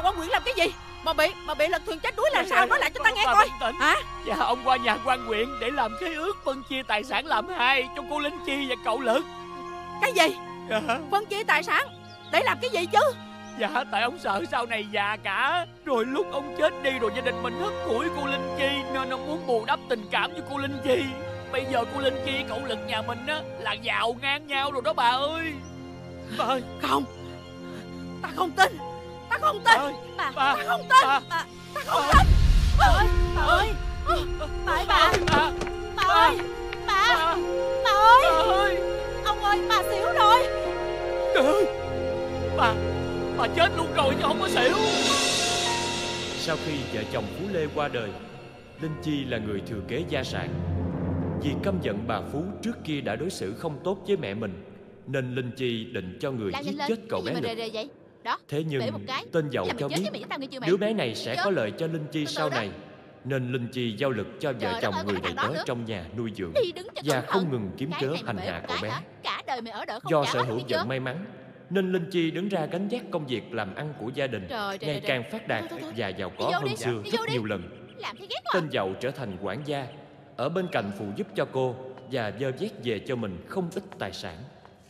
Quan Quyện làm cái gì mà bị lật thuyền chết đuối là sao? Nói lại cho ta nghe coi. Hả? Dạ, ông qua nhà Quan Quyện để làm khế ước phân chia tài sản làm hai cho cô Linh Chi và cậu Lực. Cái gì? Dạ. Phân chia tài sản để làm cái gì chứ? Dạ, tại ông sợ sau này già cả, rồi lúc ông chết đi rồi gia đình mình hất hủi cô Linh Chi, nên ông muốn bù đắp tình cảm cho cô Linh Chi. Bây giờ cô Linh Chi cậu Lực nhà mình á là giàu ngang nhau rồi đó bà ơi. Bà ơi. Không, ta không tin. Ta không tin. Ta không tin. Ta không tin. Bà ơi, bà ơi. Bà ơi, bà. Bà ơi. Bà ơi. Ông ơi, bà xỉu rồi. Trời ơi, bà chết luôn rồi chứ không có xỉu. Sau khi vợ chồng Phú Lê qua đời, Linh Chi là người thừa kế gia sản. Vì căm giận bà Phú trước kia đã đối xử không tốt với mẹ mình, nên Linh Chi định cho người giết chết cậu bé Lực. Vậy? Đó, Thế nhưng tên giàu cho biết đứa bé này sẽ có lợi cho Linh Chi sau này, nên Linh Chi giao Lực cho vợ chồng người đầy tớ trong nhà nuôi dưỡng và không ngừng kiếm cớ hành hạ cậu bé. Do sở hữu vận may mắn, nên Linh Chi đứng ra gánh vác công việc làm ăn của gia đình, ngày càng phát đạt và giàu có hơn xưa rất nhiều lần. Tên giàu trở thành quản gia, ở bên cạnh phụ giúp cho cô và vơ vét về cho mình không ít tài sản.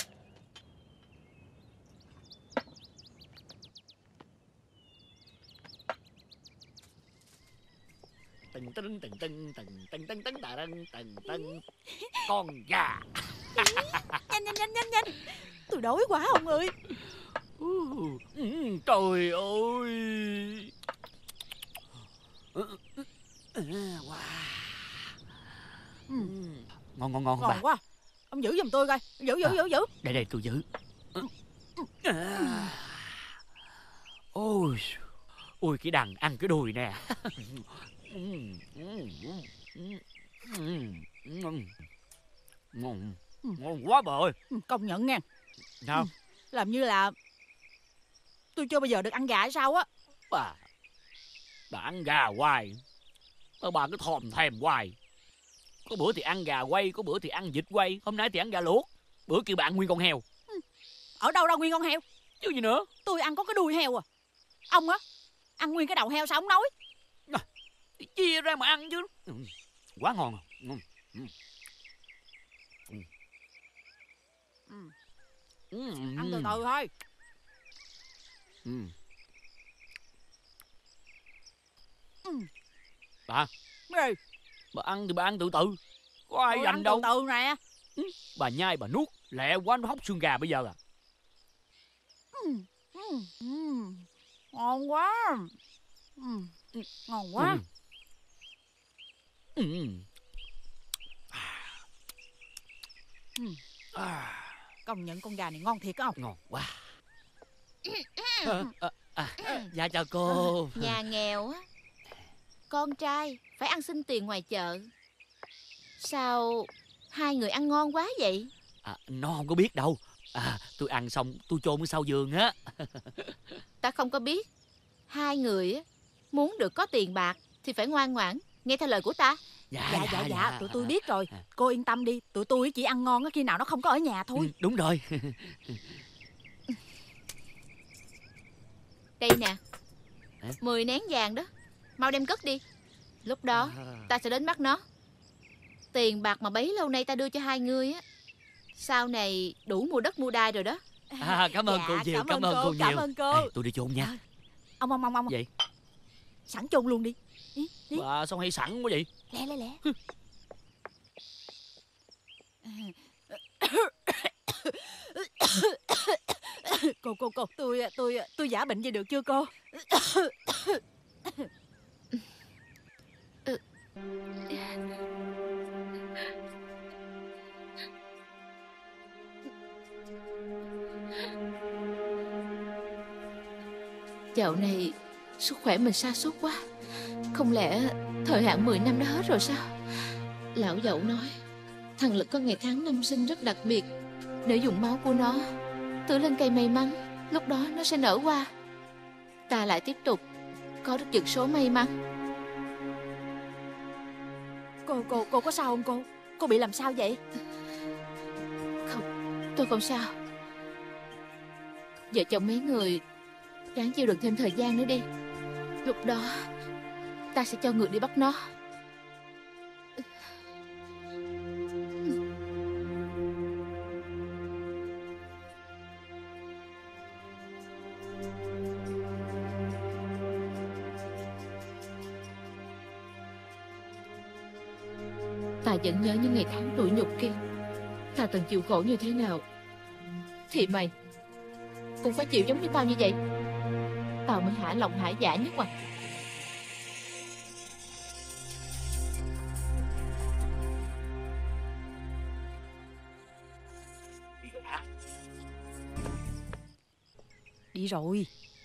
Con gà. Nhanh. Tôi đói quá ông ơi. Trời ơi. Ngon quá. Ông giữ giùm tôi coi. Giữ. Đây tôi giữ. Ôi cái đằng ăn cái đùi nè. Ngon quá bà ơi. Công nhận nha. Sao? Làm như là tôi chưa bao giờ được ăn gà hay sao á. Bà ăn gà hoài, bà cứ thòm thèm hoài. Có bữa thì ăn gà quay, có bữa thì ăn vịt quay, hôm nay thì ăn gà luộc, bữa kia bà ăn nguyên con heo. Ở đâu ra nguyên con heo? Chứ gì nữa? Tôi ăn có cái đuôi heo à. Ông á, ăn nguyên cái đầu heo sao ông nói? Chia ra mà ăn chứ. Quá ngon. Ăn từ từ thôi. Bà ăn thì bà ăn từ từ, có ai giành đâu. Từ từ nè. Bà nhai bà nuốt lẹ quá, nó hóc xương gà bây giờ à. Ngon quá. Ngon quá. Công nhận con gà này ngon thiệt không? Ngon quá. Dạ chào cô. Nhà nghèo á, con trai phải ăn xin tiền ngoài chợ. Sao hai người ăn ngon quá vậy? Nó không có biết đâu. Tôi ăn xong tôi chôn ở sau giường á. Ta không có biết. Hai người á, muốn được có tiền bạc thì phải ngoan ngoãn nghe theo lời của ta. Dạ, tụi tôi biết rồi. Cô yên tâm đi, tụi tôi chỉ ăn ngon khi nào nó không có ở nhà thôi. Đúng rồi. Đây nè, 10 nén vàng đó, mau đem cất đi. Lúc đó ta sẽ đến bắt nó. Tiền bạc mà bấy lâu nay ta đưa cho hai người á, sau này đủ mua đất mua đai rồi đó. Cảm ơn cô nhiều. Cảm ơn cô nhiều. Cảm ơn cô. Tôi đi chôn nha. Ông Vậy sẵn chôn luôn đi. Bà sao hay sẵn quá vậy? Lẹ. Cô, tôi giả bệnh vậy được chưa cô? Dạo này sức khỏe mình sa sút quá. Không lẽ thời hạn 10 năm đã hết rồi sao? Lão dậu nói thằng Lực có ngày tháng năm sinh rất đặc biệt. Nếu dùng máu của nó tưới lên cây may mắn, lúc đó nó sẽ nở hoa. Ta lại tiếp tục có được dược số may mắn. Cô có sao không cô? Cô bị làm sao vậy? Không, tôi không sao. Vợ chồng mấy người Ráng chịu đựng thêm thời gian nữa đi. Lúc đó ta sẽ cho người đi bắt nó. Ta vẫn nhớ những ngày tháng tủi nhục kia. Ta từng chịu khổ như thế nào, thì mày cũng phải chịu giống như tao như vậy. Tao mới hả lòng hả dạ nhất mà. Đi rồi.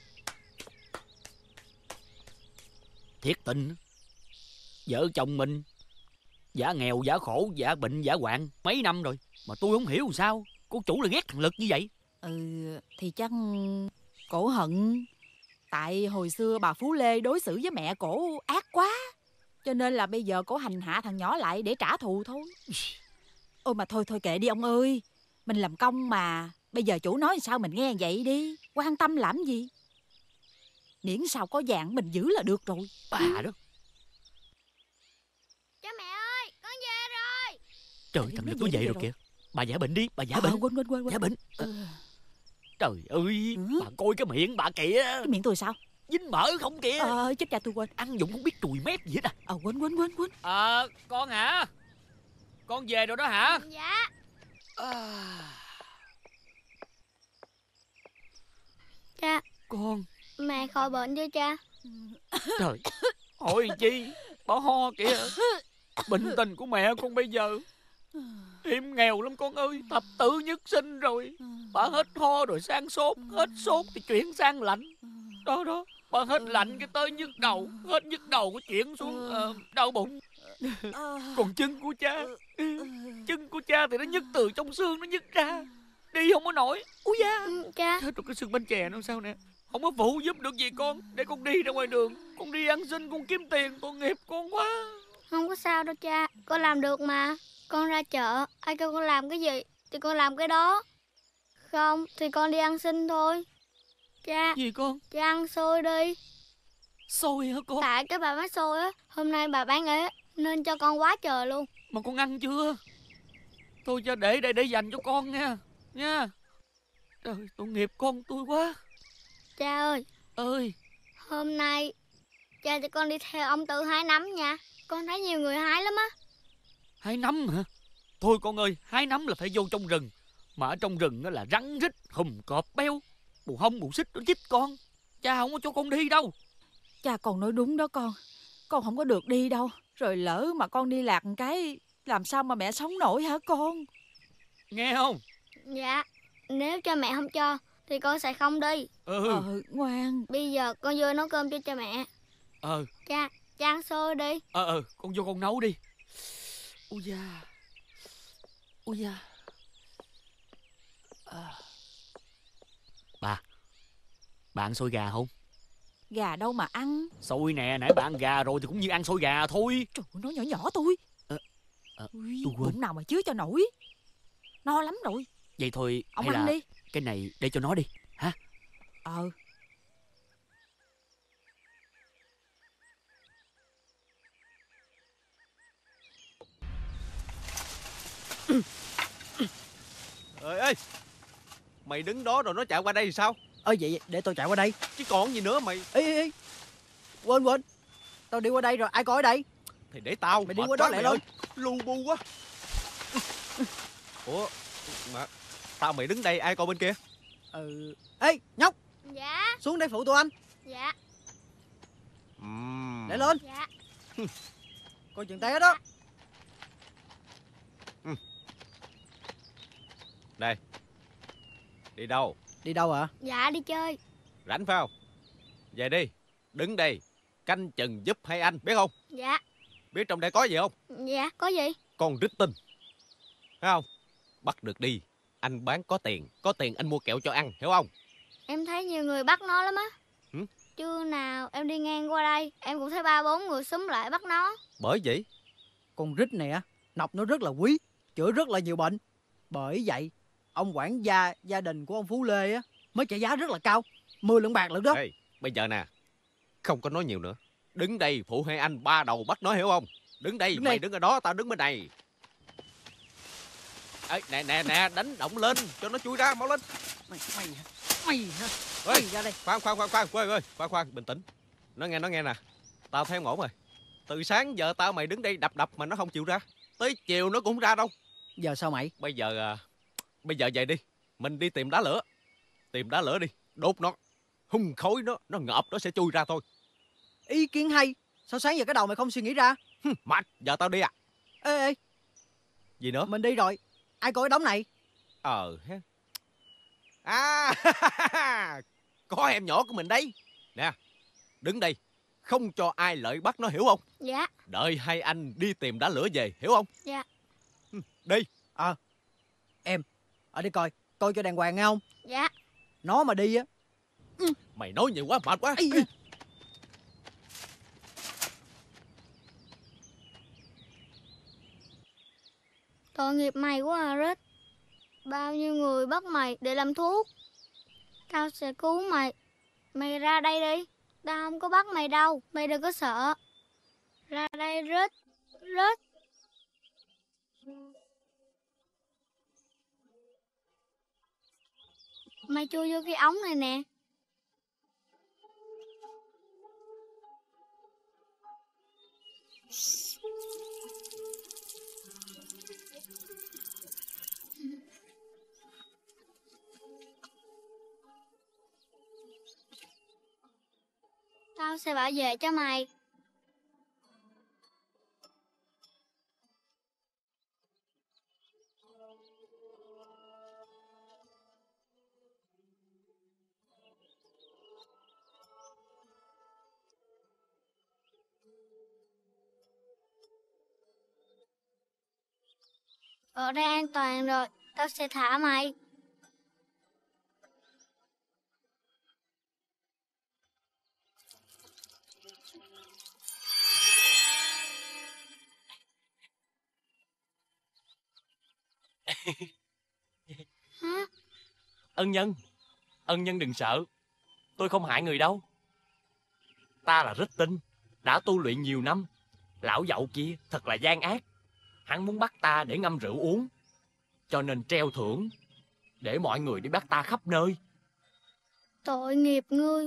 Thiệt tình, vợ chồng mình giả nghèo, giả khổ, giả bệnh, giả hoạn mấy năm rồi mà tôi không hiểu sao cô chủ lại ghét thằng Lực như vậy. Thì chắc cổ hận. Tại hồi xưa bà Phú Lê đối xử với mẹ cổ ác quá, cho nên là bây giờ cổ hành hạ thằng nhỏ lại để trả thù thôi. Ôi mà thôi kệ đi ông ơi. Mình làm công mà. Bây giờ chủ nói sao mình nghe vậy đi. Quan tâm làm gì. Miễn sao có vàng mình giữ là được rồi. Bà đó. Cha mẹ ơi, con về rồi. Trời, thằng Lực nó về rồi kìa. Bà giả bệnh đi, bà giả bệnh. Quên. Giả bệnh. Trời ơi, bà coi cái miệng bà kìa. Cái miệng tôi sao? Dính mỡ không kìa. Chết cha, tôi quên. Ăn dụng không biết chùi mép gì hết à. Quên. Con hả? Con về rồi đó hả? Dạ. Cha. Con. Mẹ khỏi bệnh chưa cha? Trời, hỏi chi? Bà ho kìa. Bệnh tình của mẹ con bây giờ hiểm nghèo lắm con ơi. Thập tử nhất sinh rồi. Bà hết ho rồi sang sốt. Hết sốt thì chuyển sang lạnh. Đó. Bà hết lạnh cái tới nhức đầu. Hết nhức đầu có chuyển xuống đau bụng. Còn chân của cha thì nó nhức từ trong xương, nó nhức ra. Đi không có nổi. Úi da. Cha. Chết rồi, cái xương bánh chè nó sao nè. Không có phụ giúp được gì con. Để con đi ra ngoài đường. Con đi ăn xin, con kiếm tiền. Tội nghiệp con quá. Không có sao đâu cha. Con làm được mà. Con ra chợ, ai kêu con làm cái gì thì con làm cái đó. Không thì con đi ăn xin thôi. Cha. Gì con? Cha ăn xôi đi. Xôi hả con? Tại cái bà bán xôi á, hôm nay bà bán ế nên cho con quá trời luôn. Mà con ăn chưa? Thôi cho để đây để dành cho con nha. Trời, tội nghiệp con tôi quá. Cha ơi. Hôm nay cha cho con đi theo ông Tư hái nấm nha. Con thấy nhiều người hái lắm á. Hái nấm hả? Thôi con ơi, hái nấm là phải vô trong rừng. Mà ở trong rừng là rắn rít, hùm cọp beo, bù hông bù xích nó chích con. Cha không có cho con đi đâu. Cha con nói đúng đó con. Con không có được đi đâu. Rồi lỡ mà con đi lạc một cái, làm sao mà mẹ sống nổi hả con? Nghe không? Dạ. Nếu cha mẹ không cho thì con sẽ không đi. Ngoan. Bây giờ con vô nấu cơm cho cha mẹ. Cha ăn xôi đi. Con vô con nấu đi. Ui da. Bà ăn xôi gà không? Gà đâu mà ăn. Xôi nè, nãy bà ăn gà rồi thì cũng như ăn xôi gà thôi. Trời ơi, nói nhỏ tôi. Tôi quên. Bụng nào mà chứa cho nổi. No lắm rồi. Vậy thôi, ông hay ăn là đi. Cái này để cho nó đi hả? Ê, mày đứng đó rồi nó chạy qua đây thì sao? Vậy để tôi chạy qua đây. Chứ còn gì nữa mày. Ê, quên. Tao đi qua đây rồi, ai coi ở đây? Thì để tao. Mày đi qua đó lại luôn. Lu bu quá. Ủa mà tao mày đứng đây, ai coi bên kia? Ê, nhóc. Dạ. Xuống đây phụ tụi anh. Dạ. Để lên. Dạ. Coi chừng té đó. Đây. Đi đâu? Đi đâu hả? Dạ đi chơi. Rảnh phải không? Về đi. Đứng đây canh chừng giúp hai anh, biết không? Dạ. Biết trong đây có gì không? Dạ, có gì? Con rít tinh. Thấy không? Bắt được đi. Anh bán có tiền anh mua kẹo cho ăn, hiểu không? Em thấy nhiều người bắt nó lắm á. Trưa nào em đi ngang qua đây, em cũng thấy 3-4 người xúm lại bắt nó. Bởi vậy con rít này á, nọc nó rất là quý, chữa rất là nhiều bệnh. Bởi vậy ông quản gia gia đình của ông Phú Lê á mới trả giá rất là cao. 10 lượng bạc lận đó. Ê, bây giờ nè, không có nói nhiều nữa. Đứng đây phụ hai anh ba đầu bắt nó, hiểu không? Đứng đây, mày đứng ở đó, tao đứng bên này. Ê, nè, đánh động lên cho nó chui ra, mau lên. Mày hả? Ê, ra đây. Khoan, bình tĩnh. Nó nghe nè. Tao thấy ổn rồi. Từ sáng giờ tao mày đứng đây đập mà nó không chịu ra. Tới chiều nó cũng không ra đâu. Giờ sao mày? Bây giờ vậy đi. Mình đi tìm đá lửa. Tìm đá lửa đi, đốt nó. Hung khói nó ngợp, nó sẽ chui ra thôi. Ý kiến hay. Sao sáng giờ cái đầu mày không suy nghĩ ra? Mệt, giờ tao đi à? Ê. Gì nữa? Mình đi rồi. Ai coi cái đống này? Ha. Có em nhỏ của mình đây. Nè, đứng đây. Không cho ai lợi bắt nó, hiểu không? Dạ. Đợi hai anh đi tìm đá lửa về, hiểu không? Dạ. Đi. Em, ở đây coi cho đàng hoàng nghe không? Dạ. Nó mà đi á. Mày nói nhiều quá, mệt quá. Tội nghiệp mày quá à Rít. Bao nhiêu người bắt mày để làm thuốc. Tao sẽ cứu mày. Mày ra đây đi. Tao không có bắt mày đâu. Mày đừng có sợ. Ra đây Rít. Mày chui vô cái ống này nè. Tao sẽ bảo vệ cho mày. Ở đây an toàn rồi, tao sẽ thả mày. Hả? Ân nhân đừng sợ. Tôi không hại người đâu. Ta là Rít Tinh, đã tu luyện nhiều năm. Lão dậu kia thật là gian ác. Hắn muốn bắt ta để ngâm rượu uống, cho nên treo thưởng để mọi người đi bắt ta khắp nơi. Tội nghiệp ngươi.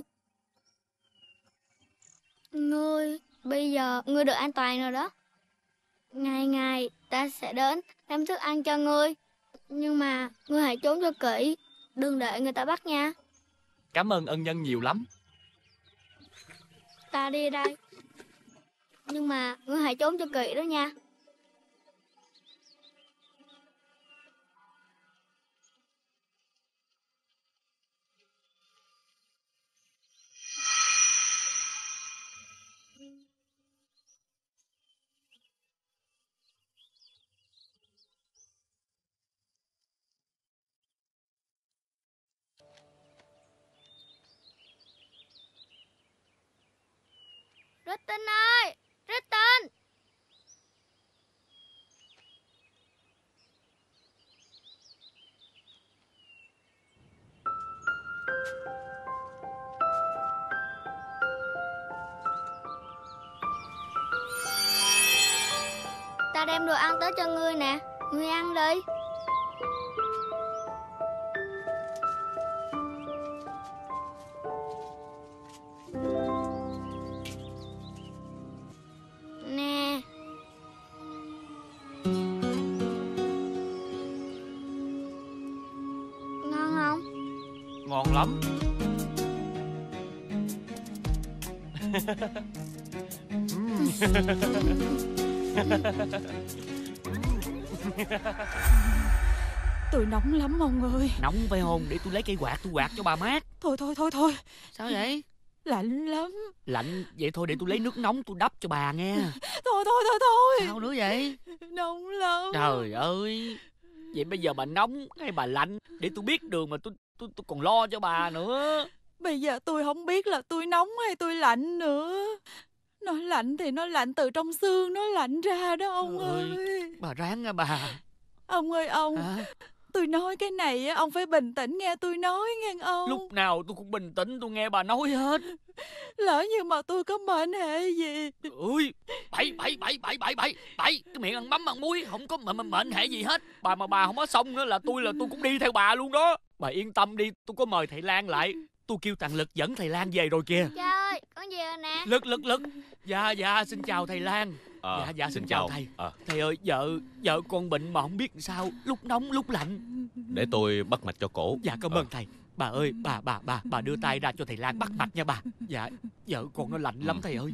Ngươi, bây giờ ngươi được an toàn rồi đó. Ngày ngày ta sẽ đến đem thức ăn cho ngươi. Nhưng mà ngươi hãy trốn cho kỹ, đừng để người ta bắt nha. Cảm ơn ân nhân nhiều lắm. Ta đi đây. Nhưng mà ngươi hãy trốn cho kỹ đó nha. Rít Tinh ơi! Rít Tinh! Ta đem đồ ăn tới cho ngươi nè. Ngươi ăn đi. Nè. Ngon không? Ngon lắm. Tôi nóng lắm ông ơi. Nóng phải không? Để tôi lấy cây quạt tôi quạt cho bà mát. Thôi. Sao vậy? Lạnh lắm. Lạnh vậy thôi, để tôi lấy nước nóng tôi đắp cho bà nghe. Thôi. Sao nữa vậy? Nóng lắm. Trời ơi. Vậy bây giờ bà nóng hay bà lạnh? Để tôi biết đường mà tôi còn lo cho bà nữa. Bây giờ tôi không biết là tôi nóng hay tôi lạnh nữa. Nó lạnh thì nó lạnh từ trong xương nó lạnh ra đó ông ơi. Bà ráng nha bà. Ông ơi ông. Tôi nói cái này ông phải bình tĩnh nghe tôi nói nghe ông. Lúc nào tôi cũng bình tĩnh, tôi nghe bà nói hết. Lỡ như mà tôi có mệnh hệ gì. Ui, bậy, cái miệng ăn mắm ăn muối, không có mệnh hệ gì hết. Bà mà bà không có xong nữa là tôi cũng đi theo bà luôn đó. Bà yên tâm đi, tôi có mời thầy Lan lại. Tôi kêu thằng Lực dẫn thầy Lan về rồi kìa. Cha ơi, con về rồi nè. Lực. Dạ, xin chào thầy Lan. Dạ, xin chào thầy. Thầy ơi, vợ con bệnh mà không biết sao, lúc nóng lúc lạnh. Để tôi bắt mạch cho cổ. Dạ, cảm ơn thầy. Bà ơi, bà đưa tay ra cho thầy Lan bắt mạch nha bà. Dạ, vợ con nó lạnh lắm thầy ơi.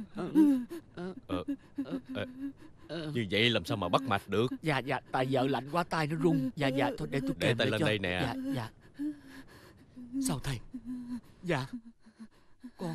Như vậy làm sao mà bắt mạch được? Dạ, tại vợ lạnh quá tay nó run. Dạ, thôi để tôi để tay lên cho. Đây nè. Dạ. Sao thầy? Dạ, con.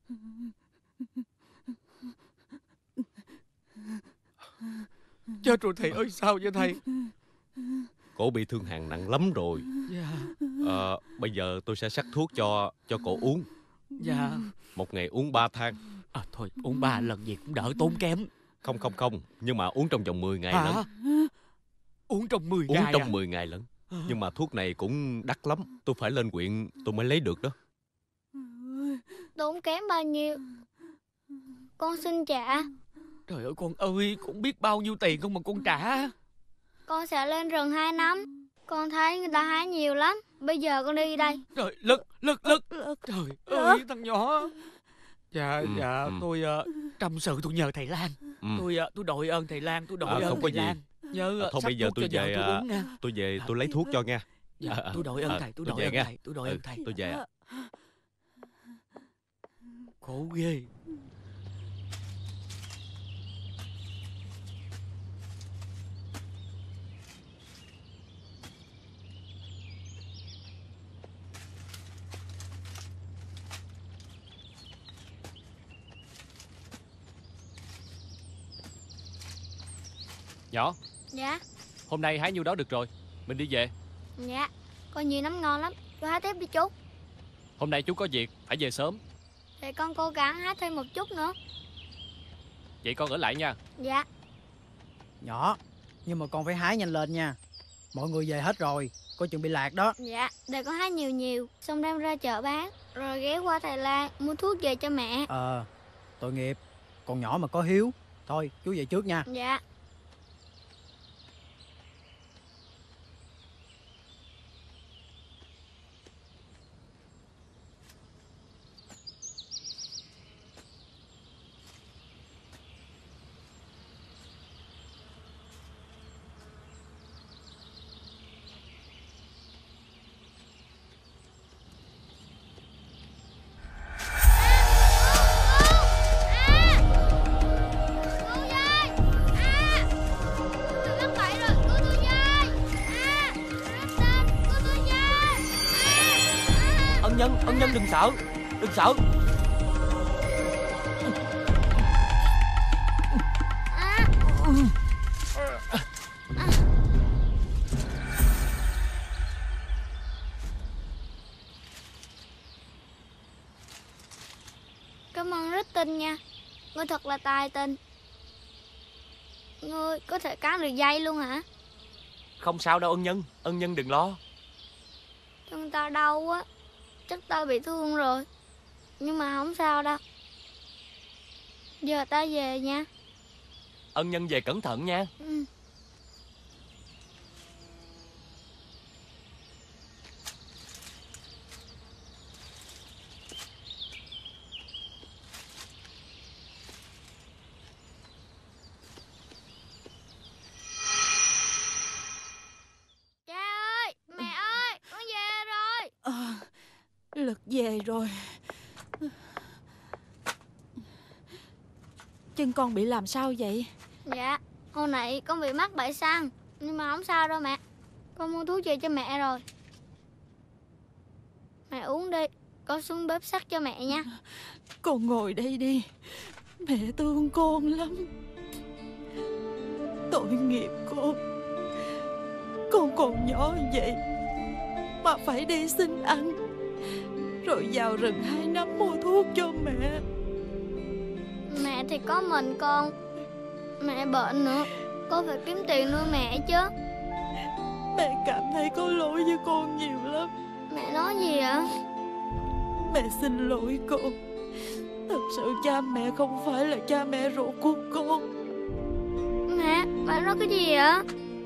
Chết rồi thầy ơi, sao vậy thầy? Cổ bị thương hàn nặng lắm rồi. Dạ. Bây giờ tôi sẽ sắc thuốc cho cổ uống. Dạ. Một ngày uống 3 thang. Thôi uống 3 lần gì cũng đỡ tốn kém. Không, nhưng mà uống trong vòng 10 ngày lận. Uống trong 10 ngày? Uống trong 10 ngày lận. Nhưng mà thuốc này cũng đắt lắm. Tôi phải lên huyện tôi mới lấy được đó. Tốn kém bao nhiêu? Con xin trả. Trời ơi con ơi, cũng biết bao nhiêu tiền không mà con trả. Con sẽ lên rừng 2 năm. Con thấy người ta hái nhiều lắm. Bây giờ con đi đây. Trời, Lực. Trời ơi thằng nhỏ. Dạ, tôi trầm sự tôi nhờ thầy Lan. Tôi đội ơn thầy Lan, tôi đội ơn thầy Lan. Nhớ thôi bây giờ tôi về tôi về tôi lấy thuốc cho nha. Dạ, tôi đội ơn thầy, tôi đội ơn thầy, tôi đội ơn thầy. Tôi về. Khổ ghê. Nhỏ. Dạ. Hôm nay hái nhiêu đó được rồi, mình đi về. Dạ, con nhiều nấm ngon lắm. Chú hái tiếp đi chú. Hôm nay chú có việc, phải về sớm. Thì con cố gắng hái thêm một chút nữa. Vậy con ở lại nha. Dạ. Nhỏ, nhưng mà con phải hái nhanh lên nha. Mọi người về hết rồi, coi chừng bị lạc đó. Dạ, để con hái nhiều, xong đem ra chợ bán. Rồi ghé qua thầy Lan mua thuốc về cho mẹ. Tội nghiệp, còn nhỏ mà có hiếu. Thôi, chú về trước nha. Dạ. Ân nhân đừng sợ. Cảm ơn rất tình nha. Ngươi thật là tài tình. Ngươi có thể cán được dây luôn hả? Không sao đâu ân nhân đừng lo. Chân ta đau quá, chắc ta bị thương rồi. Nhưng mà không sao đâu. Giờ ta về nha. Ân nhân về cẩn thận nha. Lực về rồi. Chân con bị làm sao vậy? Dạ, hồi nãy con bị mắc bẫy xăng. Nhưng mà không sao đâu mẹ. Con mua thuốc về cho mẹ rồi. Mẹ uống đi. Con xuống bếp sắt cho mẹ nha. Con ngồi đây đi. Mẹ thương con lắm. Tội nghiệp con. Con còn nhỏ vậy mà phải đi xin ăn, rồi vào rừng 2 năm mua thuốc cho mẹ. Mẹ thì có mình con. Mẹ bệnh nữa, con phải kiếm tiền nuôi mẹ chứ. Mẹ cảm thấy có lỗi với con nhiều lắm. Mẹ nói gì ạ? Mẹ xin lỗi con. Thật sự cha mẹ không phải là cha mẹ ruột của con. Mẹ nói cái gì ạ?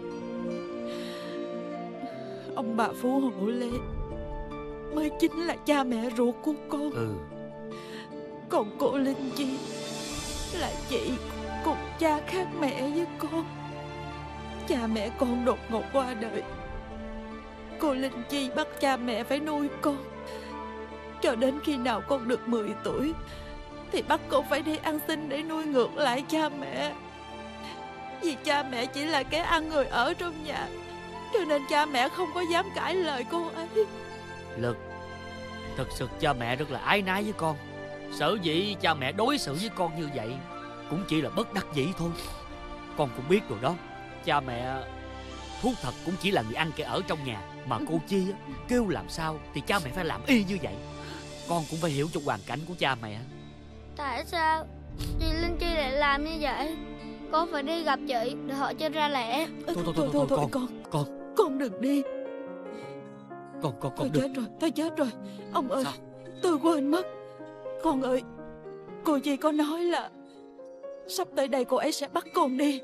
Ông bà Phú Hộ Lê mới chính là cha mẹ ruột của con. Còn cô Linh Chi là chị cùng cha khác mẹ với con. Cha mẹ con đột ngột qua đời. Cô Linh Chi bắt cha mẹ phải nuôi con cho đến khi nào con được 10 tuổi thì bắt con phải đi ăn xin để nuôi ngược lại cha mẹ. Vì cha mẹ chỉ là kẻ ăn người ở trong nhà, cho nên cha mẹ không có dám cãi lời cô ấy. Lực, thật sự cha mẹ rất là ái nái với con. Sở dĩ cha mẹ đối xử với con như vậy cũng chỉ là bất đắc dĩ thôi. Con cũng biết rồi đó, cha mẹ thú thật cũng chỉ là người ăn kẻ ở trong nhà. Mà cô Chi kêu làm sao thì cha mẹ phải làm y như vậy. Con cũng phải hiểu cho hoàn cảnh của cha mẹ. Tại sao chị Linh Chi lại làm như vậy? Con phải đi gặp chị để họ cho ra lẽ. Thôi con đừng đi. Con Tôi đừng. chết rồi, tôi chết rồi. Ông ơi, tôi quên mất. Con ơi, cô Chi có nói là sắp tới đây cô ấy sẽ bắt con đi.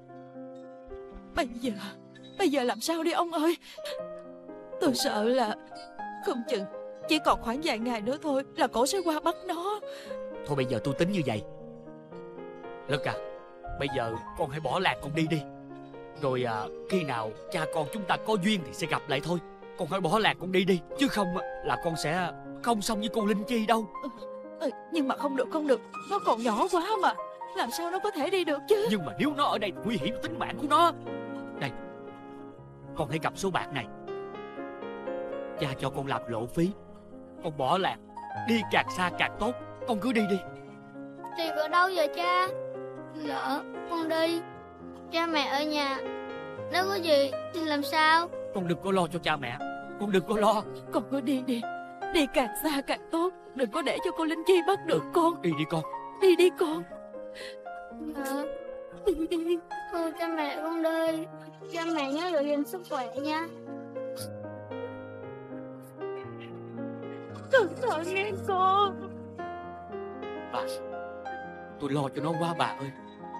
Bây giờ làm sao đi ông ơi? Tôi sợ là không chừng chỉ còn khoảng vài ngày nữa thôi là cổ sẽ qua bắt nó. Thôi bây giờ tôi tính như vậy. Lực à, bây giờ con hãy bỏ làng con đi đi. Rồi khi nào cha con chúng ta có duyên thì sẽ gặp lại thôi. Con hãy bỏ làng con đi đi, chứ không là con sẽ không xong với cô Linh Chi đâu. Nhưng mà không được, nó còn nhỏ quá mà. Làm sao nó có thể đi được chứ? Nhưng mà nếu nó ở đây thì nguy hiểm tính mạng của nó. Đây, con hãy cầm số bạc này. Cha cho con làm lộ phí. Con bỏ làng, đi càng xa càng tốt. Con cứ đi đi. Tiệc ở đâu giờ cha? Lỡ con đi, cha mẹ ở nhà, nếu có gì thì làm sao? Con đừng có lo cho cha mẹ. Con đừng có lo. Con cứ đi đi. Đi càng xa càng tốt. Đừng có để cho cô Linh Chi bắt được con. Đi đi con. Đi đi con. Đi. Thôi cha mẹ con đi. Cha mẹ nhớ giữ gìn sức khỏe nha. Cẩn thận nghe con. Bà, tôi lo cho nó quá bà ơi.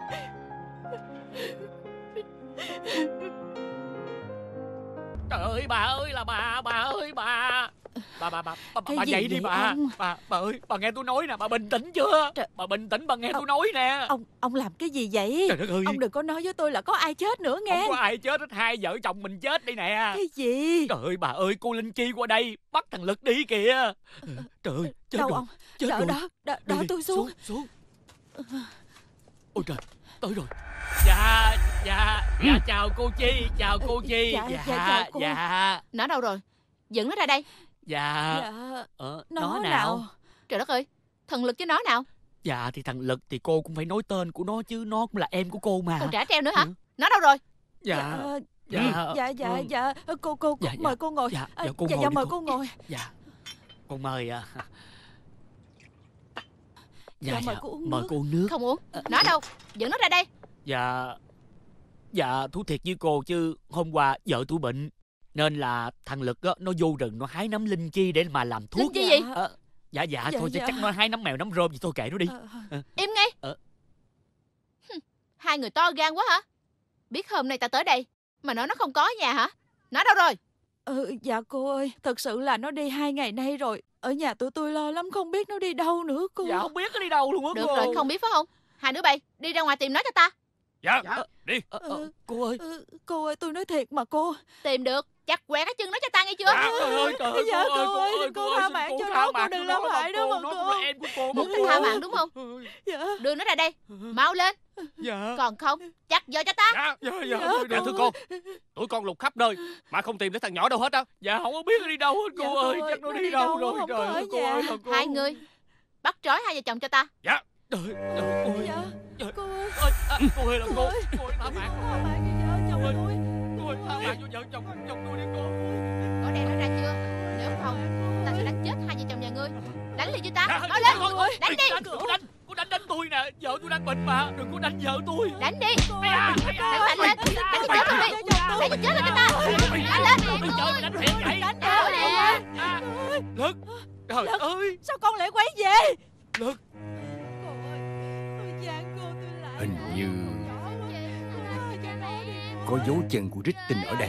Trời ơi bà ơi là bà ơi bà. Bà dậy đi bà. Bà ơi, bà nghe tôi nói nè, bà bình tĩnh chưa? Bà bình tĩnh, bà nghe tôi nói nè. Ông làm cái gì vậy? Trời đất ơi. Ông đừng có nói với tôi là có ai chết nữa nghe. Không có ai chết hết, hai vợ chồng mình chết đây nè. Cái gì? Trời ơi bà ơi, cô Linh Chi qua đây bắt thằng Lực đi kìa. Trời ơi, chết đâu rồi. Ông? Chết rồi. Đỡ tôi xuống. Xuống. Ôi trời, tới rồi. Dạ chào cô Chi, chào cô Chi. Chào cô. Nó đâu rồi? Dẫn nó ra đây. Nó nào? Trời đất ơi, thằng Lực chứ nó nào? Dạ thì thằng Lực thì cô cũng phải nói tên của nó chứ, nó cũng là em của cô mà. Còn trả treo nữa hả? Nó đâu rồi? Dạ. Cô mời cô ngồi. Mời cô ngồi. Dạ. Con mời mời cô uống mời cô uống nước. Không uống. Nó đâu? Dẫn nó ra đây. Dạ thú thiệt với cô chứ hôm qua vợ tôi bệnh nên là thằng Lực á nó vô rừng nó hái nấm linh chi để mà làm thuốc. Linh chi gì? Thôi chắc nó hái nấm mèo nấm rơm gì thôi kệ nó đi. Im ngay. Hai người to gan quá hả? Biết hôm nay ta tới đây mà nó không có nhà hả? Nó đâu rồi? Dạ cô ơi, thật sự là nó đi 2 ngày nay rồi. Ở nhà tụi tôi lo lắm không biết nó đi đâu nữa cô. Dạ không biết nó đi đâu luôn á cô. Được rồi, không biết phải không? Hai đứa bay đi ra ngoài tìm nó cho ta. Dạ, đi. Cô ơi. Cô ơi, tôi nói thiệt mà cô. Tìm được, chắc quẹt cái chân nó cho ta nghe chưa? Dạ cô ơi, cô tha mạng cho nó, cô đừng làm hại nó mà cô. Nó là em của cô mà. Muốn ta tha mạng đúng không? Dạ. Đưa nó ra đây, mau lên. Dạ. Còn không, chắc giờ cho ta. Dạ thưa cô, tụi con lục khắp nơi mà không tìm thấy thằng nhỏ đâu hết á. Dạ không có biết nó đi đâu hết cô ơi, chắc nó đi đâu rồi. Trời ơi cô ơi. Hai người bắt trói hai vợ chồng cho ta. Dạ. Cô ơi. Cô ơi là cô ơi tha mạng. Chồng tôi. Cô ơi tha mạng cho vợ chồng tôi đi cô. Có đem nó ra chưa? Nếu không, ta sẽ đánh chết hai vợ chồng nhà ngươi. Đánh liền với ta. Nói lên. Cô Đánh đi. Cô đánh đánh tôi nè. Vợ tôi đang bệnh mà. Đừng có đánh vợ tôi. Đánh đi. Đánh mạnh lên. Đánh chết luôn đi. Đánh chết lên ta. Đánh lên. Trời, đánh thiệt vậy. Đánh đâu nè. Lực. Trời ơi. Sao con lại quay về? Lực. Hình như có dấu chân của Ritin ở đây.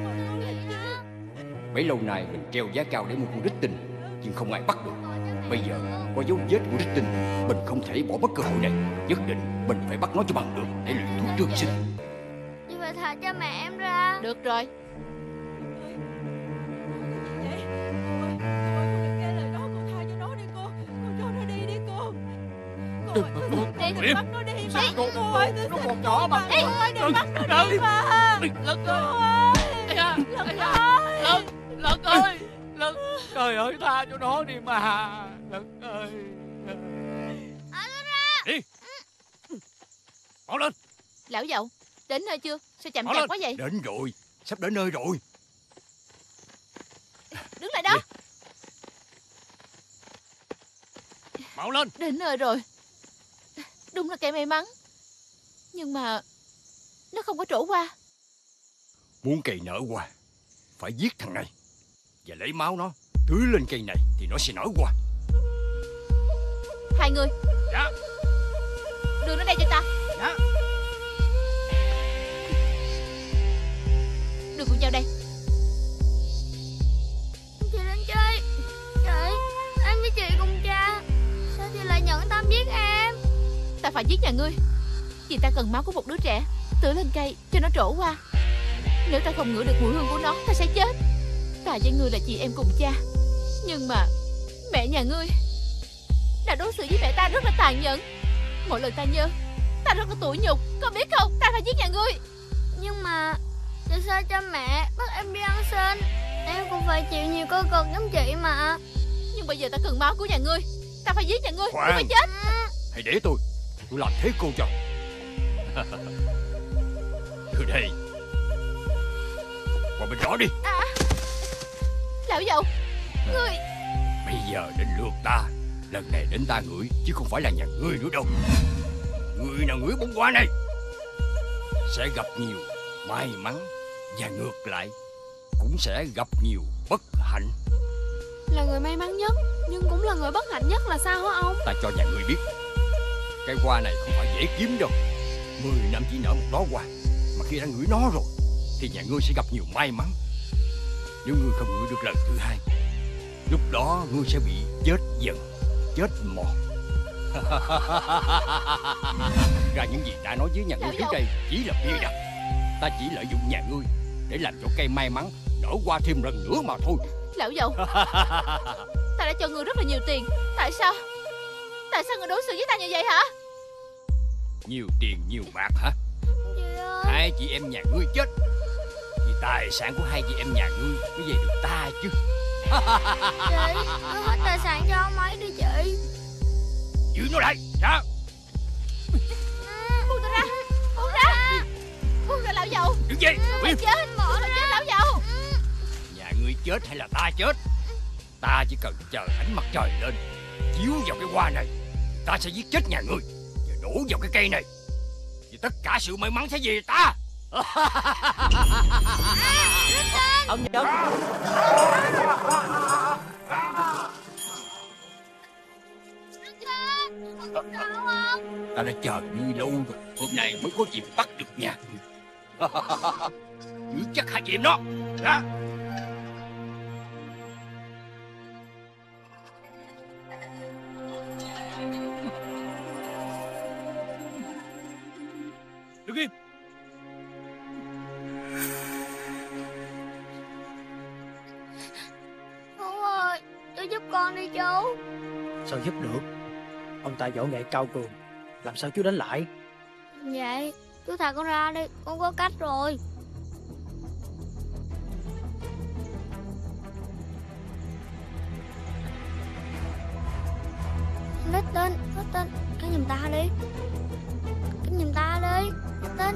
Bấy lâu nay mình treo giá cao để mua con Ritin, nhưng không ai bắt được. Bây giờ có dấu vết của Ritin, mình không thể bỏ mất cơ hội này. Nhất định mình phải bắt nó cho bằng được để luyện thuốc trường sinh. Chị phải thả cho mẹ em ra. Được rồi. Đi bắt nó đi. Sao cô nó còn nhỏ mà. Đừng bắt nó đi mà. Lực ơi. Lực ơi. Lực. Trời ơi, tha cho nó đi mà. Lực ơi. Đi. Mau lên. Lão Dậu, đến nơi chưa? Sao chậm Mau chạp lên. quá vậy? Đến rồi. Sắp đến nơi rồi. Đứng lại đó. Mau lên. Đến nơi rồi. Đúng là kẻ may mắn. Nhưng mà nó không có trổ qua. Muốn cây nở hoa, phải giết thằng này và lấy máu nó tưới lên cây này thì nó sẽ nở hoa. Hai người. Dạ. Đưa nó đây cho ta. Dạ. Đưa con dao đây. Chị đến chơi. Chị, em với chị cùng cha. Sao chị lại nhận tâm giết em? Ta phải giết nhà ngươi vì ta cần máu của một đứa trẻ tưới lên cây cho nó trổ qua. Nếu ta không ngửi được mùi hương của nó, ta sẽ chết. Ta với ngươi là chị em cùng cha, nhưng mà mẹ nhà ngươi đã đối xử với mẹ ta rất là tàn nhẫn. Mỗi lần ta nhớ, ta rất là tủi nhục. Con biết không, ta phải giết nhà ngươi. Nhưng mà tại sao cha mẹ bắt em đi ăn xin? Em cũng phải chịu nhiều cơ cực giống chị mà. Nhưng bây giờ ta cần máu của nhà ngươi. Ta phải giết nhà ngươi, Khoan. ngươi phải chết. Hãy để tôi làm thế cô cho. Từ đây qua bên đó đi. Lão Dậu, ngươi. Bây giờ đến lượt ta. Lần này đến ta ngửi chứ không phải là nhà ngươi nữa đâu. Người nào ngửi bông hoa này sẽ gặp nhiều may mắn, và ngược lại cũng sẽ gặp nhiều bất hạnh. Là người may mắn nhất nhưng cũng là người bất hạnh nhất là sao hả ông? Ta cho nhà ngươi biết, cái hoa này không phải dễ kiếm đâu. 10 năm chỉ nở một đó hoa, mà khi đã ngửi nó rồi thì nhà ngươi sẽ gặp nhiều may mắn. Nếu ngươi không ngửi được lần thứ hai, lúc đó ngươi sẽ bị chết dần, chết mòn. Ra những gì ta nói với nhà ngươi trước đây chỉ là bịa đặt. Ta chỉ lợi dụng nhà ngươi để làm cho cây may mắn nở hoa thêm lần nữa mà thôi. Lão Dậu, ta đã cho ngươi rất là nhiều tiền. Tại sao ngươi đối xử với ta như vậy hả? Nhiều tiền nhiều bạc hả? Hai chị em nhà ngươi chết thì tài sản của hai chị em nhà ngươi mới về được ta chứ. Chị, tôi hết tài sản cho ông ấy đi chị. Giữ nó lại. Ra. Buông ta ra. Buông ra. Buông ra Lão Dậu. Đừng gì. Mày chết. Mày chết Lão Dậu. Nhà ngươi chết hay là ta chết, ta chỉ cần chờ ánh mặt trời lên chiếu vào cái hoa này, ta sẽ giết chết nhà ngươi và đổ vào cái cây này, thì tất cả sự may mắn sẽ về ta. Ông Dậu. Ta đã chờ như lâu rồi, hôm nay mới có dịp bắt được nhà ngươi. Giữ chắc hai chị em nó. Đó. Đứng im. Chú ơi, chú giúp con đi chú. Sao giúp được? Ông ta võ nghệ cao cường, làm sao chú đánh lại? Vậy chú thả con ra đi, con có cách rồi. Ritin, cái giùm ta đi. Cái giùm ta đi, Ritin.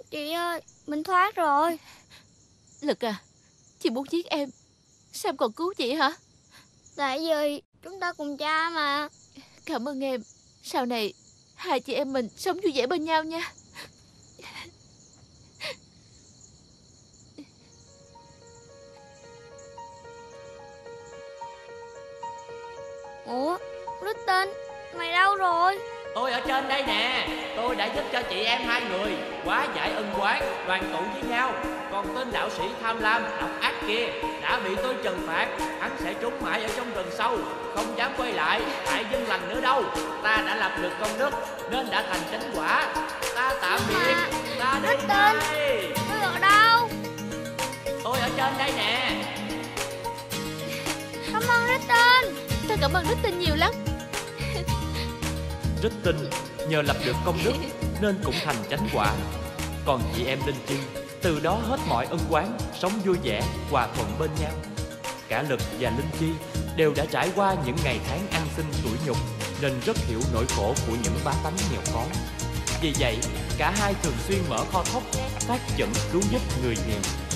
Chị ơi, mình thoát rồi. Lực à, chị muốn giết em, sao em còn cứu chị hả? Tại vì chúng ta cùng cha mà. Cảm ơn em. Sau này hai chị em mình sống vui vẻ bên nhau nha. Ủa, Ritten, mày đâu rồi? Tôi ở trên đây nè. Tôi đã giúp cho chị em hai người hóa giải ân oán, đoàn tụ với nhau. Còn tên đạo sĩ tham lam, độc ác kia đã bị tôi trừng phạt. Hắn sẽ trốn mãi ở trong rừng sâu, không dám quay lại hại dân lành nữa đâu. Ta đã lập được công đức nên đã thành chánh quả. Ta tạm biệt. Ta đi đây. Tôi ở đâu? Tôi ở trên đây nè. Cảm ơn Ritten. Tôi cảm ơn Ritten nhiều lắm. Ritten nhờ lập được công đức nên cũng thành chánh quả. Còn chị em Linh Chi từ đó hết mọi ân oán, sống vui vẻ, hòa thuận bên nhau. Cả Lực và Linh Chi đều đã trải qua những ngày tháng ăn xin tủi nhục nên rất hiểu nỗi khổ của những bá tánh nghèo khó. Vì vậy, cả hai thường xuyên mở kho thóc, phát chẩn cứu giúp người nghèo.